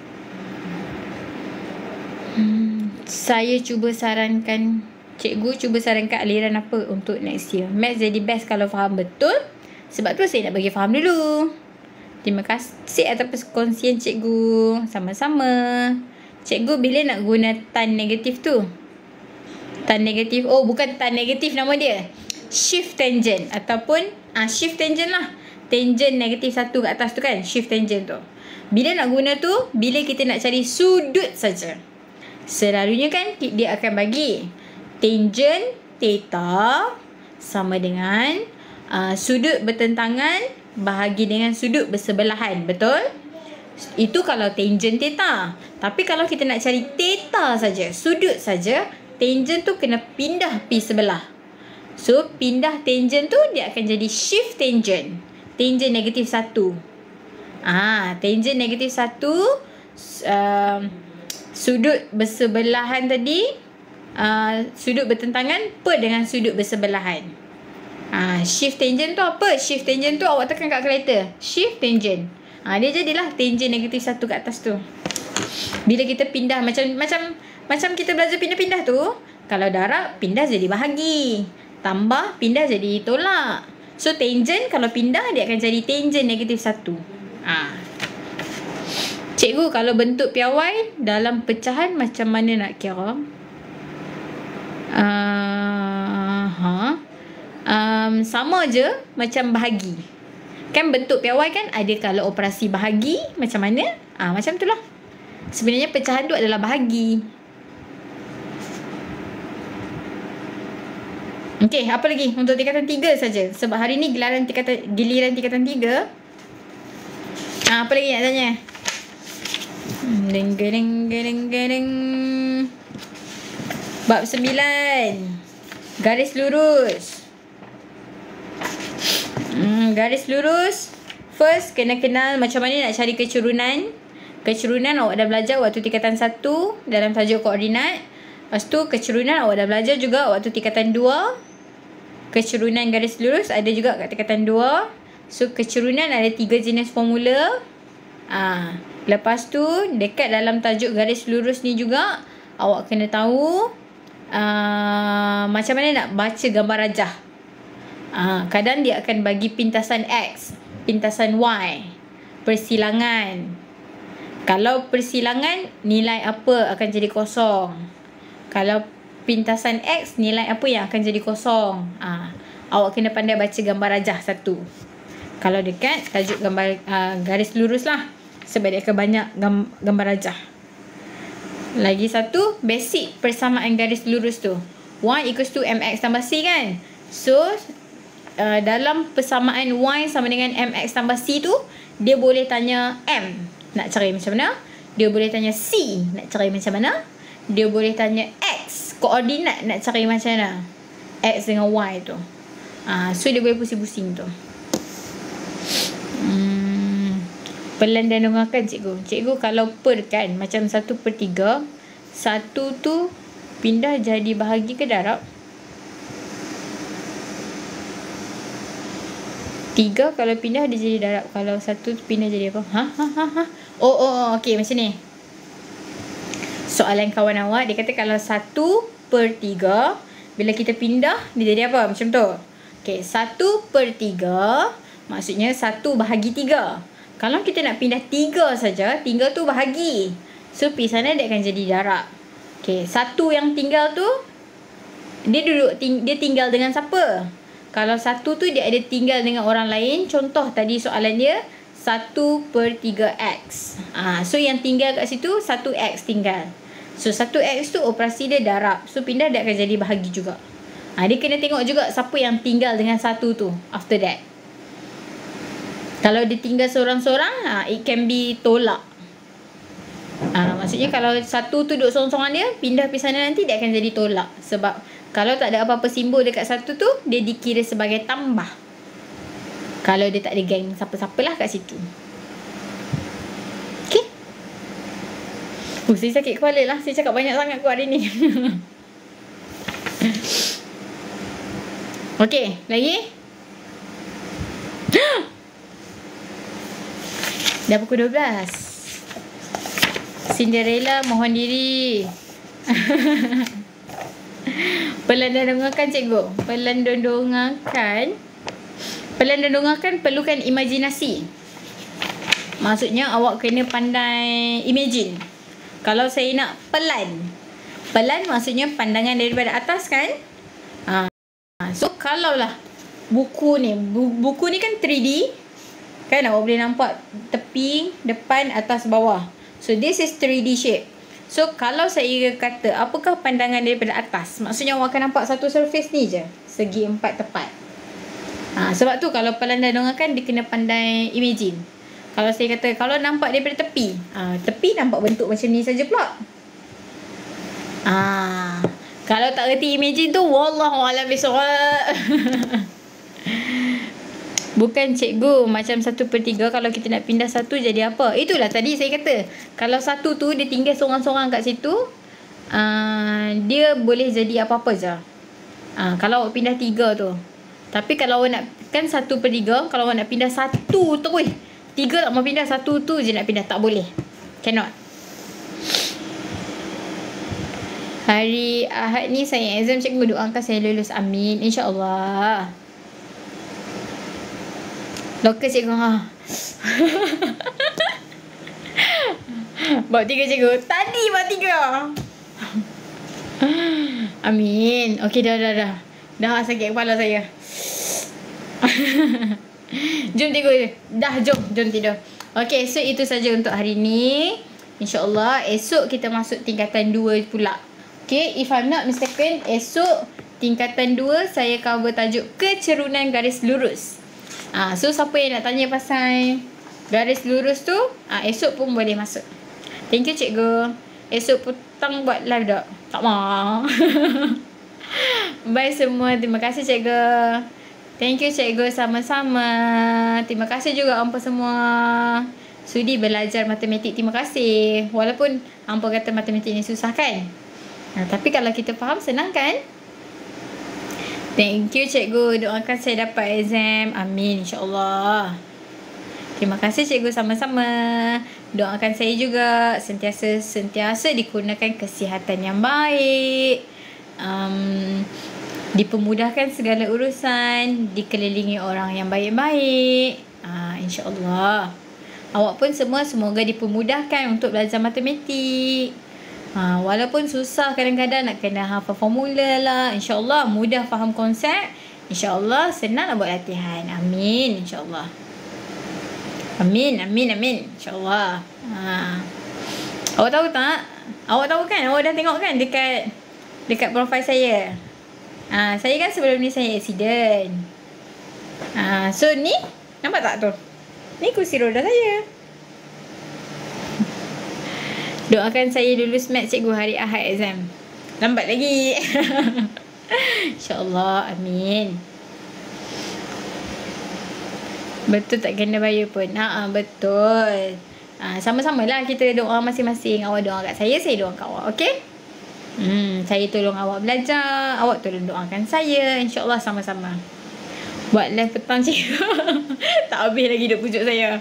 Saya cuba sarankan, cikgu cuba sarankan aliran apa untuk next year. Maths jadi best kalau faham betul. Sebab tu saya nak bagi faham dulu. Terima kasih atas perkongsian cikgu. Sama-sama. Cikgu bila nak guna tan negatif tu? Tan negatif. Oh, bukan tan negatif nama dia. Shift tangent. Ataupun shift tangent lah. Tangent negatif 1 kat atas tu kan. Shift tangent tu. Bila nak guna tu? Bila kita nak cari sudut saja. Selalunya kan dia akan bagi tangent theta sama dengan sudut bertentangan bahagi dengan sudut bersebelahan. Betul? Itu kalau tangent theta. Tapi kalau kita nak cari theta saja, sudut saja, tangent tu kena pindah pi sebelah. So pindah tangent tu dia akan jadi shift tangent. Tangent negatif 1. Tangent negatif 1, sudut bersebelahan tadi, sudut bertentangan per dengan sudut bersebelahan. Shift tangent tu apa? Shift tangent tu awak tekan kalkulator. Shift tangent. Dia jadilah tangent negatif 1 kat atas tu. Bila kita pindah macam kita belajar pindah-pindah tu, kalau darab pindah jadi bahagi, tambah pindah jadi tolak. So tangent kalau pindah dia akan jadi tangent negatif 1. Cikgu, kalau bentuk piawai dalam pecahan macam mana nak kira? sama je macam bahagi. Kan bentuk piawai kan ada kalau operasi bahagi macam mana? Macam tu lah. Sebenarnya pecahan tu adalah bahagi. Okey, apa lagi untuk tingkatan 3 saja. Sebab hari ni giliran tingkatan 3. Apa lagi nak tanya? Ding. Bab 9. Garis lurus. Garis lurus. First, kena kenal macam mana nak cari kecurunan. Kecurunan awak dah belajar waktu tingkatan 1 dalam tajuk koordinat. Lepas tu, kecurunan awak dah belajar juga waktu tingkatan 2. Kecurunan garis lurus ada juga kat tingkatan 2. So, kecurunan ada 3 jenis formula. Lepas tu, dekat dalam tajuk garis lurus ni juga, awak kena tahu macam mana nak baca gambar rajah. Kadang dia akan bagi pintasan X, pintasan Y, persilangan. Kalau persilangan, nilai apa akan jadi kosong. Kalau pintasan X, nilai apa yang akan jadi kosong. Awak kena pandai baca gambar rajah satu. Kalau dekat tajuk gambar garis lurus lah. Sebab dia akan banyak gambar rajah. Lagi satu, basic persamaan garis lurus tu. Y equals to mx tambah c kan. So, dalam persamaan Y sama dengan mx tambah c tu, dia boleh tanya M nak cari macam mana. Dia boleh tanya C nak cari macam mana. Dia boleh tanya X, koordinat nak cari macam mana. X dengan Y tu. So, dia boleh pusing-pusing tu. Pelan dan dongangkan cikgu. Cikgu kalau per kan macam 1/3. 1 tu pindah jadi bahagi ke darab? 3 kalau pindah dia jadi darab. Kalau 1 tu pindah jadi apa? Oh, okey macam ni. Soalan kawan awak dia kata kalau 1/3 bila kita pindah dia jadi apa? Macam tu. Okey, 1/3 maksudnya 1 bahagi 3. Kalau kita nak pindah 3 saja, 3 tu bahagi. So, pergi sana dia akan jadi darab. Okay, 1 yang tinggal tu, dia tinggal dengan siapa? Kalau 1 tu dia ada tinggal dengan orang lain. Contoh tadi soalan dia, 1/3x. So, yang tinggal kat situ, 1x tinggal. So, 1x tu operasi dia darab. So, pindah dia akan jadi bahagi juga. Dia kena tengok juga siapa yang tinggal dengan 1 tu after that. Kalau dia tinggal seorang-seorang, it can be tolak. Maksudnya kalau 1 tu duduk sorang-sorang dia, pindah pergi sana nanti dia akan jadi tolak. Sebab kalau tak ada apa-apa simbol dekat 1 tu, dia dikira sebagai tambah. Kalau dia tak ada geng siapa-siapalah kat situ. Okay. Saya sakit kepala lah. Saya cakap banyak sangat kot hari ni. Okay, lagi? Dah pukul 12. Cinderella mohon diri. Pelan dan dongangkan cikgu. Pelan dan dongangkan perlukan imajinasi. Maksudnya awak kena pandai imagine. Kalau saya nak pelan. Pelan maksudnya pandangan daripada atas kan. So kalau lah buku ni kan 3D. Kan awak boleh nampak tepi, depan, atas, bawah. So, this is 3D shape. So, kalau saya kata, apakah pandangan daripada atas? Maksudnya awak akan nampak satu surface ni je. Segi 4 tepat. Sebab tu, kalau pelan dan dongangkan, dia kena pandai imagine. Kalau saya kata, kalau nampak daripada tepi. Tepi nampak bentuk macam ni saja pula. Kalau tak reti imagine tu, wallahualam bisawab. Bukan cikgu, macam 1/3 kalau kita nak pindah 1 jadi apa? Itulah tadi saya kata. Kalau 1 tu dia tinggal sorang-sorang kat situ, dia boleh jadi apa-apa je. Kalau awak pindah 3 tu. Tapi kalau awak nak, kan 1/3, kalau awak nak pindah 1 tu, 3 tak mau pindah, 1 tu je nak pindah. Tak boleh. Cannot. Hari Ahad ni saya exam, cikgu doakan saya lulus. Amin. InsyaAllah. Lokal cikgu. Bab 3 cikgu. Tadi bab 3. Amin. Okey dah. Dah sakit kepala saya. Jom tidur. Dah, jom tidur. Okay, so itu saja untuk hari ni. InsyaAllah esok kita masuk tingkatan 2 pula. Okay, if I'm not mistaken, esok tingkatan 2 saya cover tajuk kecerunan garis lurus. So siapa yang nak tanya pasal garis lurus tu, esok pun boleh masuk. Thank you cikgu. Esok petang buat live tak? Tak mau. Bye semua. Terima kasih cikgu. Thank you cikgu, sama-sama. Terima kasih juga hampa semua sudi belajar matematik. Terima kasih. Walaupun hampa kata matematik ni susah kan? Tapi kalau kita faham, senang kan? Thank you cikgu. Doakan saya dapat exam. Amin insyaAllah. Terima kasih cikgu, sama-sama. Doakan saya juga sentiasa dikurniakan kesihatan yang baik. Dipermudahkan segala urusan, dikelilingi orang yang baik-baik. InsyaAllah. Awak pun semua semoga dipermudahkan untuk belajar matematik. Walaupun susah kadang-kadang nak kena hafal formula lah. InsyaAllah mudah faham konsep. InsyaAllah senang nak buat latihan. Amin insyaAllah. Amin insyaAllah. Awak tahu tak? Awak tahu kan? Awak dah tengok kan dekat profil saya? Saya kan sebelum ni saya accident. So ni nampak tak tu? Ni kursi roda saya. Doakan saya lulus maths cikgu hari Ahad exam. Lambat lagi. InsyaAllah. Amin. Betul tak kena bayar pun? Betul. Sama-sama lah kita doa masing-masing. Awak doa kat saya doa kat awak. Okay? Saya tolong awak belajar, awak tolong doakan saya. InsyaAllah sama-sama. Buat live petang cikgu. Tak habis lagi duk pujuk saya.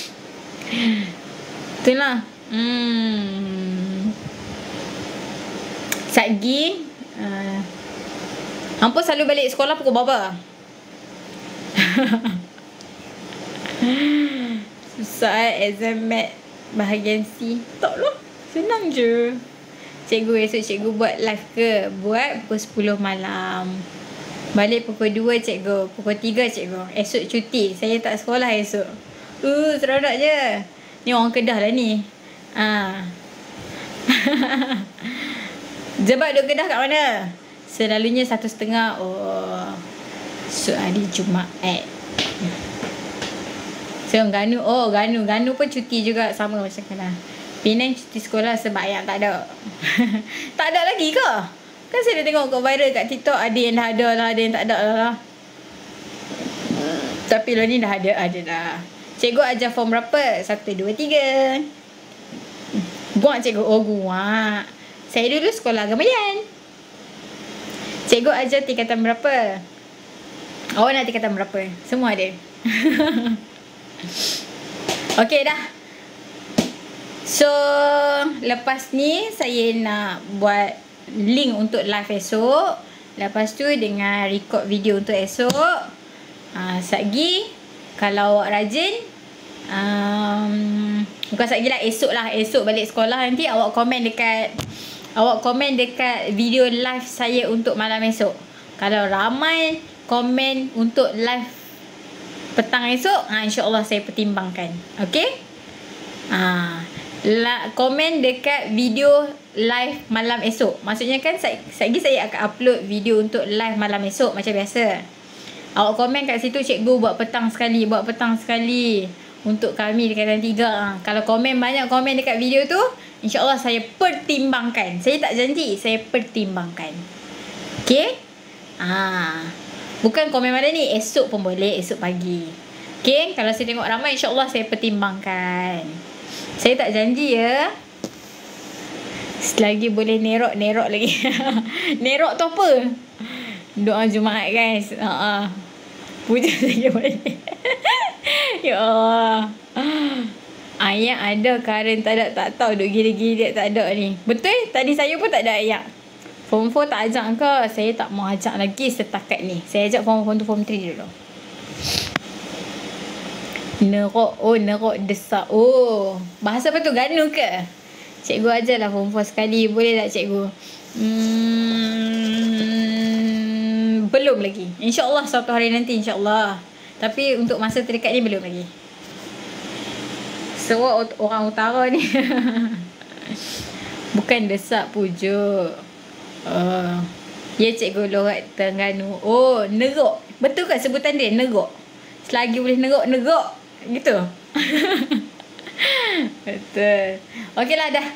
Itulah. Satgi, hampa selalu balik sekolah pukul berapa? Susah exam math bahagian C. Tak lah, senang je. Cikgu, esok cikgu buat live ke? Buat pukul 10 malam. Balik pukul 2 cikgu. Pukul 3 cikgu. Esok cuti. Saya tak sekolah esok. Seronok je. Ni orang Kedah lah ni. Jebak duk Kedah kat mana? Selalunya 1.5. So hari Jumaat. So Ganu. Ganu pun cuti juga. Sama macam Kedah. Penang cuti sekolah sebab ayam tak ada. Tak ada lagi ke? Kan saya dah tengok kat viral kat TikTok. Ada yang dah ada lah, ada yang tak ada lah. Tapi lo ni dah ada dah. Cikgu ajar form berapa? 1, 2, 3. Guak cikgu. Guak. Saya dulu sekolah Gambayan. Cikgu ajar tingkatan berapa? Awak nak tingkatan berapa? Semua ada. Okey dah. So lepas ni saya nak buat link untuk live esok. Lepas tu dengan record video untuk esok. Satgi, kalau awak rajin, bukan satgi lah, esok lah. Esok balik sekolah nanti awak komen dekat video live saya untuk malam esok. Kalau ramai komen untuk live petang esok, insyaAllah saya pertimbangkan. Okay? Komen dekat video live malam esok. Maksudnya kan satgi saya akan upload video untuk live malam esok macam biasa. Awak komen kat situ, cikgu buat petang sekali untuk kami dekat 3. Kalau komen banyak komen dekat video tu, InsyaAllah saya pertimbangkan. Saya tak janji, saya pertimbangkan. Okay? Bukan komen mana ni, esok pun boleh, esok pagi. Okay? Kalau saya tengok ramai, InsyaAllah saya pertimbangkan. Saya tak janji ya. Selagi boleh nerok lagi. Nerok tu apa? Doa Jumaat guys. Puja saja boleh. Ya Allah. Ayat ada, current tak ada, tak tahu duk gila-gila tak ada ni. Betul? Tadi saya pun tak ada ayat. Form 4 tak ajak ke? Saya tak mau ajak lagi setakat ni. Saya ajak form 1 to form 3 dulu. Nerok desak. Bahasa apa tu? Ganu ke? Cikgu ajarlah form 4 sekali. Boleh tak cikgu? Belum lagi. InsyaAllah suatu hari nanti, InsyaAllah. Tapi untuk masa terdekat ni belum lagi. So orang utara ni bukan desak pujuk. Ya Cikgu Lorat Terengganu. Oh, nerok. Betul kan sebutan dia? Nerok. Selagi boleh nerok. Gitu. Betul. Okeylah dah.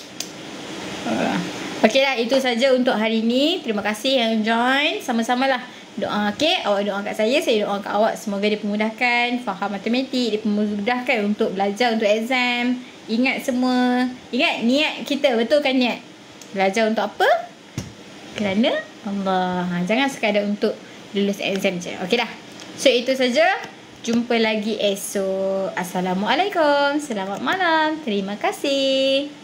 Okeylah, itu saja untuk hari ni. Terima kasih yang join. Sama-samalah doa. Okey, awak doa kat saya doa kat awak. Semoga dipermudahkan faham matematik, dipermudahkan untuk belajar untuk exam. Ingat semua. Ingat niat kita, betul kan niat? Belajar untuk apa? Kerana Allah. Jangan sekadar untuk lulus exam je. Okey dah. So itu saja. Jumpa lagi esok. Assalamualaikum. Selamat malam. Terima kasih.